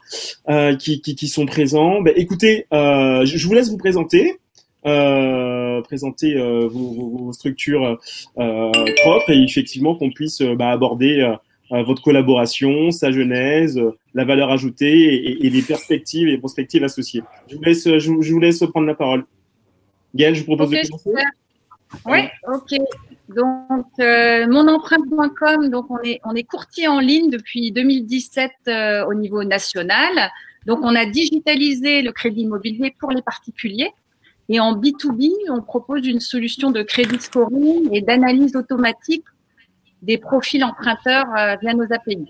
qui sont présents. Bah, écoutez, je vous laisse vous présenter. Présenter vos structures propres et effectivement qu'on puisse aborder votre collaboration, sa genèse, la valeur ajoutée et les perspectives et prospectives associées. Je vous laisse prendre la parole. Gaëlle, je vous propose de commencer. Oui, ok. Donc, monempreinte.com, donc on est courtier en ligne depuis 2017 au niveau national. Donc, on a digitalisé le crédit immobilier pour les particuliers. Et en B2B, on propose une solution de crédit scoring et d'analyse automatique des profils emprunteurs via nos API.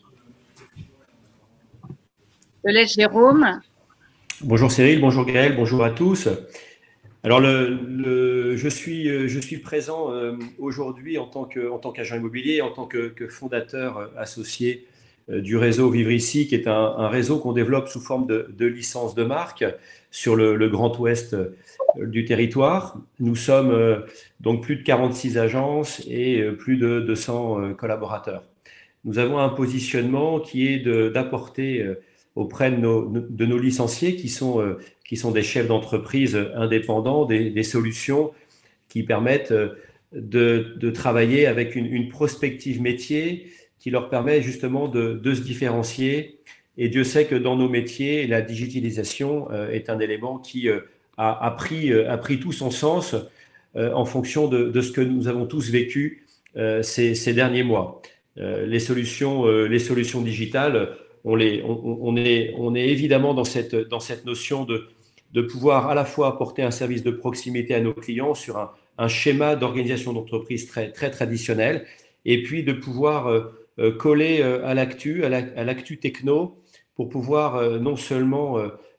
Je laisse Jérôme. Bonjour Cyril, bonjour Gaël, bonjour à tous. Alors, je suis présent aujourd'hui en tant qu'agent immobilier, en tant que fondateur associé du réseau Vivre Ici, qui est un réseau qu'on développe sous forme de licence de marque sur le Grand Ouest du territoire. Nous sommes donc plus de 46 agences et plus de 200 collaborateurs. Nous avons un positionnement qui est d'apporter auprès de nos licenciés qui sont des chefs d'entreprise indépendants, des solutions qui permettent de travailler avec une prospective métier qui leur permet justement de se différencier. Et Dieu sait que dans nos métiers, la digitalisation est un élément qui a pris tout son sens en fonction de ce que nous avons tous vécu ces derniers mois. Les solutions digitales, on est évidemment dans cette notion de pouvoir à la fois apporter un service de proximité à nos clients sur un schéma d'organisation d'entreprise très traditionnel, et puis de pouvoir coller à l'actu techno pour pouvoir non seulement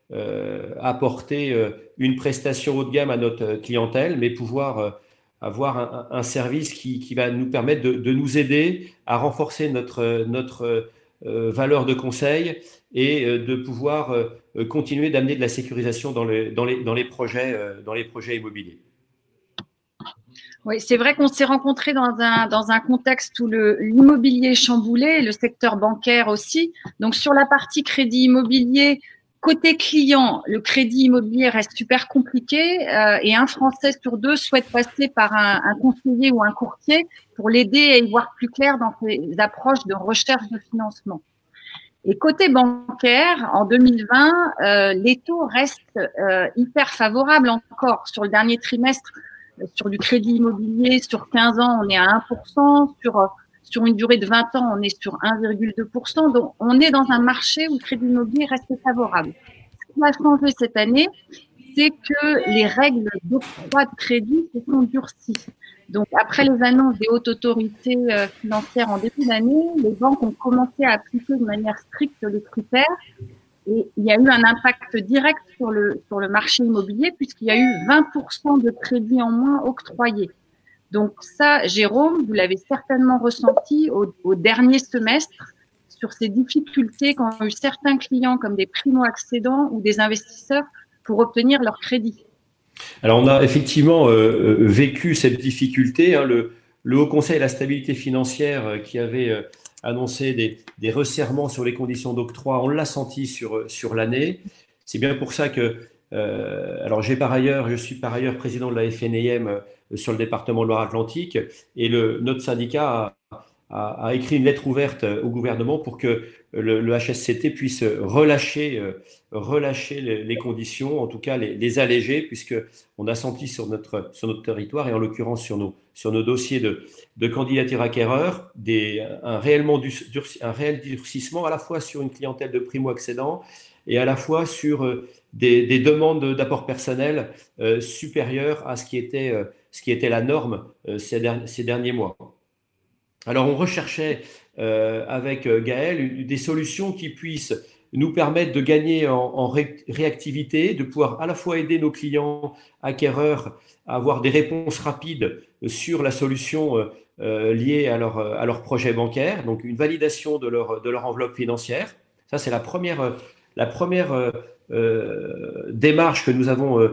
apporter une prestation haut de gamme à notre clientèle, mais pouvoir avoir un service qui va nous permettre de nous aider à renforcer notre valeur de conseil et de pouvoir continuer d'amener de la sécurisation dans les projets immobiliers. Oui, c'est vrai qu'on s'est rencontrés dans un contexte où l'immobilier est chamboulé, le secteur bancaire aussi. Donc, sur la partie crédit immobilier, côté client, le crédit immobilier reste super compliqué et un Français sur deux souhaite passer par un conseiller ou un courtier pour l'aider à y voir plus clair dans ses approches de recherche de financement. Et côté bancaire, en 2020, les taux restent hyper favorables encore. Sur le dernier trimestre, sur du crédit immobilier, sur 15 ans, on est à 1%. Sur une durée de 20 ans, on est sur 1,2%. Donc, on est dans un marché où le crédit immobilier reste favorable. Ce qui a changé cette année, c'est que les règles d'octroi de crédit se sont durcies. Donc, après les annonces des hautes autorités financières en début d'année, les banques ont commencé à appliquer de manière stricte les critères. Et il y a eu un impact direct sur le marché immobilier puisqu'il y a eu 20% de crédits en moins octroyés. Donc ça, Jérôme, vous l'avez certainement ressenti au dernier semestre sur ces difficultés qu'ont eu certains clients comme des primo-accédants ou des investisseurs pour obtenir leur crédit. Alors, on a effectivement vécu cette difficulté. Hein, le Haut Conseil à la stabilité financière qui avait annoncé des resserrements sur les conditions d'octroi, on l'a senti sur l'année. C'est bien pour ça que, alors je suis par ailleurs président de la FNIM sur le département de Loire-Atlantique, et notre syndicat a écrit une lettre ouverte au gouvernement pour que le HSCT puisse relâcher les conditions, en tout cas les alléger, puisqu'on a senti sur notre territoire, et en l'occurrence sur nos dossiers de candidature acquéreur, un réel durcissement à la fois sur une clientèle de primo-accédants et à la fois sur des demandes d'apport personnel supérieures à ce qui était la norme ces derniers mois. Alors, on recherchait avec Gaël des solutions qui puissent nous permettre de gagner en réactivité, de pouvoir à la fois aider nos clients acquéreurs à avoir des réponses rapides sur la solution liée à leur projet bancaire, donc une validation de leur enveloppe financière. Ça, c'est la première démarche que nous avons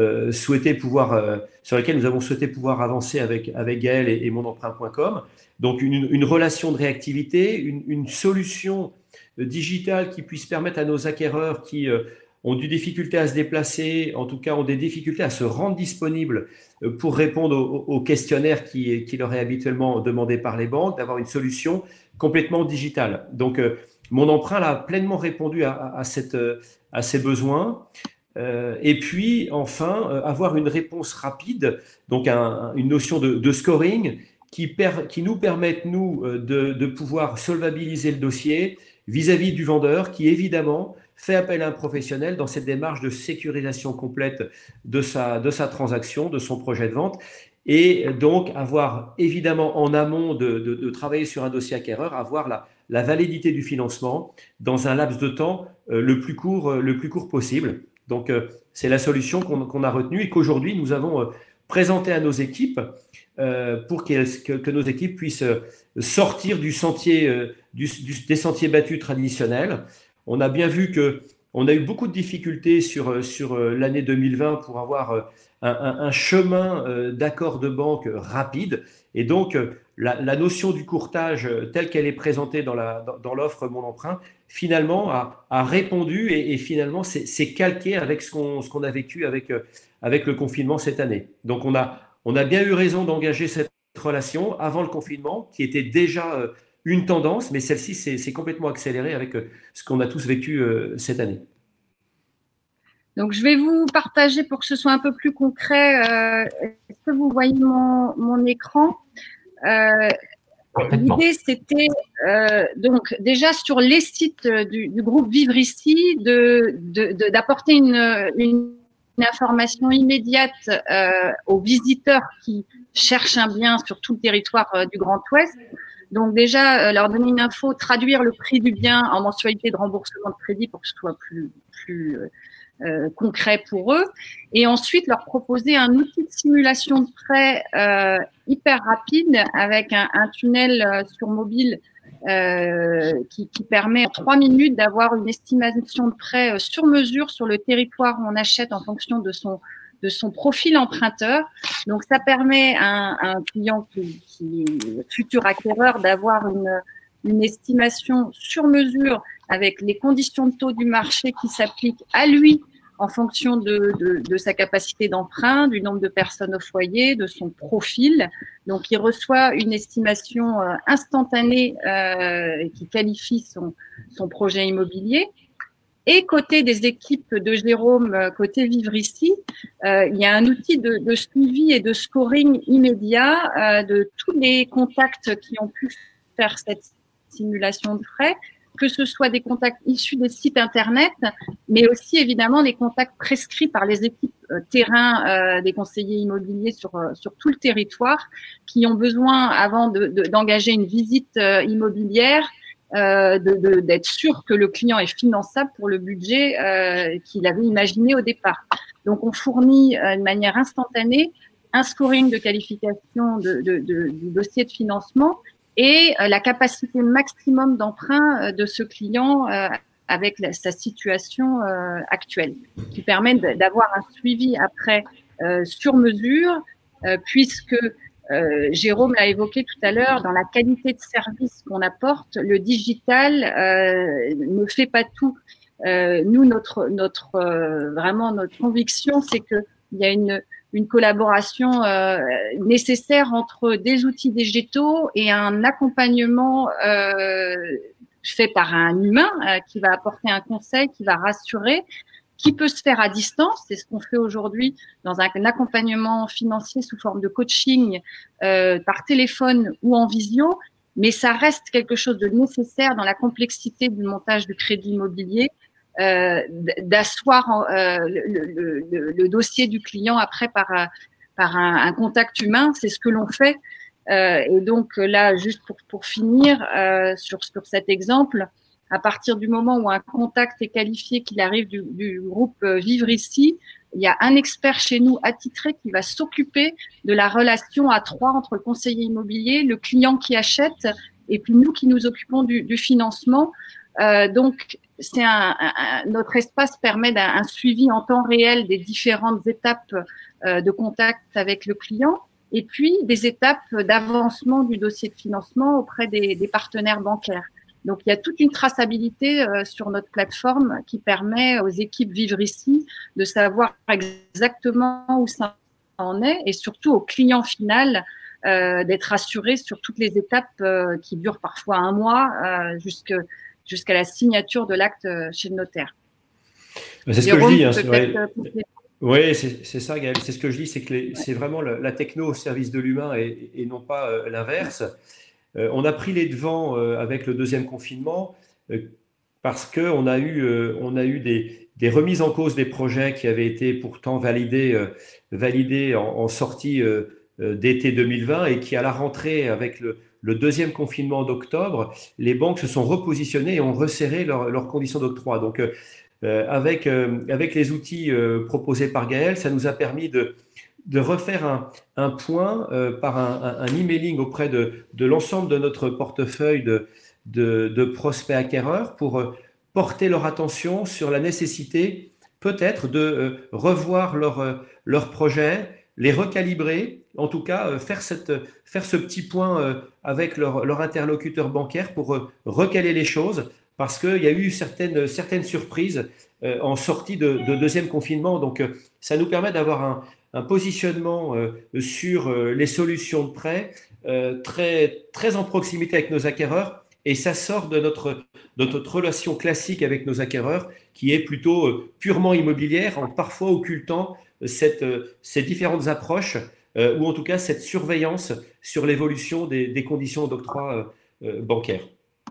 sur laquelle nous avons souhaité pouvoir avancer avec Gaël et monemprunt.com. Donc, une relation de réactivité, une solution digitale qui puisse permettre à nos acquéreurs qui ont des difficultés à se déplacer, en tout cas ont des difficultés à se rendre disponibles pour répondre aux questionnaires qui leur est habituellement demandé par les banques, d'avoir une solution complètement digitale. Donc, mon emprunt a pleinement répondu à ces besoins. Et puis, enfin, avoir une réponse rapide, donc une notion de scoring qui nous permette, nous, de pouvoir solvabiliser le dossier vis-à-vis du vendeur qui, évidemment, fait appel à un professionnel dans cette démarche de sécurisation complète de sa transaction, de son projet de vente. Et donc, avoir évidemment en amont de travailler sur un dossier acquéreur, avoir la validité du financement dans un laps de temps le plus court possible. Donc, c'est la solution qu'on a retenue et qu'aujourd'hui, nous avons présenté à nos équipes pour que nos équipes puissent sortir du sentier, des sentiers battus traditionnels. On a bien vu qu'on a eu beaucoup de difficultés sur l'année 2020 pour avoir un chemin d'accord de banque rapide. Et donc, la notion du courtage telle qu'elle est présentée dans l'offre Mon Emprunt, finalement, a répondu et finalement, c'est calqué avec ce qu'on a vécu avec le confinement cette année. Donc, on a bien eu raison d'engager cette relation avant le confinement, qui était déjà une tendance, mais celle-ci s'est complètement accélérée avec ce qu'on a tous vécu cette année. Donc, je vais vous partager pour que ce soit un peu plus concret. Est-ce que vous voyez mon écran? L'idée, c'était donc déjà sur les sites du groupe Vivre Ici d'apporter une information immédiate aux visiteurs qui cherchent un bien sur tout le territoire du Grand Ouest. Donc déjà, leur donner une info, traduire le prix du bien en mensualité de remboursement de crédit pour que ce soit plus concret pour eux, et ensuite leur proposer un outil de simulation de prêt hyper rapide avec un tunnel sur mobile qui permet en 3 minutes d'avoir une estimation de prêt sur mesure sur le territoire où on achète en fonction de son profil emprunteur. Donc ça permet à un client qui est futur acquéreur d'avoir une estimation sur mesure avec les conditions de taux du marché qui s'appliquent à lui en fonction de sa capacité d'emprunt, du nombre de personnes au foyer, de son profil. Donc, il reçoit une estimation instantanée qui qualifie son projet immobilier. Et côté des équipes de Jérôme, côté Vivre Ici, il y a un outil de suivi et de scoring immédiat de tous les contacts qui ont pu faire cette simulation de frais, que ce soit des contacts issus des sites Internet, mais aussi évidemment des contacts prescrits par les équipes terrain des conseillers immobiliers sur tout le territoire, qui ont besoin, avant d'engager une visite immobilière, d'être sûr que le client est finançable pour le budget qu'il avait imaginé au départ. Donc, on fournit de manière instantanée un scoring de qualification du dossier de financement et la capacité maximum d'emprunt de ce client avec sa situation actuelle, qui permet d'avoir un suivi après sur mesure, puisque Jérôme l'a évoqué tout à l'heure, dans la qualité de service qu'on apporte, le digital ne fait pas tout. Nous, vraiment notre conviction, c'est qu'il y a une collaboration nécessaire entre des outils digitaux et un accompagnement fait par un humain qui va apporter un conseil, qui va rassurer, qui peut se faire à distance. C'est ce qu'on fait aujourd'hui dans un accompagnement financier sous forme de coaching par téléphone ou en visio, mais ça reste quelque chose de nécessaire dans la complexité du montage du crédit immobilier, d'asseoir le dossier du client après par un contact humain. C'est ce que l'on fait. Et donc là, juste pour finir sur cet exemple, à partir du moment où un contact est qualifié, qu'il arrive du groupe Vivre Ici, il y a un expert chez nous attitré qui va s'occuper de la relation à 3 entre le conseiller immobilier, le client qui achète et puis nous qui nous occupons du financement. Donc, notre espace permet un suivi en temps réel des différentes étapes de contact avec le client et puis des étapes d'avancement du dossier de financement auprès des partenaires bancaires. Donc, il y a toute une traçabilité sur notre plateforme qui permet aux équipes Vivre Ici de savoir exactement où ça en est et surtout au client final d'être rassuré sur toutes les étapes qui durent parfois 1 mois jusqu'à la signature de l'acte chez le notaire. C'est ce que je dis. Hein, peut-être oui, c'est ça, Gaël. C'est ce que je dis, c'est que c'est vraiment la techno au service de l'humain et non pas l'inverse. On a pris les devants avec le deuxième confinement parce qu'on a eu des remises en cause des projets qui avaient été pourtant validés en sortie d'été 2020 et qui, à la rentrée, avec le deuxième confinement d'octobre, les banques se sont repositionnées et ont resserré leurs conditions d'octroi. Donc, avec les outils proposés par Gaël, ça nous a permis de refaire un point par un emailing auprès de l'ensemble de notre portefeuille de prospects acquéreurs pour porter leur attention sur la nécessité peut-être de revoir leur projet, les recalibrer, en tout cas faire ce petit point avec leur interlocuteur bancaire pour recaler les choses, parce qu'il y a eu certaines surprises en sortie de deuxième confinement. Donc, ça nous permet d'avoir un positionnement sur les solutions de prêt très, très en proximité avec nos acquéreurs, et ça sort de notre relation classique avec nos acquéreurs qui est plutôt purement immobilière, en parfois occultant ces différentes approches ou en tout cas cette surveillance sur l'évolution des conditions d'octroi bancaire.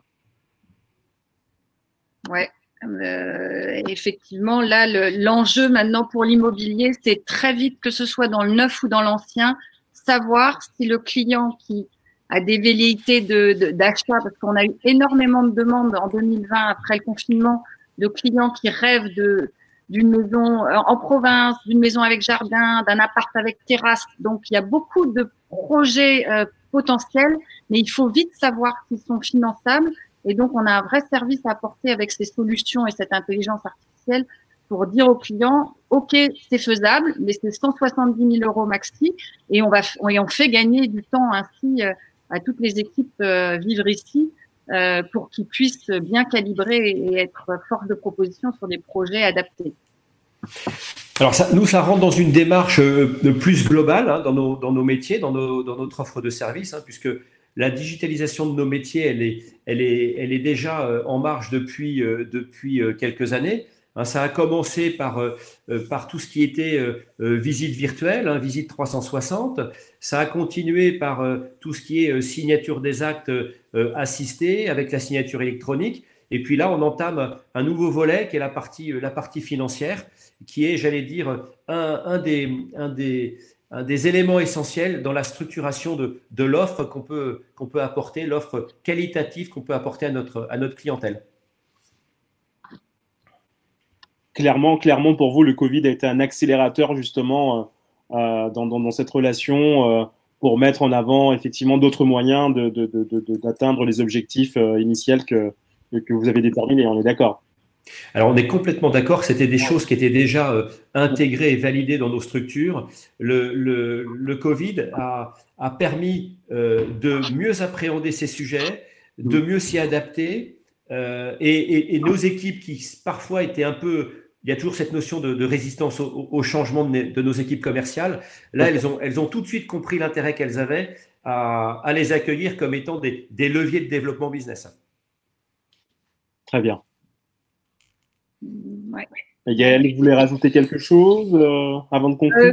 Ouais. Effectivement, là, l'enjeu maintenant pour l'immobilier, c'est très vite, que ce soit dans le neuf ou dans l'ancien, savoir si le client qui a des velléités d'achat, parce qu'on a eu énormément de demandes en 2020 après le confinement, de clients qui rêvent d'une maison en province, d'une maison avec jardin, d'un appart avec terrasse. Donc, il y a beaucoup de projets potentiels, mais il faut vite savoir s'ils sont finançables. Et donc, on a un vrai service à apporter avec ces solutions et cette intelligence artificielle pour dire aux clients, OK, c'est faisable, mais c'est 170 000 € maxi, et on fait gagner du temps ainsi à toutes les équipes vivre ici pour qu'ils puissent bien calibrer et être force de proposition sur des projets adaptés. Alors, ça rentre dans une démarche plus globale hein, dans nos métiers, dans notre offre de service, hein, puisque la digitalisation de nos métiers, elle est déjà en marche depuis quelques années. Hein, ça a commencé par tout ce qui était visite virtuelle, hein, visite 360. Ça a continué par tout ce qui est signature des actes assistés avec la signature électronique. Et puis là, on entame un nouveau volet qui est la partie financière, qui est, j'allais dire, un des éléments essentiels dans la structuration de l'offre qu'on peut apporter, l'offre qualitative qu'on peut apporter à notre clientèle. Clairement, pour vous, le Covid a été un accélérateur justement dans cette relation pour mettre en avant effectivement d'autres moyens d'atteindre les objectifs initiaux que vous avez déterminés. On est d'accord? Alors, on est complètement d'accord. C'était des choses qui étaient déjà intégrées et validées dans nos structures. Le Covid a permis de mieux appréhender ces sujets, de mieux s'y adapter. Et nos équipes qui parfois étaient un peu… Il y a toujours cette notion de résistance au changement de nos équipes commerciales. Là, elles ont tout de suite compris l'intérêt qu'elles avaient à les accueillir comme étant des leviers de développement business. Très bien. Ouais. Et Gaëlle, vous voulez rajouter quelque chose avant de conclure?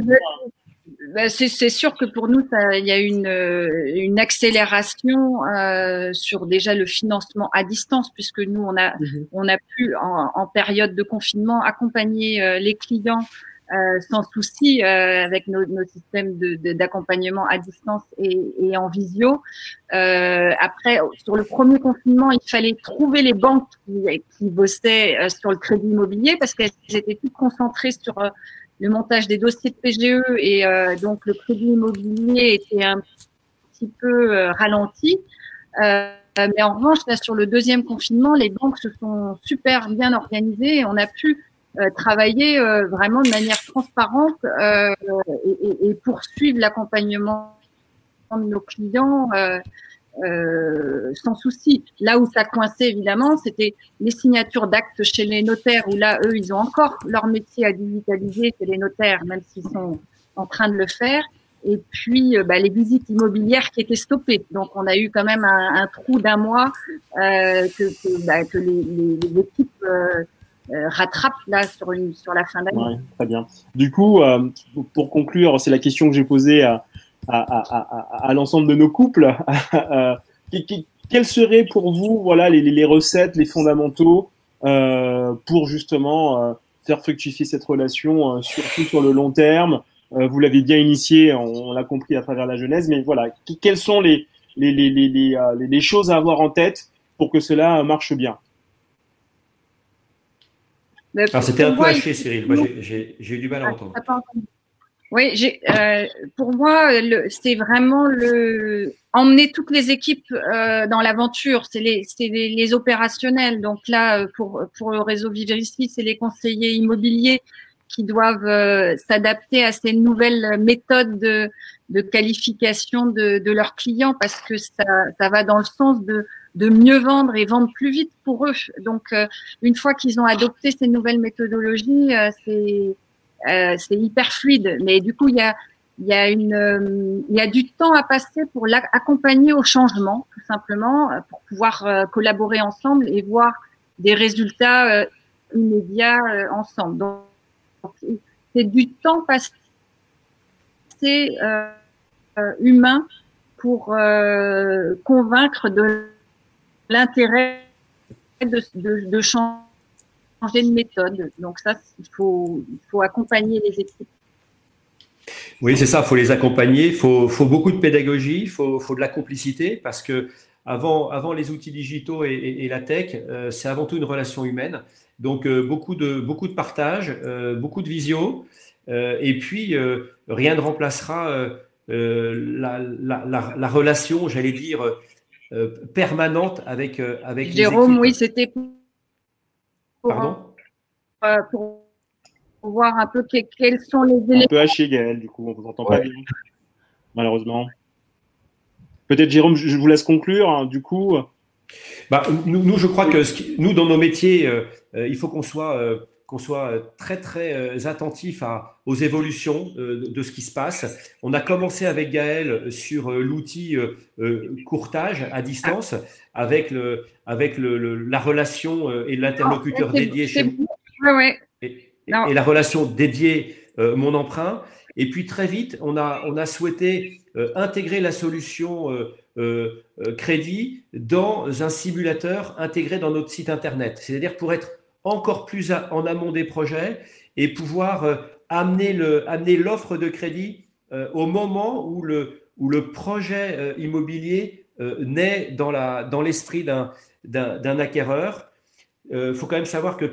C'est sûr que pour nous, il y a une accélération sur déjà le financement à distance, puisque nous, on a pu, en période de confinement, accompagner les clients sans souci avec nos systèmes d'accompagnement à distance et en visio. Après, sur le premier confinement, il fallait trouver les banques qui bossaient sur le crédit immobilier parce qu'elles étaient toutes concentrées sur le montage des dossiers de PGE et donc le crédit immobilier était un petit peu ralenti. Mais en revanche, là, sur le deuxième confinement, les banques se sont super bien organisées et on a pu travailler vraiment de manière transparente et poursuivre l'accompagnement de nos clients sans souci. Là où ça coinçait évidemment, c'était les signatures d'actes chez les notaires où là, eux, ils ont encore leur métier à digitaliser chez les notaires, même s'ils sont en train de le faire. Et puis, les visites immobilières qui étaient stoppées. Donc, on a eu quand même un trou d'un mois que les équipes rattrape là sur la fin d'année. Ouais, très bien. Du coup, pour conclure, c'est la question que j'ai posée à l'ensemble de nos couples. Quelles seraient pour vous, voilà, les recettes, les fondamentaux pour justement faire fructifier cette relation, surtout sur le long terme? Vous l'avez bien initié, on l'a compris à travers la Genèse, mais voilà, quelles sont les choses à avoir en tête pour que cela marche bien? Alors, c'était un peu haché, Cyril. Moi, j'ai eu du mal à entendre. Oui, pour moi, c'est vraiment emmener toutes les équipes dans l'aventure. C'est les opérationnels. Donc là, pour le réseau Vivre Ici, c'est les conseillers immobiliers qui doivent s'adapter à ces nouvelles méthodes de qualification de leurs clients, parce que ça va dans le sens de mieux vendre et vendre plus vite pour eux. Donc, une fois qu'ils ont adopté ces nouvelles méthodologies, c'est hyper fluide. Mais du coup, il y a du temps à passer pour accompagner au changement, tout simplement, pour pouvoir collaborer ensemble et voir des résultats immédiats ensemble. Donc, c'est du temps passé humain pour convaincre de l'intérêt de changer de méthode. Donc ça, il faut accompagner les équipes. Oui, c'est ça, il faut les accompagner, il faut beaucoup de pédagogie, il faut de la complicité, parce que avant les outils digitaux et la tech, c'est avant tout une relation humaine. Donc beaucoup de partage, beaucoup de visio, et puis rien ne remplacera la relation, j'allais dire, permanente avec Jérôme, les équipes. oui, c'était pour voir un peu quels sont les éléments. Un peu haché, Gaël, du coup, on ne vous entend pas bien, malheureusement. Peut-être, Jérôme, je vous laisse conclure, hein, du coup. Bah, nous, je crois que nous, dans nos métiers, il faut qu'on soit très, très attentif aux évolutions de ce qui se passe. On a commencé avec Gaël sur l'outil courtage à distance, avec la relation et l'interlocuteur dédié chez moi. Et la relation dédiée mon emprunt. Et puis très vite, on a souhaité intégrer la solution crédit dans un simulateur intégré dans notre site internet. C'est-à-dire pour être encore plus en amont des projets et pouvoir amener l'offre de crédit au moment où le projet immobilier naît dans l'esprit d'un acquéreur. Faut quand même savoir que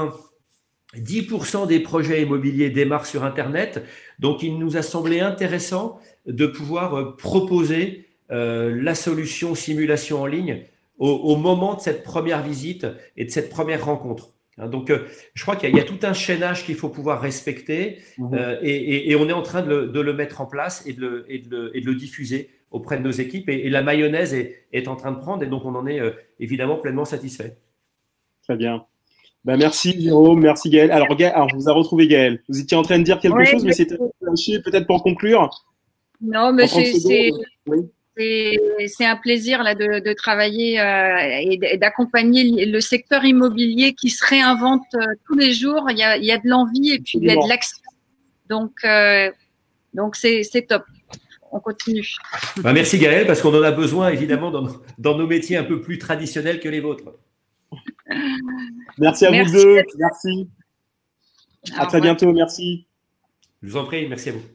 10% des projets immobiliers démarrent sur Internet. Donc, il nous a semblé intéressant de pouvoir proposer la solution simulation en ligne au moment de cette première visite et de cette première rencontre. Donc, je crois qu'il y a tout un chaînage qu'il faut pouvoir respecter et on est en train de le mettre en place et de le diffuser auprès de nos équipes. Et la mayonnaise est en train de prendre et donc on en est évidemment pleinement satisfait. Très bien. Ben, merci Jérôme, merci Gaël. Alors, je vous ai retrouvé Gaël. Vous étiez en train de dire quelque chose, mais c'était peut-être pour conclure. Non, mais c'est un plaisir là de travailler et d'accompagner le secteur immobilier qui se réinvente tous les jours. Il y a de l'envie et puis il y a de l'action. Donc c'est top. On continue. Ben, merci Gaël, parce qu'on en a besoin évidemment dans nos métiers un peu plus traditionnels que les vôtres. Merci à vous deux. Merci. À très bientôt. Merci. Je vous en prie. Merci à vous.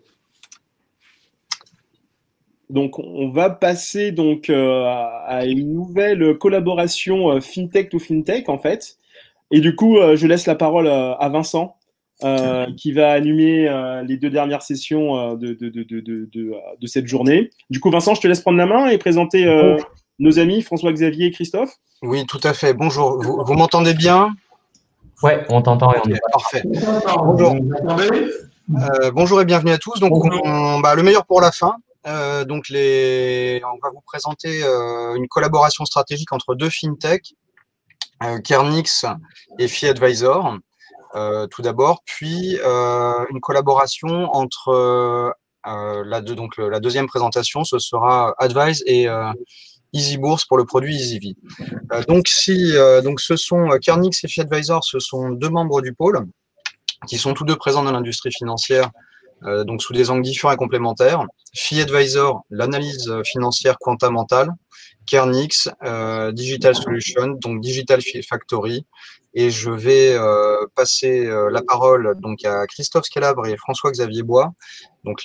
Donc, on va passer donc à une nouvelle collaboration FinTech to FinTech, en fait. Et du coup, je laisse la parole à Vincent, qui va animer les 2 dernières sessions de cette journée. Du coup, Vincent, je te laisse prendre la main et présenter nos amis François-Xavier et Christophe. Oui, tout à fait. Bonjour. Vous m'entendez bien? Ouais, on t'entend et on est parfait. Bonjour. Bonjour et bienvenue à tous. Donc, le meilleur pour la fin. Donc on va vous présenter une collaboration stratégique entre 2 fintech, Kernix et FiAdvisor, tout d'abord, puis une collaboration entre la deuxième présentation, ce sera Advise et EasyBourse pour le produit EasyV. Donc ce sont Kernix et FiAdvisor, ce sont deux membres du pôle qui sont tous deux présents dans l'industrie financière, donc sous des angles différents et complémentaires. FiAdvisor, l'analyse financière quantamentale, Kernix, Digital Solution, donc Digital Factory. Et je vais passer la parole donc à Christophe Scalabre et François-Xavier Bois, donc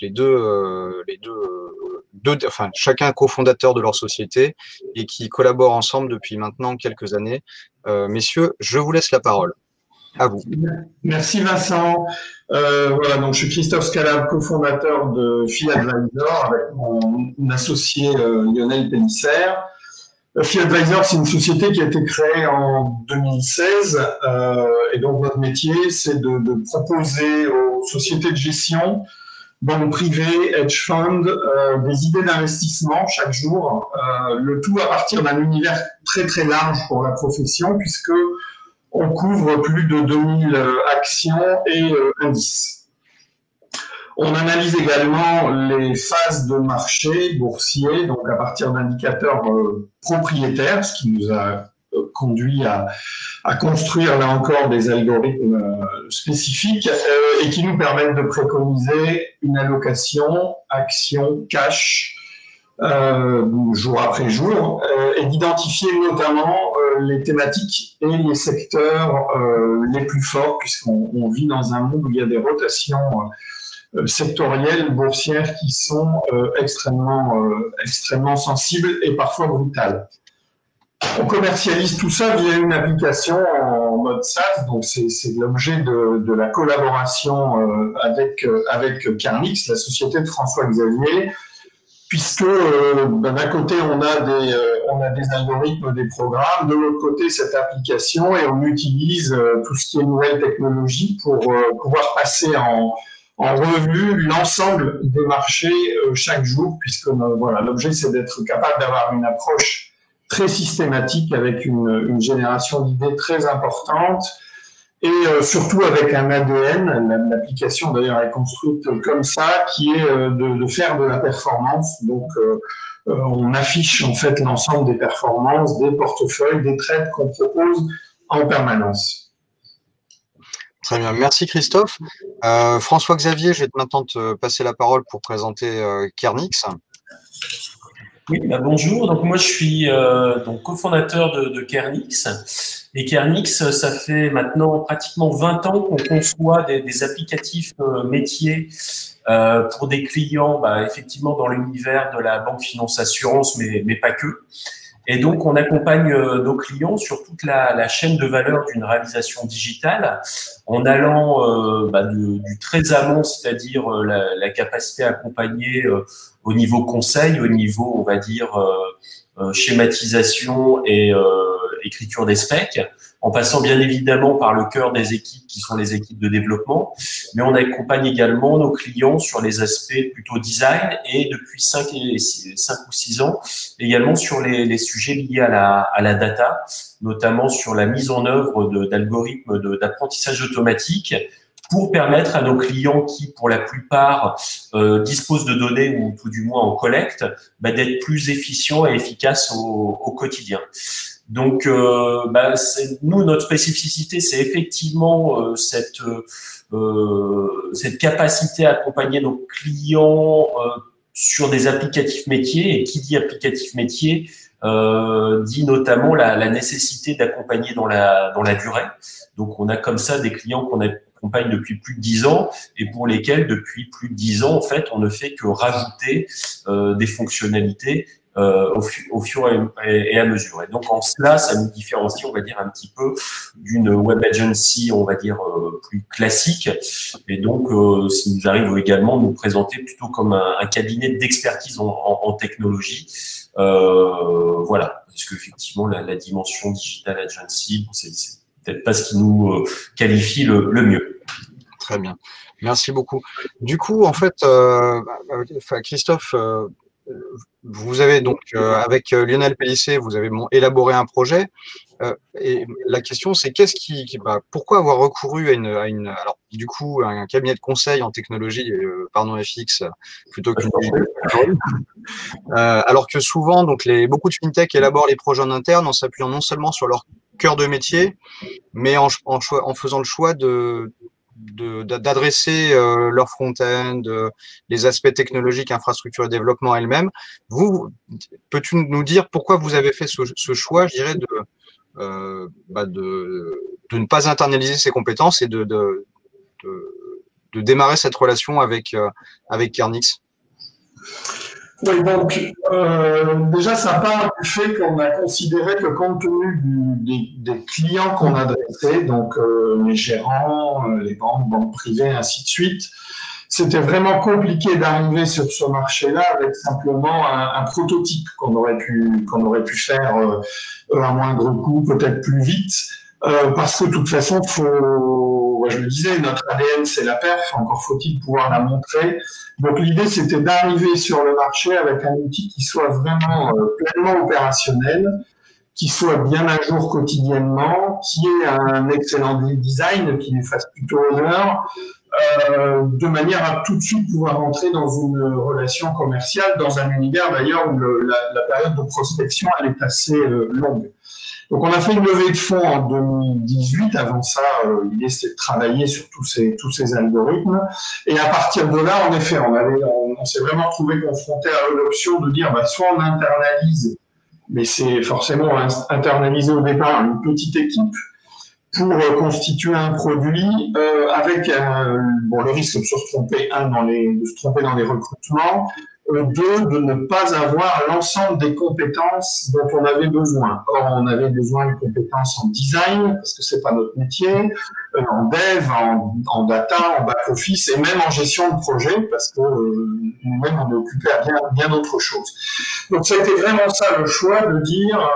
enfin chacun cofondateur de leur société et qui collaborent ensemble depuis maintenant quelques années. Messieurs, je vous laisse la parole. À vous. Merci Vincent. Voilà, donc je suis Christophe Scalabre, cofondateur de FiAdvisor avec mon associé Lionel Pénisser. FiAdvisor, c'est une société qui a été créée en 2016 et donc notre métier, c'est de proposer aux sociétés de gestion, banques privées, hedge funds, des idées d'investissement chaque jour, le tout à partir d'un univers très très large pour la profession puisque on couvre plus de 2000 actions et indices. On analyse également les phases de marché boursier, donc à partir d'indicateurs propriétaires, ce qui nous a conduit à construire là encore des algorithmes spécifiques et qui nous permettent de préconiser une allocation action cash jour après jour et d'identifier notamment les thématiques et les secteurs les plus forts puisqu'on vit dans un monde où il y a des rotations sectorielles, boursières qui sont extrêmement sensibles et parfois brutales. On commercialise tout ça via une application en mode SaaS, donc c'est l'objet de la collaboration avec Kernix, la société de François-Xavier, puisque d'un côté on a des algorithmes, des programmes, de l'autre côté cette application et on utilise tout ce qui est nouvelle technologie pour pouvoir passer en revue l'ensemble des marchés chaque jour, puisque voilà, l'objet c'est d'être capable d'avoir une approche très systématique avec une génération d'idées très importante et surtout avec un ADN. L'application d'ailleurs est construite comme ça, qui est de faire de la performance. Donc on affiche en fait l'ensemble des performances, des portefeuilles, des trades qu'on propose en permanence. Très bien, merci Christophe. François-Xavier, je vais maintenant te passer la parole pour présenter Kernix. Oui, bonjour. Donc moi je suis donc cofondateur de Kernix. Et Kernix, ça fait maintenant pratiquement 20 ans qu'on conçoit des applicatifs métiers pour des clients, effectivement dans l'univers de la banque, finance, assurance, mais pas que. Et donc, on accompagne nos clients sur toute la chaîne de valeur d'une réalisation digitale en allant du très amont, c'est-à-dire la capacité à accompagner au niveau conseil, au niveau, on va dire, schématisation et écriture des specs, en passant bien évidemment par le cœur des équipes qui sont les équipes de développement, mais on accompagne également nos clients sur les aspects plutôt design et depuis 5 ou 6 ans également sur les sujets liés à la data, notamment sur la mise en œuvre d'algorithmes d'apprentissage automatique pour permettre à nos clients qui, pour la plupart, disposent de données ou tout du moins en collecte, d'être plus efficients et efficaces au quotidien. Donc, nous, notre spécificité, c'est effectivement cette capacité à accompagner nos clients sur des applicatifs métiers. Et qui dit applicatif métier dit notamment la nécessité d'accompagner dans la durée. Donc, on a comme ça des clients qu'on accompagne depuis plus de 10 ans et pour lesquels, depuis plus de 10 ans, en fait, on ne fait que rajouter des fonctionnalités au fur et à mesure. Et donc, en cela, ça nous différencie, on va dire, un petit peu d'une web agency, on va dire, plus classique. Et donc, ça nous arrive également de nous présenter plutôt comme un cabinet d'expertise en technologie. Voilà, parce qu'effectivement, la dimension digital agency, c'est peut-être pas ce qui nous qualifie le mieux. Très bien. Merci beaucoup. Du coup, en fait, Christophe, vous avez donc, avec Lionel Pellissé, vous avez élaboré un projet. Et la question, c'est pourquoi avoir recouru à alors, du coup, un cabinet de conseil en technologie, FX, plutôt qu'une alors que souvent, donc beaucoup de fintech élaborent les projets en interne en s'appuyant non seulement sur leur cœur de métier, mais en faisant le choix d'adresser leur front-end, les aspects technologiques, infrastructure et développement elles-mêmes. Peux-tu nous dire pourquoi vous avez fait ce choix, je dirais, de ne pas internaliser ces compétences et de démarrer cette relation avec Kernix? Oui, donc déjà, ça part du fait qu'on a considéré que compte tenu des clients qu'on adressait, donc les gérants, les banques privées, ainsi de suite, c'était vraiment compliqué d'arriver sur ce marché-là avec simplement un prototype qu'on aurait pu faire à moindre coût, peut-être plus vite, parce que de toute façon, je le disais, notre ADN, c'est la perf, encore faut-il pouvoir la montrer. Donc l'idée, c'était d'arriver sur le marché avec un outil qui soit vraiment pleinement opérationnel, qui soit bien à jour quotidiennement, qui ait un excellent design, qui lui fasse plutôt honneur, de manière à tout de suite pouvoir entrer dans une relation commerciale, dans un univers d'ailleurs où la période de prospection elle est assez longue. Donc on a fait une levée de fonds en 2018. Avant ça, l'idée c'était de travailler sur tous ces algorithmes. Et à partir de là, en effet, on s'est vraiment trouvé confronté à l'option de dire soit on internalise, mais c'est forcément internaliser au départ une petite équipe pour constituer un produit avec le risque de se tromper, de se tromper dans les recrutements, deux, de ne pas avoir l'ensemble des compétences dont on avait besoin. Or, on avait besoin de compétences en design, parce que c'est pas notre métier, en dev, en data, en back-office, et même en gestion de projet, parce que nous-mêmes, on est occupé à bien d'autres choses. Donc, ça a été vraiment ça, le choix de dire,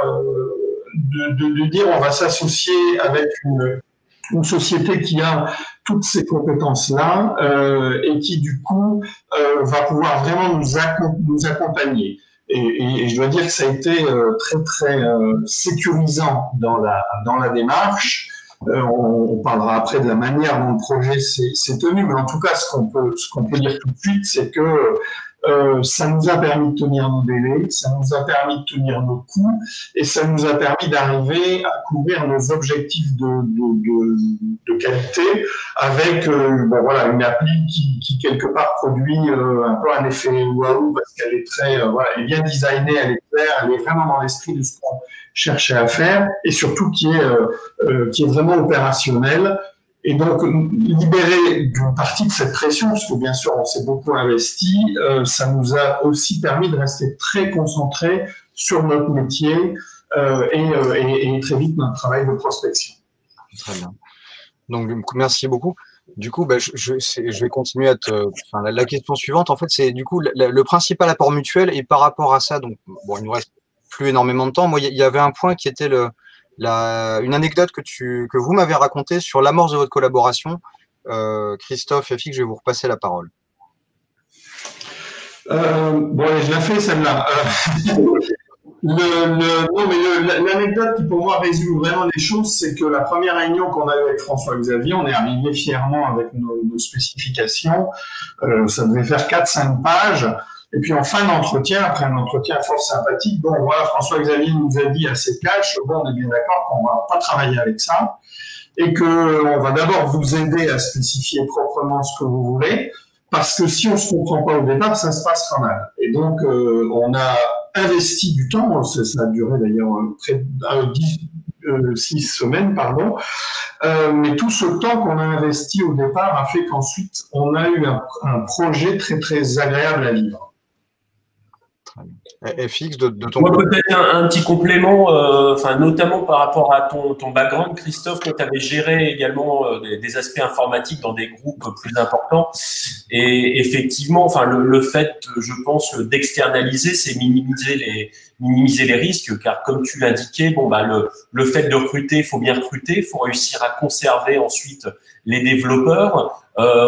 on va s'associer avec une société qui a toutes ces compétences-là et qui, du coup, va pouvoir vraiment nous accompagner. Et je dois dire que ça a été très, très sécurisant dans la démarche. On parlera après de la manière dont le projet s'est tenu, mais en tout cas, ce qu'on peut dire tout de suite, c'est que ça nous a permis de tenir nos délais, ça nous a permis de tenir nos coûts, et ça nous a permis d'arriver à couvrir nos objectifs de qualité avec une appli qui quelque part produit un peu un effet waouh, parce qu'elle est elle est bien designée, elle est claire, elle est vraiment dans l'esprit de ce qu'on cherchait à faire, et surtout qui est vraiment opérationnelle. Et donc, libérer d'une partie de cette pression, parce que bien sûr, on s'est beaucoup investi, ça nous a aussi permis de rester très concentrés sur notre métier et très vite notre travail de prospection. Très bien. Donc, merci beaucoup. Du coup, je vais continuer la question suivante, en fait, c'est du coup le principal apport mutuel, et par rapport à ça, donc, il nous reste plus énormément de temps. Moi, il y avait un point qui était une anecdote que vous m'avez racontée sur l'amorce de votre collaboration. Christophe et Fix, je vais vous repasser la parole. Je la fais celle-là. L'anecdote qui pour moi résume vraiment les choses, c'est que la première réunion qu'on a eue avec François-Xavier, on est arrivé fièrement avec nos spécifications. Ça devait faire 4-5 pages. Et puis en fin d'entretien, après un entretien fort sympathique, François-Xavier nous a dit assez cash, on est bien d'accord qu'on va pas travailler avec ça, et que on va d'abord vous aider à spécifier proprement ce que vous voulez, parce que si on se comprend pas au départ, ça se passe quand même. Et donc on a investi du temps, ça a duré d'ailleurs près de 6 semaines, pardon, mais tout ce temps qu'on a investi au départ a fait qu'ensuite on a eu un projet très très agréable à vivre. FX de ton Moi, peut-être un petit complément, notamment par rapport à ton background, Christophe, toi, tu avais géré également des aspects informatiques dans des groupes plus importants. Et effectivement, le fait, je pense, d'externaliser, c'est minimiser minimiser les risques, car comme tu l'indiquais, bon, bah, le fait de recruter, il faut bien recruter, il faut réussir à conserver ensuite les développeurs.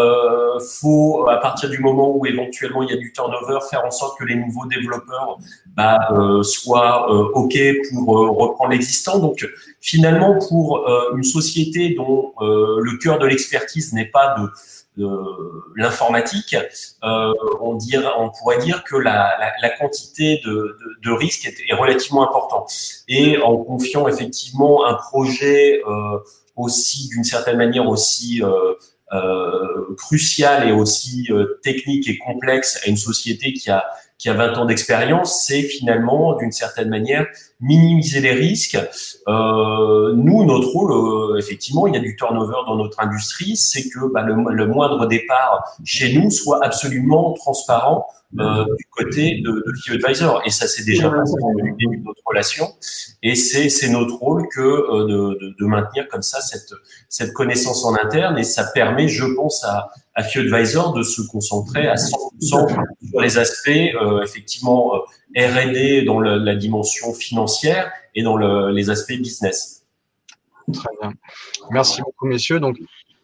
Faut, à partir du moment où éventuellement il y a du turnover, faire en sorte que les nouveaux développeurs soient OK pour reprendre l'existant. Donc, finalement, pour une société dont le cœur de l'expertise n'est pas de l'informatique, on pourrait dire que la quantité de risques est relativement importante. Et en confiant effectivement un projet aussi, d'une certaine manière, aussi crucial et aussi technique et complexe à une société qui a 20 ans d'expérience, c'est finalement, d'une certaine manière, minimiser les risques. Nous, notre rôle, effectivement, il y a du turnover dans notre industrie, c'est que le moindre départ chez nous soit absolument transparent du côté de Key Advisor. Et ça, c'est déjà passé depuis le début de notre relation. Et c'est notre rôle que de maintenir comme ça cette connaissance en interne. Et ça permet, je pense, à Key Advisor de se concentrer à 100% sur les aspects, effectivement, R&D dans la dimension financière et dans les aspects business. Très bien. Merci beaucoup, messieurs. Donc,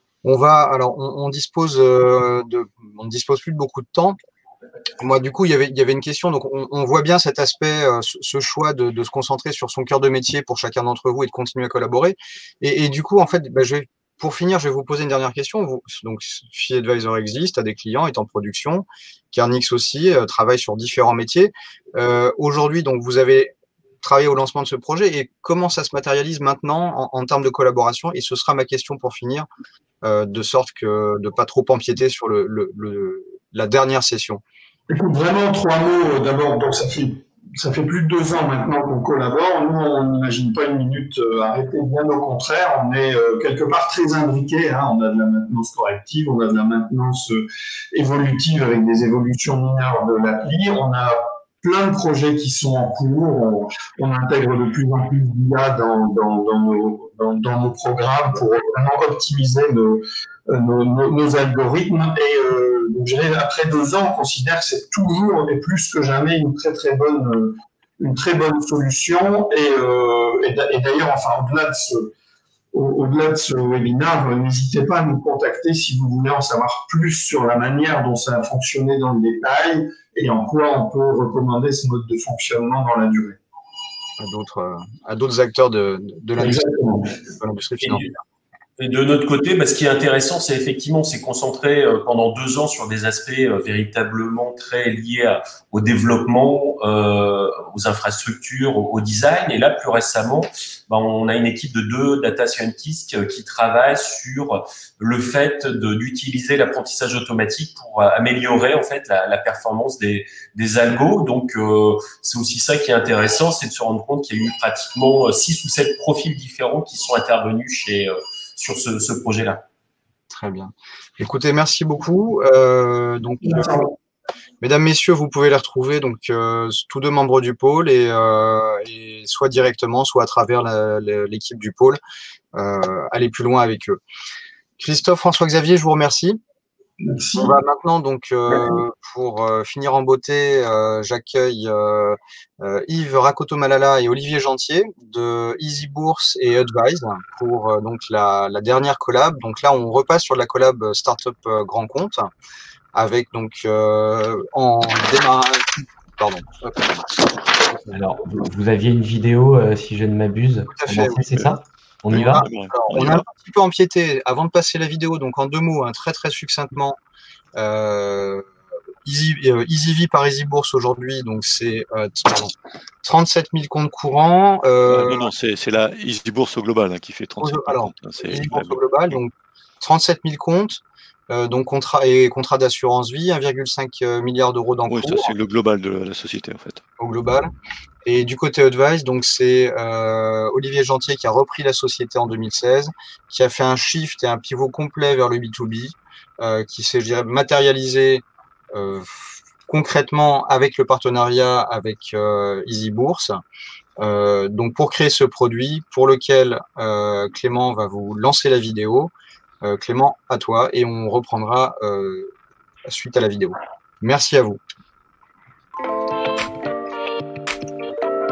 on dispose on ne dispose plus de beaucoup de temps. Moi, du coup, il y avait une question. Donc, on voit bien cet aspect, ce choix de se concentrer sur son cœur de métier pour chacun d'entre vous et de continuer à collaborer. Et du coup, en fait, pour finir, je vais vous poser une dernière question. Donc, Fee Advisor existe, a des clients, est en production. Kernix aussi travaille sur différents métiers. Aujourd'hui, donc, vous avez travaillé au lancement de ce projet. Et comment ça se matérialise maintenant en termes de collaboration? Et ce sera ma question pour finir, de sorte que de ne pas trop empiéter sur la dernière session. Écoute, vraiment 3 mots. D'abord, donc ça fait plus de 2 ans maintenant qu'on collabore. Nous, on n'imagine pas une minute arrêter, bien au contraire. On est quelque part très imbriqués. Hein. On a de la maintenance corrective, on a de la maintenance évolutive avec des évolutions mineures de l'appli. On a plein de projets qui sont en cours. On intègre de plus en plus d'IA dans nos programmes pour vraiment optimiser nos algorithmes. Et donc, après 2 ans, on considère que c'est toujours et plus que jamais une très bonne solution. Et d'ailleurs, enfin, au-delà de ce webinaire, n'hésitez pas à nous contacter si vous voulez en savoir plus sur la manière dont ça a fonctionné dans le détail et en quoi on peut recommander ce mode de fonctionnement dans la durée. À d'autres acteurs de l'industrie financière. Et de notre côté, ce qui est intéressant, c'est effectivement s'est concentré pendant 2 ans sur des aspects véritablement très liés au développement, aux infrastructures, au design. Et là, plus récemment, on a une équipe de 2 data scientists qui travaillent sur le fait d'utiliser l'apprentissage automatique pour améliorer en fait la performance des algos. Donc, c'est aussi ça qui est intéressant, c'est de se rendre compte qu'il y a eu pratiquement 6 ou 7 profils différents qui sont intervenus sur ce projet-là. Très bien. Écoutez, merci beaucoup. Mesdames, messieurs, vous pouvez les retrouver, donc tous 2 membres du pôle et soit directement, soit à travers l'équipe du pôle, aller plus loin avec eux. Christophe, François-Xavier, je vous remercie. Merci. On va maintenant, donc, pour finir en beauté, j'accueille Yves Rakoto-Malala et Olivier Gentier de Easy Bourse et Advise pour donc la dernière collab. Donc là, on repasse sur la collab Startup Grand Compte avec donc en démarrage. Pardon. Alors, vous aviez une vidéo, si je ne m'abuse. Tout à fait, oui. C'est ça? On y va? Alors, on a un petit peu empiété avant de passer la vidéo, donc en 2 mots, très très succinctement. EasyV par Easy Bourse aujourd'hui, donc c'est 37 000 comptes courants. Non, c'est la Easy Bourse au global qui fait 37 000 comptes. Easy Bourse au global, donc 37 000 comptes. Donc contrat d'assurance vie, 1,5 milliard d'euros d'encours. Oui, ça c'est le global de la société en fait. Au global. Et du côté Advise, donc c'est Olivier Gentier qui a repris la société en 2016, qui a fait un shift et un pivot complet vers le B2B, qui s'est, je dirais, matérialisé concrètement avec le partenariat avec Easy Bourse. Donc pour créer ce produit, pour lequel Clément va vous lancer la vidéo. Clément, à toi, et on reprendra suite à la vidéo. Merci à vous.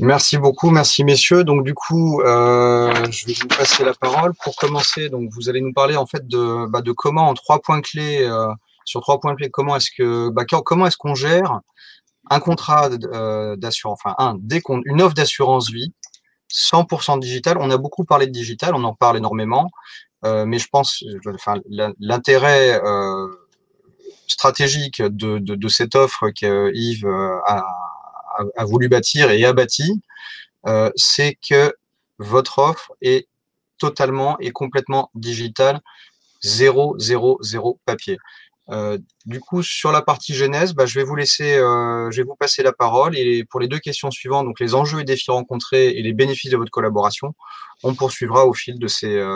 Merci beaucoup, merci messieurs. Donc du coup, je vais vous passer la parole pour commencer. Donc vous allez nous parler en fait de comment en 3 points clés, sur 3 points clés, comment est-ce qu'on gère un contrat d'assurance, enfin une offre d'assurance vie 100% digital. On a beaucoup parlé de digital, on en parle énormément, mais je pense, l'intérêt stratégique de cette offre que Yves a voulu bâtir et a bâti, c'est que votre offre est totalement et complètement digitale, 0 papier. Du coup, sur la partie genèse, je vais vous passer la parole et pour les 2 questions suivantes, donc les enjeux et défis rencontrés et les bénéfices de votre collaboration, on poursuivra au fil de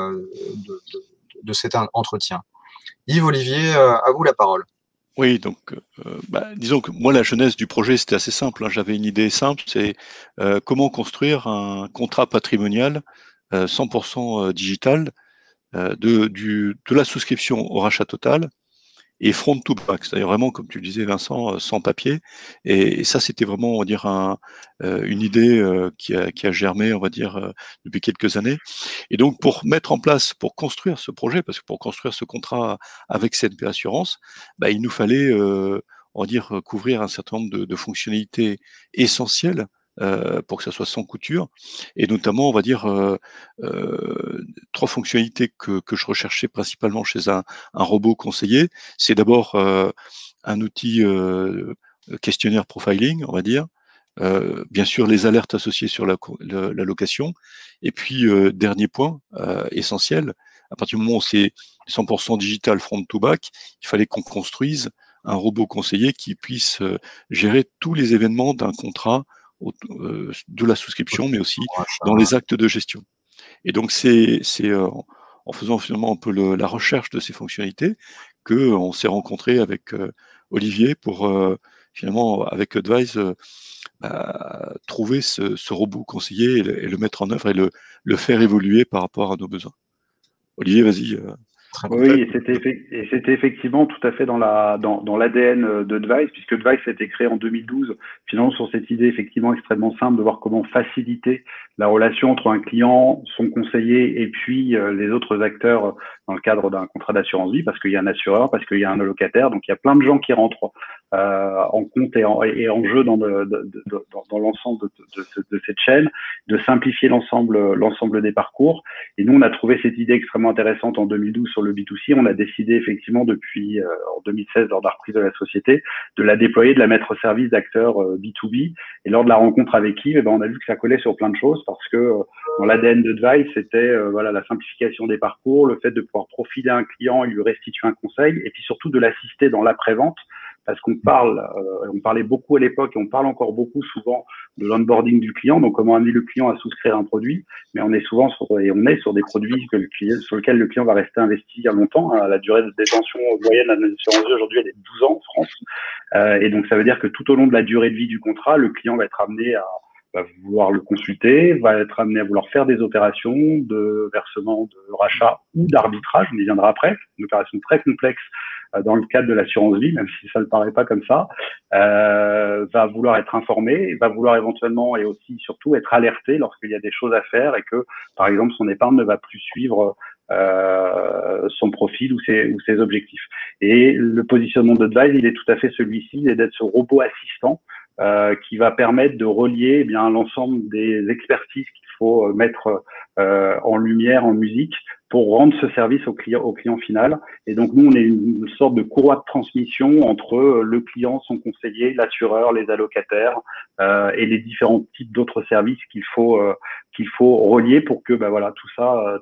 cet entretien. Yves, Olivier, à vous la parole. Oui, donc disons que moi la genèse du projet c'était assez simple, hein. J'avais une idée simple, c'est comment construire un contrat patrimonial 100% digital de la souscription au rachat total et front to back, c'est-à-dire vraiment, comme tu le disais Vincent, sans papier. Et ça, c'était vraiment, on va dire, une idée qui a germé, on va dire, depuis quelques années. Et donc, pour construire ce projet, parce que pour construire ce contrat avec CNP Assurance, il nous fallait, on va dire, couvrir un certain nombre de fonctionnalités essentielles pour que ça soit sans couture, et notamment, on va dire, 3 fonctionnalités que je recherchais principalement chez un robot conseiller. C'est d'abord un outil questionnaire profiling, on va dire, bien sûr les alertes associées sur la location, et puis dernier point essentiel, à partir du moment où c'est 100% digital front to back, il fallait qu'on construise un robot conseiller qui puisse gérer tous les événements d'un contrat de la souscription, mais aussi dans les actes de gestion. Et donc, c'est en faisant finalement un peu la recherche de ces fonctionnalités qu'on s'est rencontré avec Olivier pour finalement, avec Advise, trouver ce robot conseiller et le mettre en œuvre et le faire évoluer par rapport à nos besoins. Olivier, vas-y. Oui, et c'était effectivement tout à fait dans l'ADN de Advise, puisque Advise a été créé en 2012, finalement sur cette idée effectivement extrêmement simple de voir comment faciliter la relation entre un client, son conseiller et puis les autres acteurs dans le cadre d'un contrat d'assurance vie, parce qu'il y a un assureur, parce qu'il y a un allocataire, donc il y a plein de gens qui rentrent en compte et en jeu dans l'ensemble de cette chaîne, de simplifier l'ensemble des parcours. Et nous, on a trouvé cette idée extrêmement intéressante en 2012 sur le B2C. On a décidé effectivement depuis en 2016, lors de la reprise de la société, de la déployer, de la mettre au service d'acteurs B2B. Et lors de la rencontre avec Yves, on a vu que ça collait sur plein de choses, parce que dans l'ADN d'Advise, c'était la simplification des parcours, le fait de pouvoir profiler un client et lui restituer un conseil, et puis surtout de l'assister dans l'après-vente. Parce qu'on on parlait beaucoup à l'époque et on parle encore beaucoup souvent de l'onboarding du client, donc comment amener le client à souscrire un produit, mais on est souvent sur des produits sur lesquels le client va rester investi longtemps. La durée de détention moyenne à l'assurance vie aujourd'hui, elle est de 12 ans en France. Et donc ça veut dire que tout au long de la durée de vie du contrat, le client va être amené à vouloir le consulter, va être amené à vouloir faire des opérations de versement, de rachat ou d'arbitrage, on y viendra après, une opération très complexe dans le cadre de l'assurance vie, même si ça ne paraît pas comme ça, va vouloir être informé, va vouloir éventuellement et aussi surtout être alerté lorsqu'il y a des choses à faire et que, par exemple, son épargne ne va plus suivre son profil ou ses objectifs. Et le positionnement d'Advise, il est tout à fait celui-ci, il est d'être ce robot assistant qui va permettre de relier l'ensemble des expertises qu'il faut mettre en lumière, en musique, pour rendre ce service au client final. Et donc, nous, on est une sorte de courroie de transmission entre le client, son conseiller, l'assureur, les allocataires et les différents types d'autres services qu'il faut relier pour que tout ça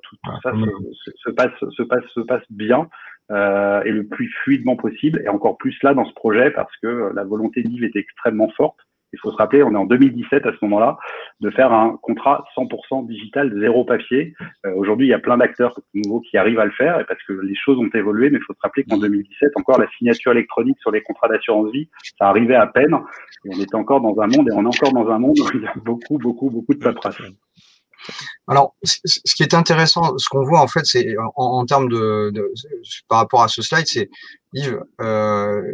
se passe bien et le plus fluidement possible. Et encore plus là dans ce projet, parce que la volonté d'Yves est extrêmement forte. Il faut se rappeler, on est en 2017 à ce moment-là, de faire un contrat 100% digital, 0 papier. Aujourd'hui, il y a plein d'acteurs nouveaux qui arrivent à le faire, et parce que les choses ont évolué, mais il faut se rappeler qu'en 2017, encore la signature électronique sur les contrats d'assurance vie, ça arrivait à peine, et on était encore dans un monde, et on est encore dans un monde où il y a beaucoup de paperasse. Alors, ce qui est intéressant, ce qu'on voit en fait, c'est en termes par rapport à ce slide, c'est Yves,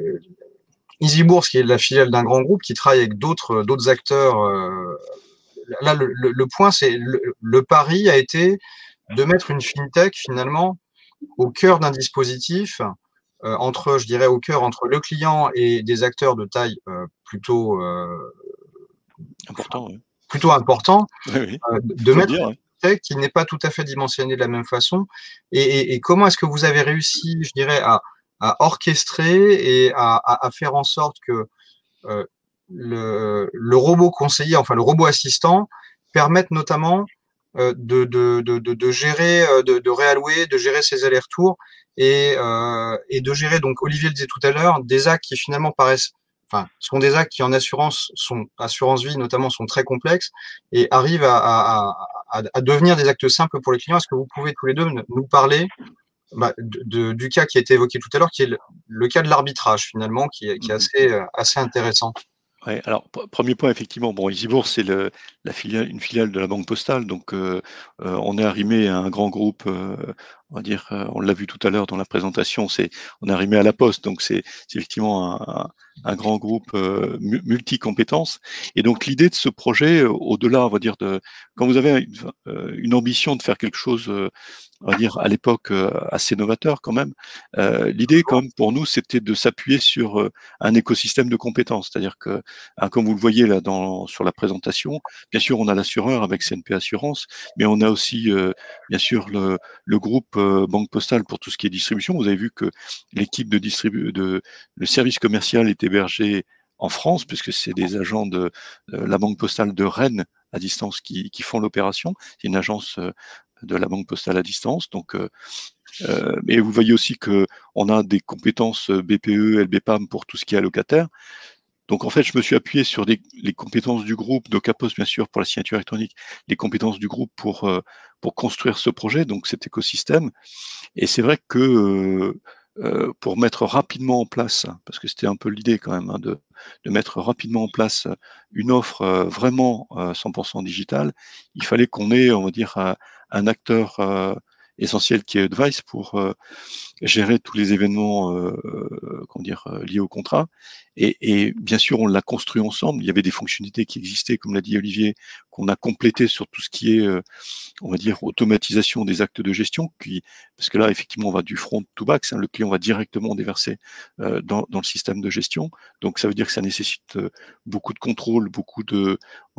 Easybourse, qui est la filiale d'un grand groupe, qui travaille avec d'autres acteurs là, le point, c'est le pari a été de mettre une fintech finalement au cœur d'un dispositif entre, je dirais, au cœur entre le client et des acteurs de taille plutôt important, plutôt important, oui. de mettre une fintech qui n'est pas tout à fait dimensionnée de la même façon. Et comment est-ce que vous avez réussi, je dirais, à orchestrer et à faire en sorte que le robot conseiller, enfin le robot assistant, permette notamment de gérer, de réallouer, de gérer ses allers-retours et de gérer, donc Olivier le disait tout à l'heure, des actes qui finalement paraissent, enfin, sont des actes qui en assurance vie notamment, sont très complexes et arrivent à devenir des actes simples pour les clients. Est-ce que vous pouvez tous les deux nous parler du cas qui a été évoqué tout à l'heure, qui est le cas de l'arbitrage finalement, qui est assez intéressant? Ouais, alors premier point, effectivement, bon, EasyBourse, c'est une filiale de la Banque Postale, donc on est arrimé à un grand groupe, on va dire, on l'a vu tout à l'heure dans la présentation, on est arrimé à la Poste, donc c'est effectivement un grand groupe multi-compétences. Et donc l'idée de ce projet, au-delà, on va dire, quand vous avez une ambition de faire quelque chose, on va dire, à l'époque assez novateur quand même, l'idée quand même pour nous, c'était de s'appuyer sur un écosystème de compétences, c'est-à-dire que, comme vous le voyez là sur la présentation, bien sûr on a l'assureur avec CNP Assurance, mais on a aussi bien sûr le groupe Banque Postale pour tout ce qui est distribution. Vous avez vu que l'équipe le service commercial est hébergé en France, puisque c'est des agents de la Banque Postale de Rennes à distance qui font l'opération. C'est une agence de la Banque Postale à distance. Donc, et vous voyez aussi que on a des compétences BPE, LBPAM pour tout ce qui est allocataire. Donc en fait, je me suis appuyé sur les compétences du groupe, d'Ocapost bien sûr pour la signature électronique, les compétences du groupe pour construire ce projet, donc cet écosystème. Et c'est vrai que pour mettre rapidement en place, parce que c'était un peu l'idée quand même, de mettre rapidement en place une offre vraiment 100% digitale, il fallait qu'on ait, on va dire, un acteur essentiel qui est Advice pour gérer tous les événements liés au contrat. Et bien sûr, on l'a construit ensemble. Il y avait des fonctionnalités qui existaient, comme l'a dit Olivier, qu'on a complétées sur tout ce qui est, on va dire, automatisation des actes de gestion, parce que là, effectivement, on va du front to back, le client va directement déverser dans le système de gestion. Donc, ça veut dire que ça nécessite beaucoup de contrôle, beaucoup de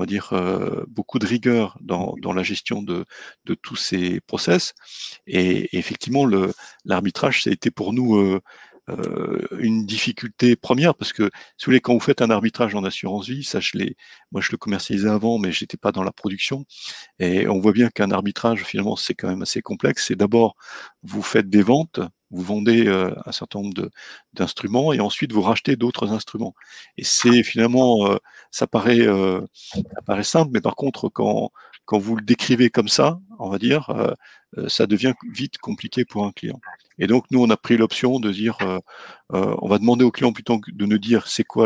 rigueur dans la gestion de tous ces process. Et effectivement, l'arbitrage, ça a été pour nous une difficulté première, parce que si vous voulez, quand vous faites un arbitrage en assurance vie, moi je le commercialisais avant, mais j'étais pas dans la production, et on voit bien qu'un arbitrage finalement c'est quand même assez complexe. C'est d'abord vous faites des ventes, vous vendez un certain nombre d'instruments, et ensuite vous rachetez d'autres instruments. Et c'est finalement ça paraît simple, mais par contre quand vous le décrivez comme ça, on va dire, ça devient vite compliqué pour un client. Et donc, nous, on a pris l'option de dire, on va demander au client plutôt que de nous dire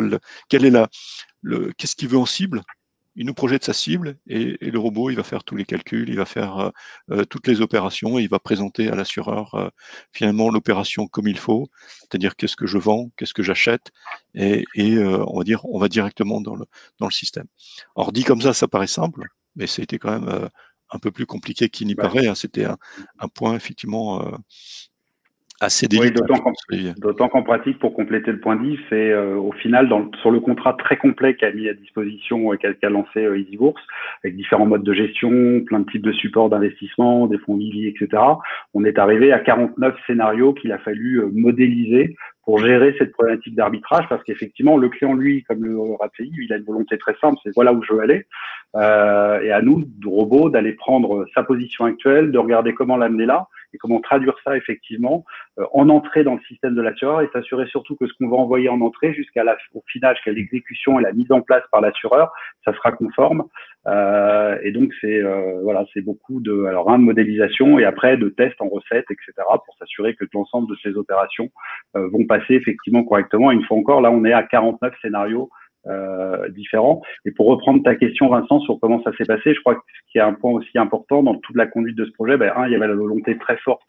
qu'est-ce qu'il veut en cible. Il nous projette sa cible et le robot, il va faire tous les calculs, il va faire toutes les opérations et il va présenter à l'assureur finalement l'opération comme il faut, c'est-à-dire qu'est-ce que je vends, qu'est-ce que j'achète et on va dire, on va directement dans le système. Alors, dit comme ça paraît simple, mais ça a été quand même un peu plus compliqué qu'il n'y paraît. Hein. C'était un point effectivement assez délicat. Oui, d'autant qu'en pratique, pour compléter le point d'Yves, c'est au final, sur le contrat très complet qu'a mis à disposition, qu'a lancé EasyBourse, avec différents modes de gestion, plein de types de supports d'investissement, des fonds Livy, etc., on est arrivé à 49 scénarios qu'il a fallu modéliser pour gérer cette problématique d'arbitrage, parce qu'effectivement, le client, lui, comme le rappelait Yves, il a une volonté très simple, c'est voilà où je veux aller. Et à nous, de robots, d'aller prendre sa position actuelle, de regarder comment l'amener là, et comment traduire ça effectivement en entrée dans le système de l'assureur, et s'assurer surtout que ce qu'on va envoyer en entrée au final, jusqu'à l'exécution et la mise en place par l'assureur, ça sera conforme. Et donc c'est beaucoup de modélisation et après de tests en recettes, etc., pour s'assurer que l'ensemble de ces opérations vont passer effectivement correctement. Et une fois encore, là on est à 49 scénarios différents. Et pour reprendre ta question, Vincent, sur comment ça s'est passé, je crois que ce qui est un point aussi important dans toute la conduite de ce projet, il y avait la volonté très forte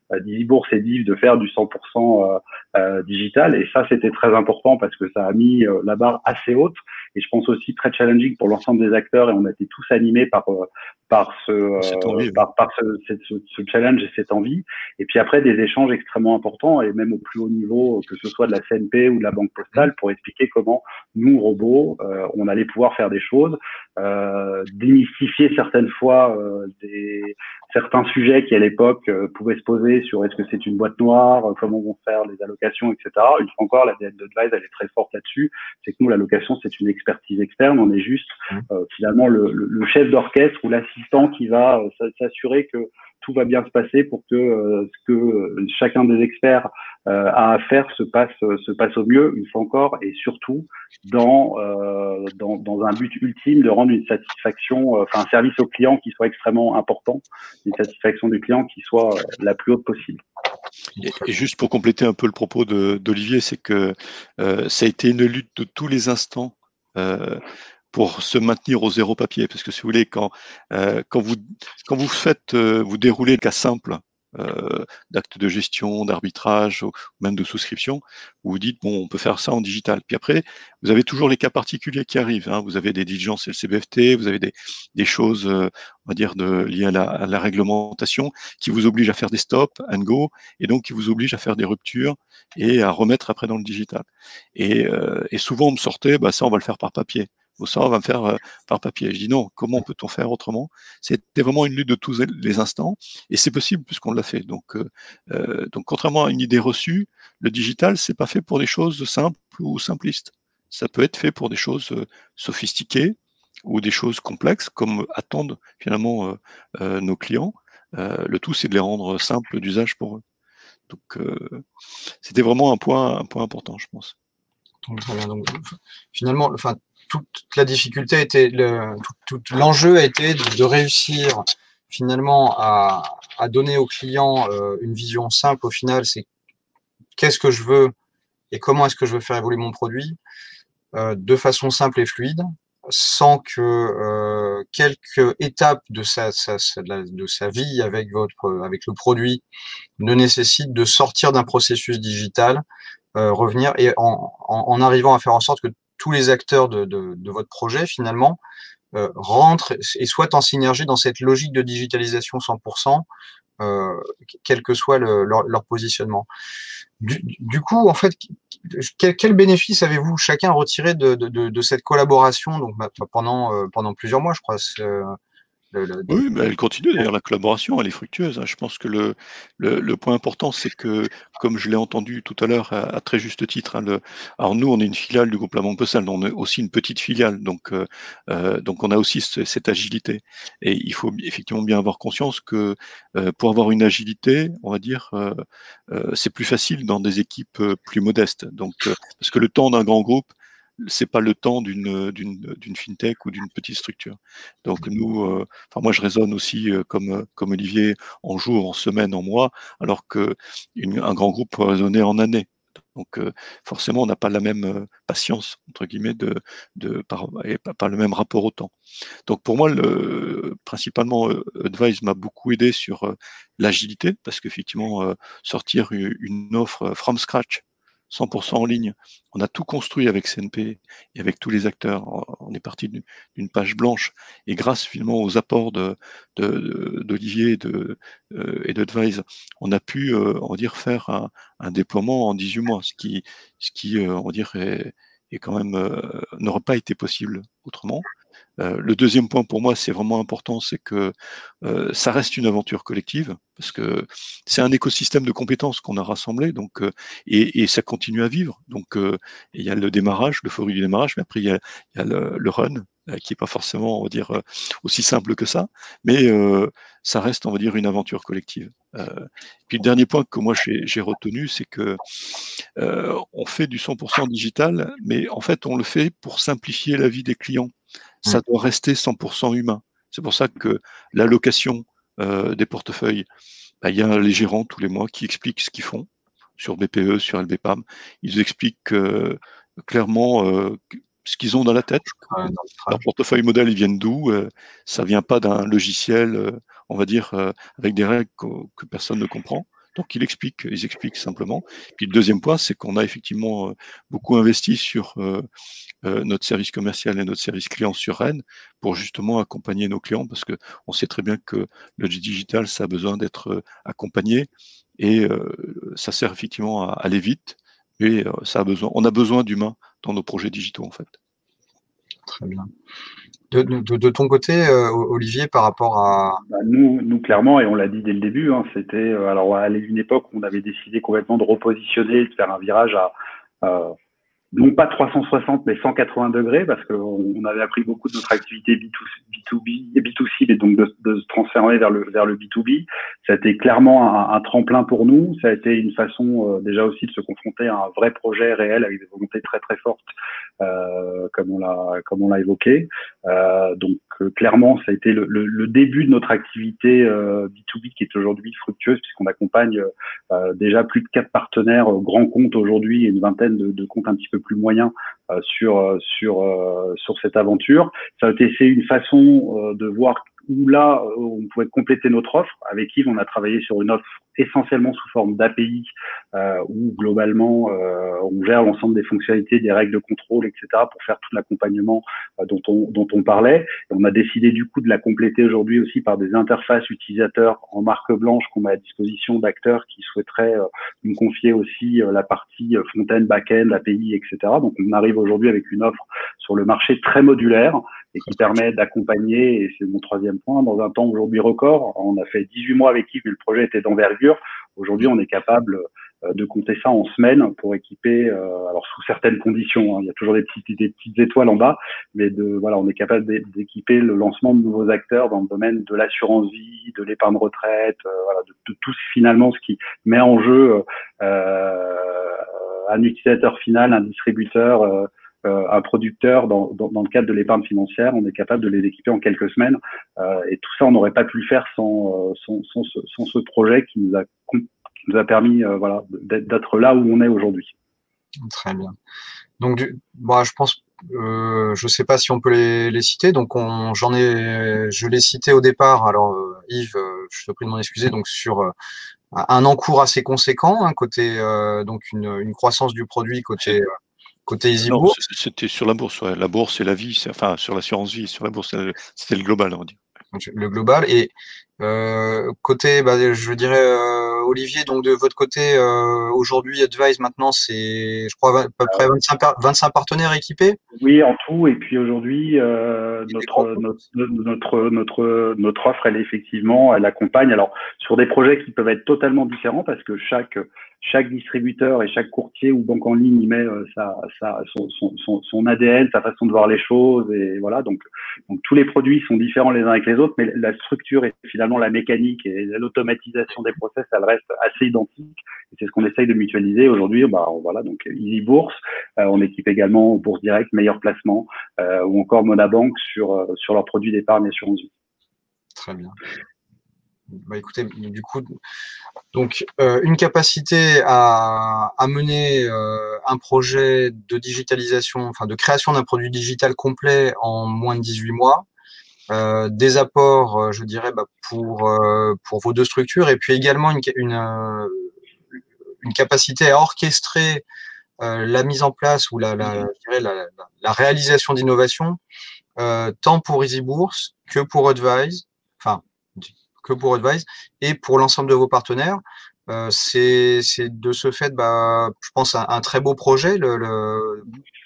d'Easybourse et d'Yves de faire du 100% digital. Et ça, c'était très important parce que ça a mis la barre assez haute. Et je pense aussi très challenging pour l'ensemble des acteurs. Et on a été tous animés par ce challenge et cette envie. Et puis après, des échanges extrêmement importants et même au plus haut niveau, que ce soit de la CNP ou de la Banque Postale, pour expliquer comment nous, robots, on allait pouvoir faire des choses, démystifier certaines fois certains sujets qui à l'époque pouvaient se poser sur est-ce que c'est une boîte noire, comment vont faire les allocations, etc. Une fois encore, l'ADN d'Advise, elle est très forte là-dessus. C'est que nous, l'allocation, c'est une expertise externe. On est juste finalement le chef d'orchestre ou l'assistant qui va s'assurer que tout va bien se passer pour que ce que chacun des experts a à faire se passe au mieux, une fois encore, et surtout dans un but ultime de rendre une satisfaction, un service au client qui soit extrêmement important, une satisfaction du client qui soit la plus haute possible. Et juste pour compléter un peu le propos d'Olivier, c'est que ça a été une lutte de tous les instants pour se maintenir au zéro papier, parce que si vous voulez, quand vous déroulez le cas simple d'actes de gestion, d'arbitrage, ou même de souscription, vous vous dites bon, on peut faire ça en digital. Puis après, vous avez toujours les cas particuliers qui arrivent. Hein. Vous avez des diligences LCBFT, vous avez des choses, on va dire, liées à la réglementation, qui vous obligent à faire des stop and go, et donc qui vous obligent à faire des ruptures et à remettre après dans le digital. Et souvent on me sortait, bah ça on va le faire par papier. Ça, on va me faire par papier. Je dis non, comment peut-on faire autrement? C'était vraiment une lutte de tous les instants, et c'est possible puisqu'on l'a fait. Donc, contrairement à une idée reçue, le digital, c'est pas fait pour des choses simples ou simplistes. Ça peut être fait pour des choses sophistiquées ou des choses complexes, comme attendent finalement nos clients. Le tout, c'est de les rendre simples d'usage pour eux. Donc, c'était vraiment un point important, je pense. Très bien. Donc, finalement, toute la difficulté était, tout l'enjeu a été de réussir finalement à donner au client une vision simple. Au final, c'est qu'est-ce que je veux et comment est-ce que je veux faire évoluer mon produit de façon simple et fluide, sans que quelques étapes de sa vie avec le produit ne nécessitent de sortir d'un processus digital, revenir et en arrivant à faire en sorte que tous les acteurs de votre projet, finalement, rentrent et soient en synergie dans cette logique de digitalisation 100%, quel que soit leur positionnement. Du coup, en fait, quel bénéfice avez-vous chacun retiré de cette collaboration donc, pendant plusieurs mois, je crois Oui, mais elle continue d'ailleurs, la collaboration, elle est fructueuse. Hein. Je pense que le point important, c'est que, comme je l'ai entendu tout à l'heure à très juste titre, hein, alors nous, on est une filiale du groupe La Banque Postale, on est aussi une petite filiale, donc on a aussi cette agilité. Et il faut effectivement bien avoir conscience que pour avoir une agilité, on va dire, c'est plus facile dans des équipes plus modestes. Donc, parce que le temps d'un grand groupe, c'est pas le temps d'une fintech ou d'une petite structure. Donc nous, moi je raisonne aussi comme Olivier, en jours, en semaines, en mois, alors que un grand groupe peut raisonner en années. Donc forcément, on n'a pas la même patience entre guillemets et pas le même rapport au temps. Donc pour moi, principalement, Advise m'a beaucoup aidé sur l'agilité, parce qu'effectivement, sortir une offre from scratch, 100% en ligne. On a tout construit avec CNP et avec tous les acteurs. On est parti d'une page blanche, et grâce finalement aux apports d'Olivier et d'Advise, on a pu, on va dire, faire un déploiement en 18 mois, ce qui on va dire, est quand même n'aurait pas été possible autrement. Le deuxième point pour moi, c'est vraiment important, c'est que ça reste une aventure collective, parce que c'est un écosystème de compétences qu'on a rassemblé, donc et ça continue à vivre. Donc il y a le démarrage, l'euphorie du démarrage, mais après il y a le run, qui est pas forcément, on va dire, aussi simple que ça, mais ça reste, on va dire, une aventure collective. Puis le dernier point que moi j'ai retenu, c'est que on fait du 100% digital, mais en fait on le fait pour simplifier la vie des clients. Ça doit rester 100% humain. C'est pour ça que l'allocation des portefeuilles, il y a les gérants tous les mois qui expliquent ce qu'ils font sur BPE, sur LBPAM. Ils expliquent clairement ce qu'ils ont dans la tête. Leur portefeuille modèle, ils viennent d'où? Ça vient pas d'un logiciel, on va dire, avec des règles que personne ne comprend. Donc ils expliquent simplement. Puis le deuxième point, c'est qu'on a effectivement beaucoup investi sur notre service commercial et notre service client sur Rennes pour justement accompagner nos clients, parce que on sait très bien que le digital, ça a besoin d'être accompagné et ça sert effectivement à aller vite. Et on a besoin d'humains dans nos projets digitaux en fait. Très bien. De ton côté, Olivier, par rapport à… Nous, clairement, et on l'a dit dès le début, hein, c'était alors à une époque où on avait décidé complètement de repositionner, de faire un virage à non pas 360 mais 180 degrés, parce qu'on avait appris beaucoup de notre activité B2B et B2C, et donc de se transformer vers le B2B. Ça a été clairement un tremplin pour nous. Ça a été une façon déjà aussi de se confronter à un vrai projet réel avec des volontés très très fortes, comme on l'a évoqué. Donc clairement, ça a été le début de notre activité B2B qui est aujourd'hui fructueuse, puisqu'on accompagne déjà plus de 4 partenaires grands comptes aujourd'hui et une vingtaine de comptes un petit peu plus moyens sur cette aventure. Ça a été une façon de voir où là on pouvait compléter notre offre. Avec Yves, on a travaillé sur une offre essentiellement sous forme d'API, où globalement on gère l'ensemble des fonctionnalités, des règles de contrôle, etc., pour faire tout l'accompagnement dont on parlait. Et on a décidé du coup de la compléter aujourd'hui aussi par des interfaces utilisateurs en marque blanche qu'on met à disposition d'acteurs qui souhaiteraient nous confier aussi la partie front-end, back-end, API, etc. Donc on arrive aujourd'hui avec une offre sur le marché très modulaire et qui permet d'accompagner, et c'est mon troisième point, dans un temps aujourd'hui record. On a fait 18 mois avec Yves, mais le projet était d'envergure. Aujourd'hui, on est capable de compter ça en semaines pour équiper, alors sous certaines conditions, hein, il y a toujours des petites étoiles en bas, mais voilà, on est capable d'équiper le lancement de nouveaux acteurs dans le domaine de l'assurance vie, de l'épargne retraite, voilà, de tout finalement ce qui met en jeu un utilisateur final, un distributeur, un producteur dans le cadre de l'épargne financière. On est capable de les équiper en quelques semaines, et tout ça on n'aurait pas pu le faire sans ce projet qui nous a permis voilà, d'être là où on est aujourd'hui. Très bien. Donc je pense, je sais pas si on peut les citer. Donc je l'ai cité au départ. Alors Yves, je te prie de m'en excuser. Donc sur un encours assez conséquent, hein, côté donc une croissance du produit côté EasyBourse. C'était sur la bourse, ouais. La bourse et la vie, enfin sur l'assurance vie, sur la bourse, c'était le global, on va dire. Le global. Et côté, je dirais, Olivier, donc de votre côté, aujourd'hui, Advise, maintenant, c'est, je crois, à peu près 25 partenaires équipés? Oui, en tout. Et puis aujourd'hui, notre offre, elle effectivement, elle accompagne. Alors, sur des projets qui peuvent être totalement différents, parce que chaque distributeur et chaque courtier ou banque en ligne y met son ADN, sa façon de voir les choses, et voilà. Donc tous les produits sont différents les uns avec les autres, mais la structure et finalement la mécanique et l'automatisation des process, elle reste assez identique. Et c'est ce qu'on essaye de mutualiser aujourd'hui. Voilà, donc EasyBourse, on équipe également Bourse Direct, Meilleur Placement, ou encore Monabank sur leurs produits d'épargne et assurance vie. Très bien. Écoutez, du coup, donc une capacité à mener un projet de digitalisation, enfin de création d'un produit digital complet en moins de 18 mois, des apports, je dirais, pour vos deux structures, et puis également une capacité à orchestrer la mise en place ou la réalisation d'innovation, tant pour EasyBourse que pour Advise, et pour l'ensemble de vos partenaires. C'est de ce fait, je pense, un très beau projet, le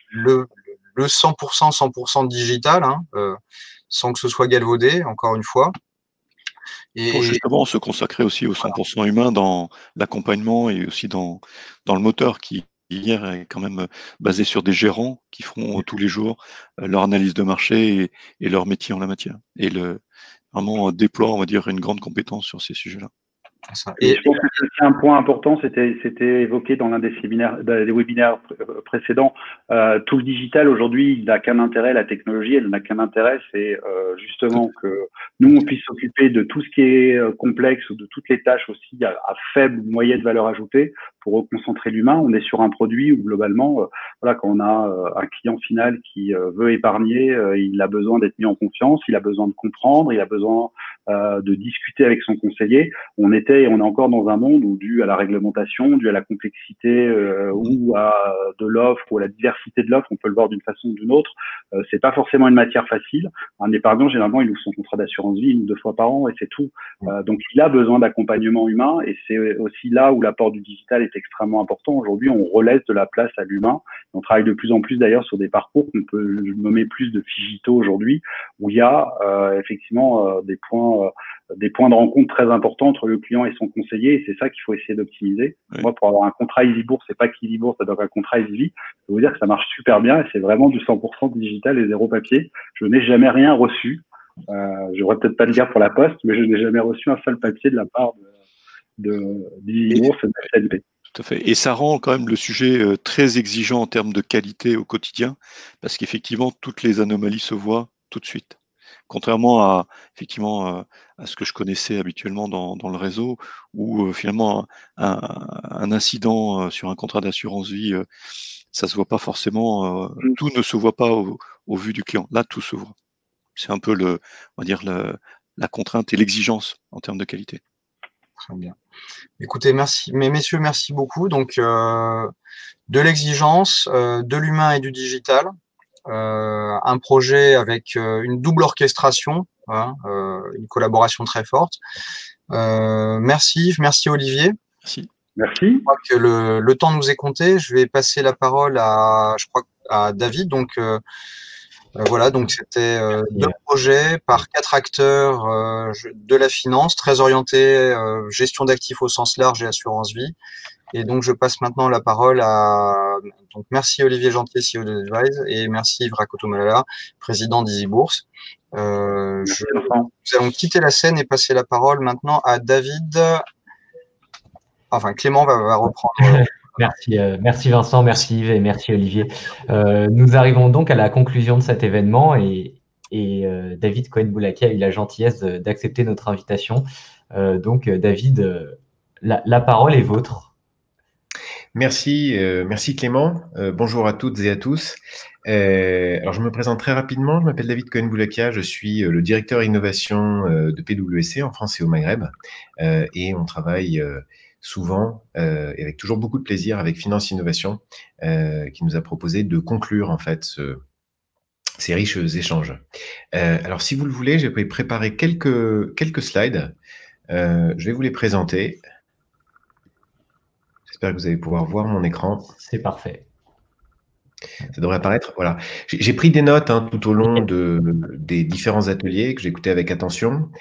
100% digital, hein, sans que ce soit galvaudé, encore une fois. Pour justement se consacrer aussi au 100% humain dans l'accompagnement et aussi dans le moteur qui, hier, est quand même basé sur des gérants qui feront tous les jours leur analyse de marché et leur métier en la matière. Et vraiment déploie, on va dire, une grande compétence sur ces sujets-là. Et je pense que c'est un point important, c'était évoqué dans l'un des webinaires précédents. Tout le digital aujourd'hui, il n'a qu'un intérêt, la technologie, elle n'a qu'un intérêt, c'est justement que nous, on puisse s'occuper de tout ce qui est complexe ou de toutes les tâches aussi à faible ou moyenne valeur ajoutée pour reconcentrer l'humain. On est sur un produit où globalement, voilà, quand on a un client final qui veut épargner, il a besoin d'être mis en confiance, il a besoin de comprendre, il a besoin de discuter avec son conseiller. On était et on est encore dans un monde où, dû à la réglementation, dû à la complexité ou à de l'offre ou à la diversité de l'offre, on peut le voir d'une façon ou d'une autre, c'est pas forcément une matière facile. Un épargnant, généralement, il ouvre son contrat d'assurance vie 1 ou 2 fois par an et c'est tout. Donc, il a besoin d'accompagnement humain et c'est aussi là où l'apport du digital est extrêmement important. Aujourd'hui, on relaisse de la place à l'humain. On travaille de plus en plus d'ailleurs sur des parcours qu'on peut nommer plus de Figito aujourd'hui, où il y a effectivement des points de rencontre très importants entre le client et son conseiller, et c'est ça qu'il faut essayer d'optimiser. Oui. Moi, pour avoir un contrat EasyBourse, c'est pas qu'EasyBourse, ça doit être un contrat EasyVie. Je peux vous dire que ça marche super bien et c'est vraiment du 100% digital et 0 papier. Je n'ai jamais rien reçu. Je devrais peut-être pas le dire pour la poste, mais je n'ai jamais reçu un seul papier de la part d'EasyBourse et de la CNP. Tout à fait. Et ça rend quand même le sujet très exigeant en termes de qualité au quotidien, parce qu'effectivement, toutes les anomalies se voient tout de suite. Contrairement à, effectivement, à ce que je connaissais habituellement dans le réseau, où finalement un incident sur un contrat d'assurance vie, ça se voit pas forcément, tout ne se voit pas au vu du client. Là, tout se voit. C'est un peu on va dire la contrainte et l'exigence en termes de qualité. Très bien. Écoutez, merci, messieurs, merci beaucoup. Donc, de l'exigence, de l'humain et du digital. Un projet avec une double orchestration, hein, une collaboration très forte. Merci Olivier. Merci. Merci. Je crois que le temps nous est compté. Je vais passer la parole à David. Donc voilà, donc c'était 2 projets par 4 acteurs de la finance, très orientés gestion d'actifs au sens large et assurance vie. Et donc, je passe maintenant la parole à... Donc, merci Olivier Gentier, CEO de Advise, et merci Yves Rakotomalala, président d'EasyBourse. Nous allons quitter la scène et passer la parole maintenant à David. Enfin, Clément va reprendre. Merci Vincent, merci Yves et merci Olivier. Nous arrivons donc à la conclusion de cet événement et David Cohen-Boulaki a eu la gentillesse d'accepter notre invitation. Donc, David, la parole est vôtre. Merci Clément. Bonjour à toutes et à tous. Alors, je me présente très rapidement. Je m'appelle David Cohen-Boulakia. Je suis le directeur innovation de PwC en France et au Maghreb. Et on travaille souvent et avec toujours beaucoup de plaisir avec Finance Innovation qui nous a proposé de conclure en fait ces riches échanges. Alors, si vous le voulez, j'ai préparé quelques slides. Je vais vous les présenter. J'espère que vous allez pouvoir voir mon écran. C'est parfait. Ça devrait apparaître. Voilà. J'ai pris des notes tout au long des différents ateliers que j'ai écoutés avec attention.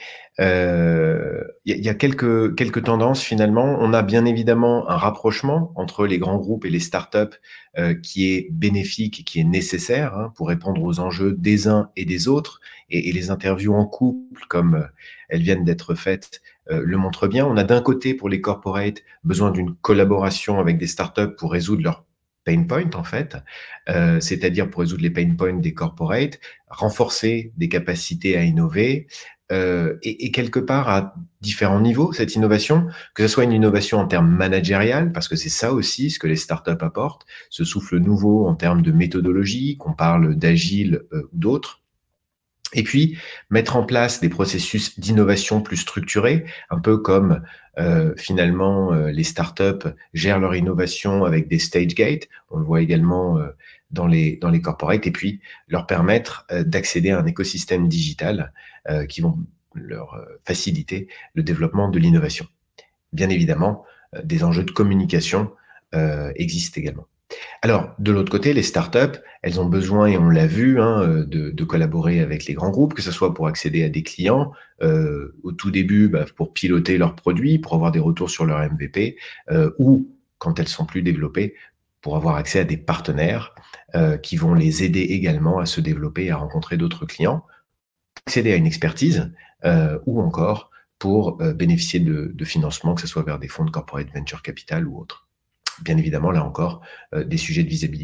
Il y a quelques tendances finalement. On a bien évidemment un rapprochement entre les grands groupes et les startups qui est bénéfique et qui est nécessaire pour répondre aux enjeux des uns et des autres. Et les interviews en couple, comme elles viennent d'être faites, le montrent bien. On a d'un côté, pour les corporates, besoin d'une collaboration avec des startups pour résoudre leurs pain points, en fait, c'est-à-dire pour résoudre les pain points des corporates, renforcer des capacités à innover, et quelque part à différents niveaux, cette innovation, que ce soit une innovation en termes managériels, parce que c'est ça aussi ce que les startups apportent, ce souffle nouveau en termes de méthodologie, qu'on parle d'agile ou d'autres, et puis mettre en place des processus d'innovation plus structurés, un peu comme finalement les startups gèrent leur innovation avec des stage gates, on le voit également dans les corporates, et puis leur permettre d'accéder à un écosystème digital qui vont leur faciliter le développement de l'innovation. Bien évidemment, des enjeux de communication existent également. Alors, de l'autre côté, les startups, elles ont besoin, et on l'a vu, de collaborer avec les grands groupes, que ce soit pour accéder à des clients, au tout début, pour piloter leurs produits, pour avoir des retours sur leur MVP, ou, quand elles sont plus développées, pour avoir accès à des partenaires qui vont les aider également à se développer et à rencontrer d'autres clients, accéder à une expertise, ou encore pour bénéficier de financement, que ce soit vers des fonds de corporate venture capital ou autres. Bien évidemment, là encore, des sujets de visibilité.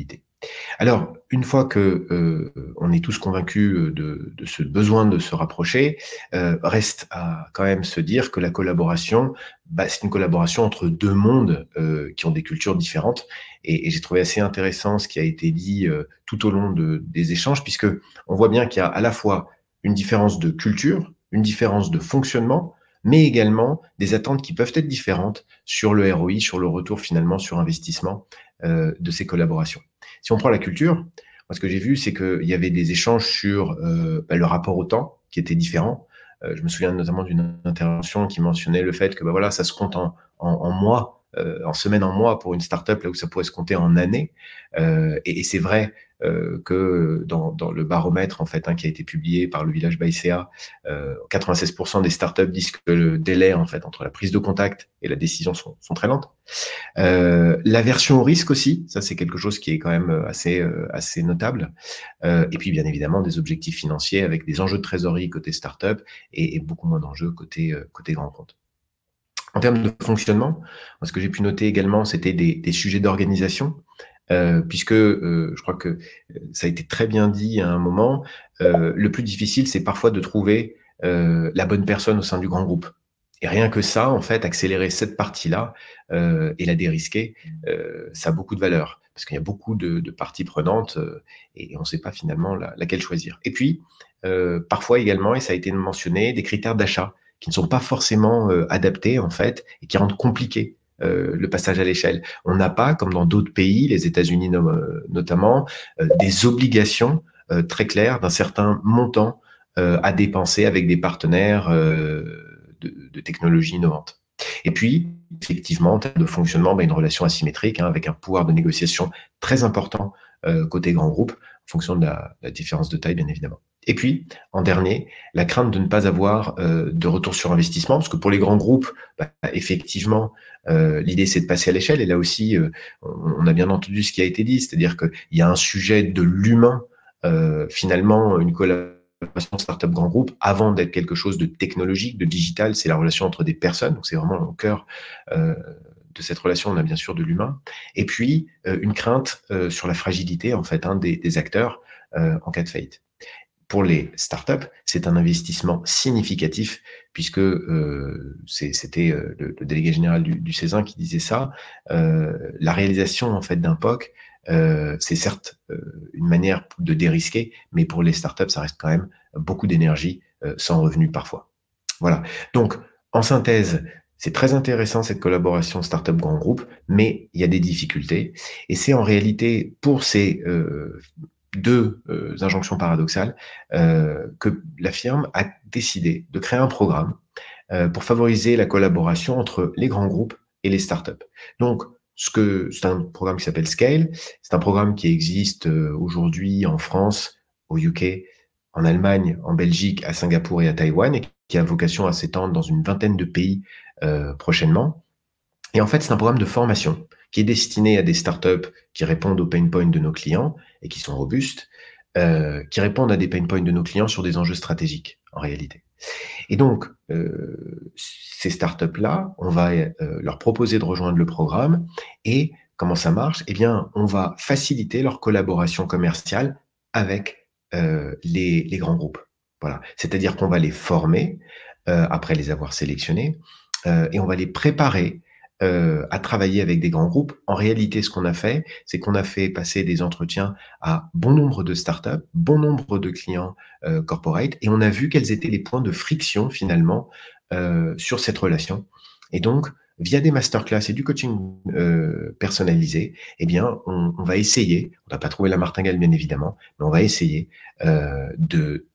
Alors, une fois que on est tous convaincus de ce besoin de se rapprocher, reste à quand même se dire que la collaboration, c'est une collaboration entre deux mondes qui ont des cultures différentes. Et j'ai trouvé assez intéressant ce qui a été dit tout au long des échanges, puisque on voit bien qu'il y a à la fois une différence de culture, une différence de fonctionnement, mais également des attentes qui peuvent être différentes sur le ROI, sur le retour finalement sur investissement de ces collaborations. Si on prend la culture, moi, ce que j'ai vu, c'est qu'il y avait des échanges sur le rapport au temps qui était différent. Je me souviens notamment d'une intervention qui mentionnait le fait que voilà, ça se compte en mois, en semaines, en mois pour une startup, là où ça pourrait se compter en années. Et c'est vrai que dans le baromètre en fait, qui a été publié par le Village Baïséa, 96% des startups disent que le délai en fait entre la prise de contact et la décision sont très lentes. L'aversion au risque aussi, ça c'est quelque chose qui est quand même assez notable. Et puis bien évidemment des objectifs financiers avec des enjeux de trésorerie côté startup et beaucoup moins d'enjeux côté grand compte. En termes de fonctionnement, ce que j'ai pu noter également, c'était des sujets d'organisation. Puisque je crois que ça a été très bien dit à un moment, le plus difficile, c'est parfois de trouver la bonne personne au sein du grand groupe. Et rien que ça, en fait, accélérer cette partie-là et la dérisquer, ça a beaucoup de valeur, parce qu'il y a beaucoup de parties prenantes et on ne sait pas finalement laquelle choisir. Et puis, parfois également, et ça a été mentionné, des critères d'achat qui ne sont pas forcément adaptés, en fait, et qui rendent compliqué le passage à l'échelle. On n'a pas, comme dans d'autres pays, les États-Unis notamment, des obligations très claires d'un certain montant à dépenser avec des partenaires de technologies innovantes. Et puis, effectivement, en termes de fonctionnement, une relation asymétrique avec un pouvoir de négociation très important côté grand groupe, en fonction de la différence de taille, bien évidemment. Et puis, en dernier, la crainte de ne pas avoir de retour sur investissement, parce que pour les grands groupes, effectivement, l'idée c'est de passer à l'échelle. Et là aussi, on a bien entendu ce qui a été dit, c'est-à-dire qu'il y a un sujet de l'humain, finalement, une collaboration startup grand groupe, avant d'être quelque chose de technologique, de digital, c'est la relation entre des personnes, donc c'est vraiment au cœur de cette relation, on a bien sûr de l'humain. Et puis, une crainte sur la fragilité, en fait, des acteurs en cas de faillite. Pour les startups, c'est un investissement significatif puisque c'était le délégué général du CESIN qui disait ça. La réalisation en fait d'un POC, c'est certes une manière de dérisquer, mais pour les startups, ça reste quand même beaucoup d'énergie sans revenu parfois. Voilà. Donc, en synthèse, c'est très intéressant cette collaboration startup grand groupe, mais il y a des difficultés. Et c'est en réalité pour ces deux injonctions paradoxales que la firme a décidé de créer un programme pour favoriser la collaboration entre les grands groupes et les startups. Donc, c'est un programme qui s'appelle Scale. C'est un programme qui existe aujourd'hui en France, au UK, en Allemagne, en Belgique, à Singapour et à Taïwan, et qui a vocation à s'étendre dans une vingtaine de pays prochainement. Et en fait, c'est un programme de formation qui est destiné à des startups qui répondent aux pain points de nos clients et qui sont robustes, qui répondent à des pain points de nos clients sur des enjeux stratégiques, en réalité. Et donc, ces startups-là, on va leur proposer de rejoindre le programme et comment ça marche? Eh bien, on va faciliter leur collaboration commerciale avec les grands groupes. Voilà. C'est-à-dire qu'on va les former après les avoir sélectionnés et on va les préparer à travailler avec des grands groupes. En réalité, ce qu'on a fait, c'est qu'on a fait passer des entretiens à bon nombre de startups, bon nombre de clients corporate, et on a vu quels étaient les points de friction finalement sur cette relation. Et donc, via des masterclass et du coaching personnalisé, eh bien, on va essayer, on n'a pas trouvé la martingale bien évidemment, mais on va essayer de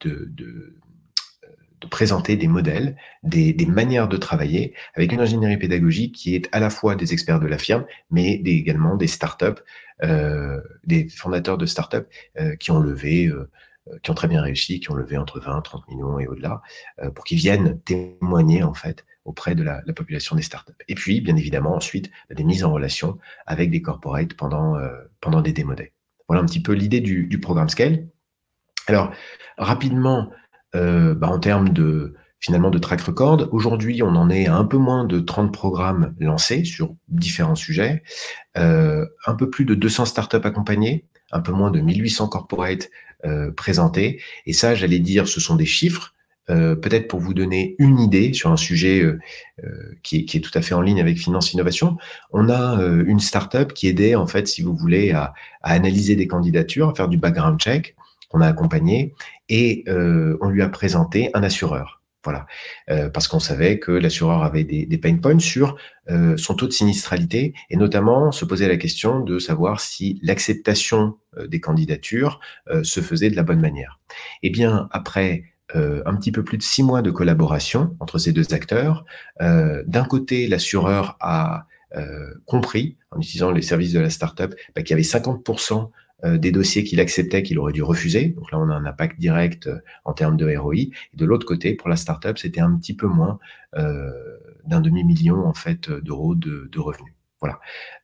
présenter des modèles, des manières de travailler avec une ingénierie pédagogique qui est à la fois des experts de la firme, mais également des startups, des fondateurs de startups qui ont levé, qui ont très bien réussi, qui ont levé entre 20 et 30 millions et au-delà, pour qu'ils viennent témoigner en fait auprès de la population des startups. Et puis, bien évidemment, ensuite, des mises en relation avec des corporates pendant des démo days. Voilà un petit peu l'idée du programme Scale. Alors, rapidement, en termes finalement de track record, aujourd'hui, on en est à un peu moins de 30 programmes lancés sur différents sujets, un peu plus de 200 startups accompagnées, un peu moins de 1800 corporates présentés. Et ça, j'allais dire, ce sont des chiffres. Peut-être pour vous donner une idée sur un sujet qui est tout à fait en ligne avec Finance Innovation, on a une startup qui aidait, en fait, si vous voulez, à analyser des candidatures, à faire du background check, qu'on a accompagné, et on lui a présenté un assureur. Voilà, parce qu'on savait que l'assureur avait des pain points sur son taux de sinistralité, et notamment se posait la question de savoir si l'acceptation des candidatures se faisait de la bonne manière. Eh bien, après un petit peu plus de 6 mois de collaboration entre ces deux acteurs. D'un côté, l'assureur a compris, en utilisant les services de la startup, qu'il y avait 50% des dossiers qu'il acceptait qu'il aurait dû refuser. Donc là, on a un impact direct en termes de ROI. Et de l'autre côté, pour la startup, c'était un petit peu moins d'un demi-million en fait d'euros de revenus. Voilà.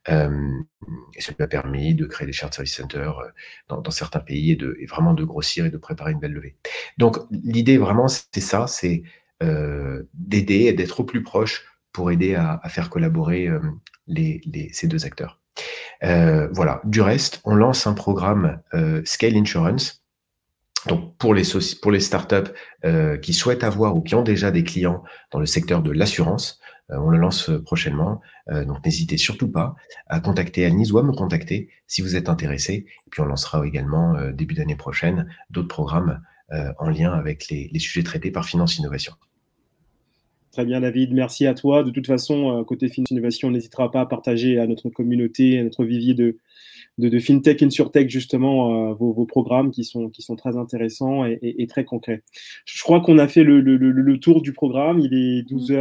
Et ça lui a permis de créer des shared service centers dans certains pays et vraiment de grossir et de préparer une belle levée. Donc, l'idée vraiment, c'est ça, c'est d'aider et d'être au plus proche pour aider à faire collaborer ces deux acteurs. Voilà. Du reste, on lance un programme Scale Insurance. Donc, pour les startups qui souhaitent avoir ou qui ont déjà des clients dans le secteur de l'assurance, on le lance prochainement, donc n'hésitez surtout pas à contacter Anise ou à me contacter si vous êtes intéressé. Et puis on lancera également début d'année prochaine d'autres programmes en lien avec les sujets traités par Finance Innovation. Très bien, David, merci à toi. De toute façon, côté Finance Innovation, on n'hésitera pas à partager à notre communauté, à notre vivier de FinTech, InsurTech, justement, vos programmes qui sont très intéressants et très concrets. Je crois qu'on a fait le tour du programme. Il est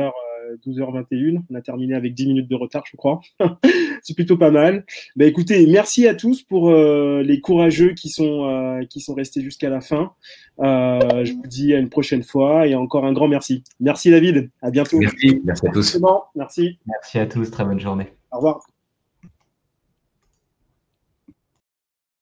12h21. On a terminé avec 10 minutes de retard, je crois. C'est plutôt pas mal. Écoutez, merci à tous pour les courageux qui sont restés jusqu'à la fin. Je vous dis à une prochaine fois et encore un grand merci. Merci David, à bientôt. Merci à tous. Merci. Merci à tous, très bonne journée. Au revoir.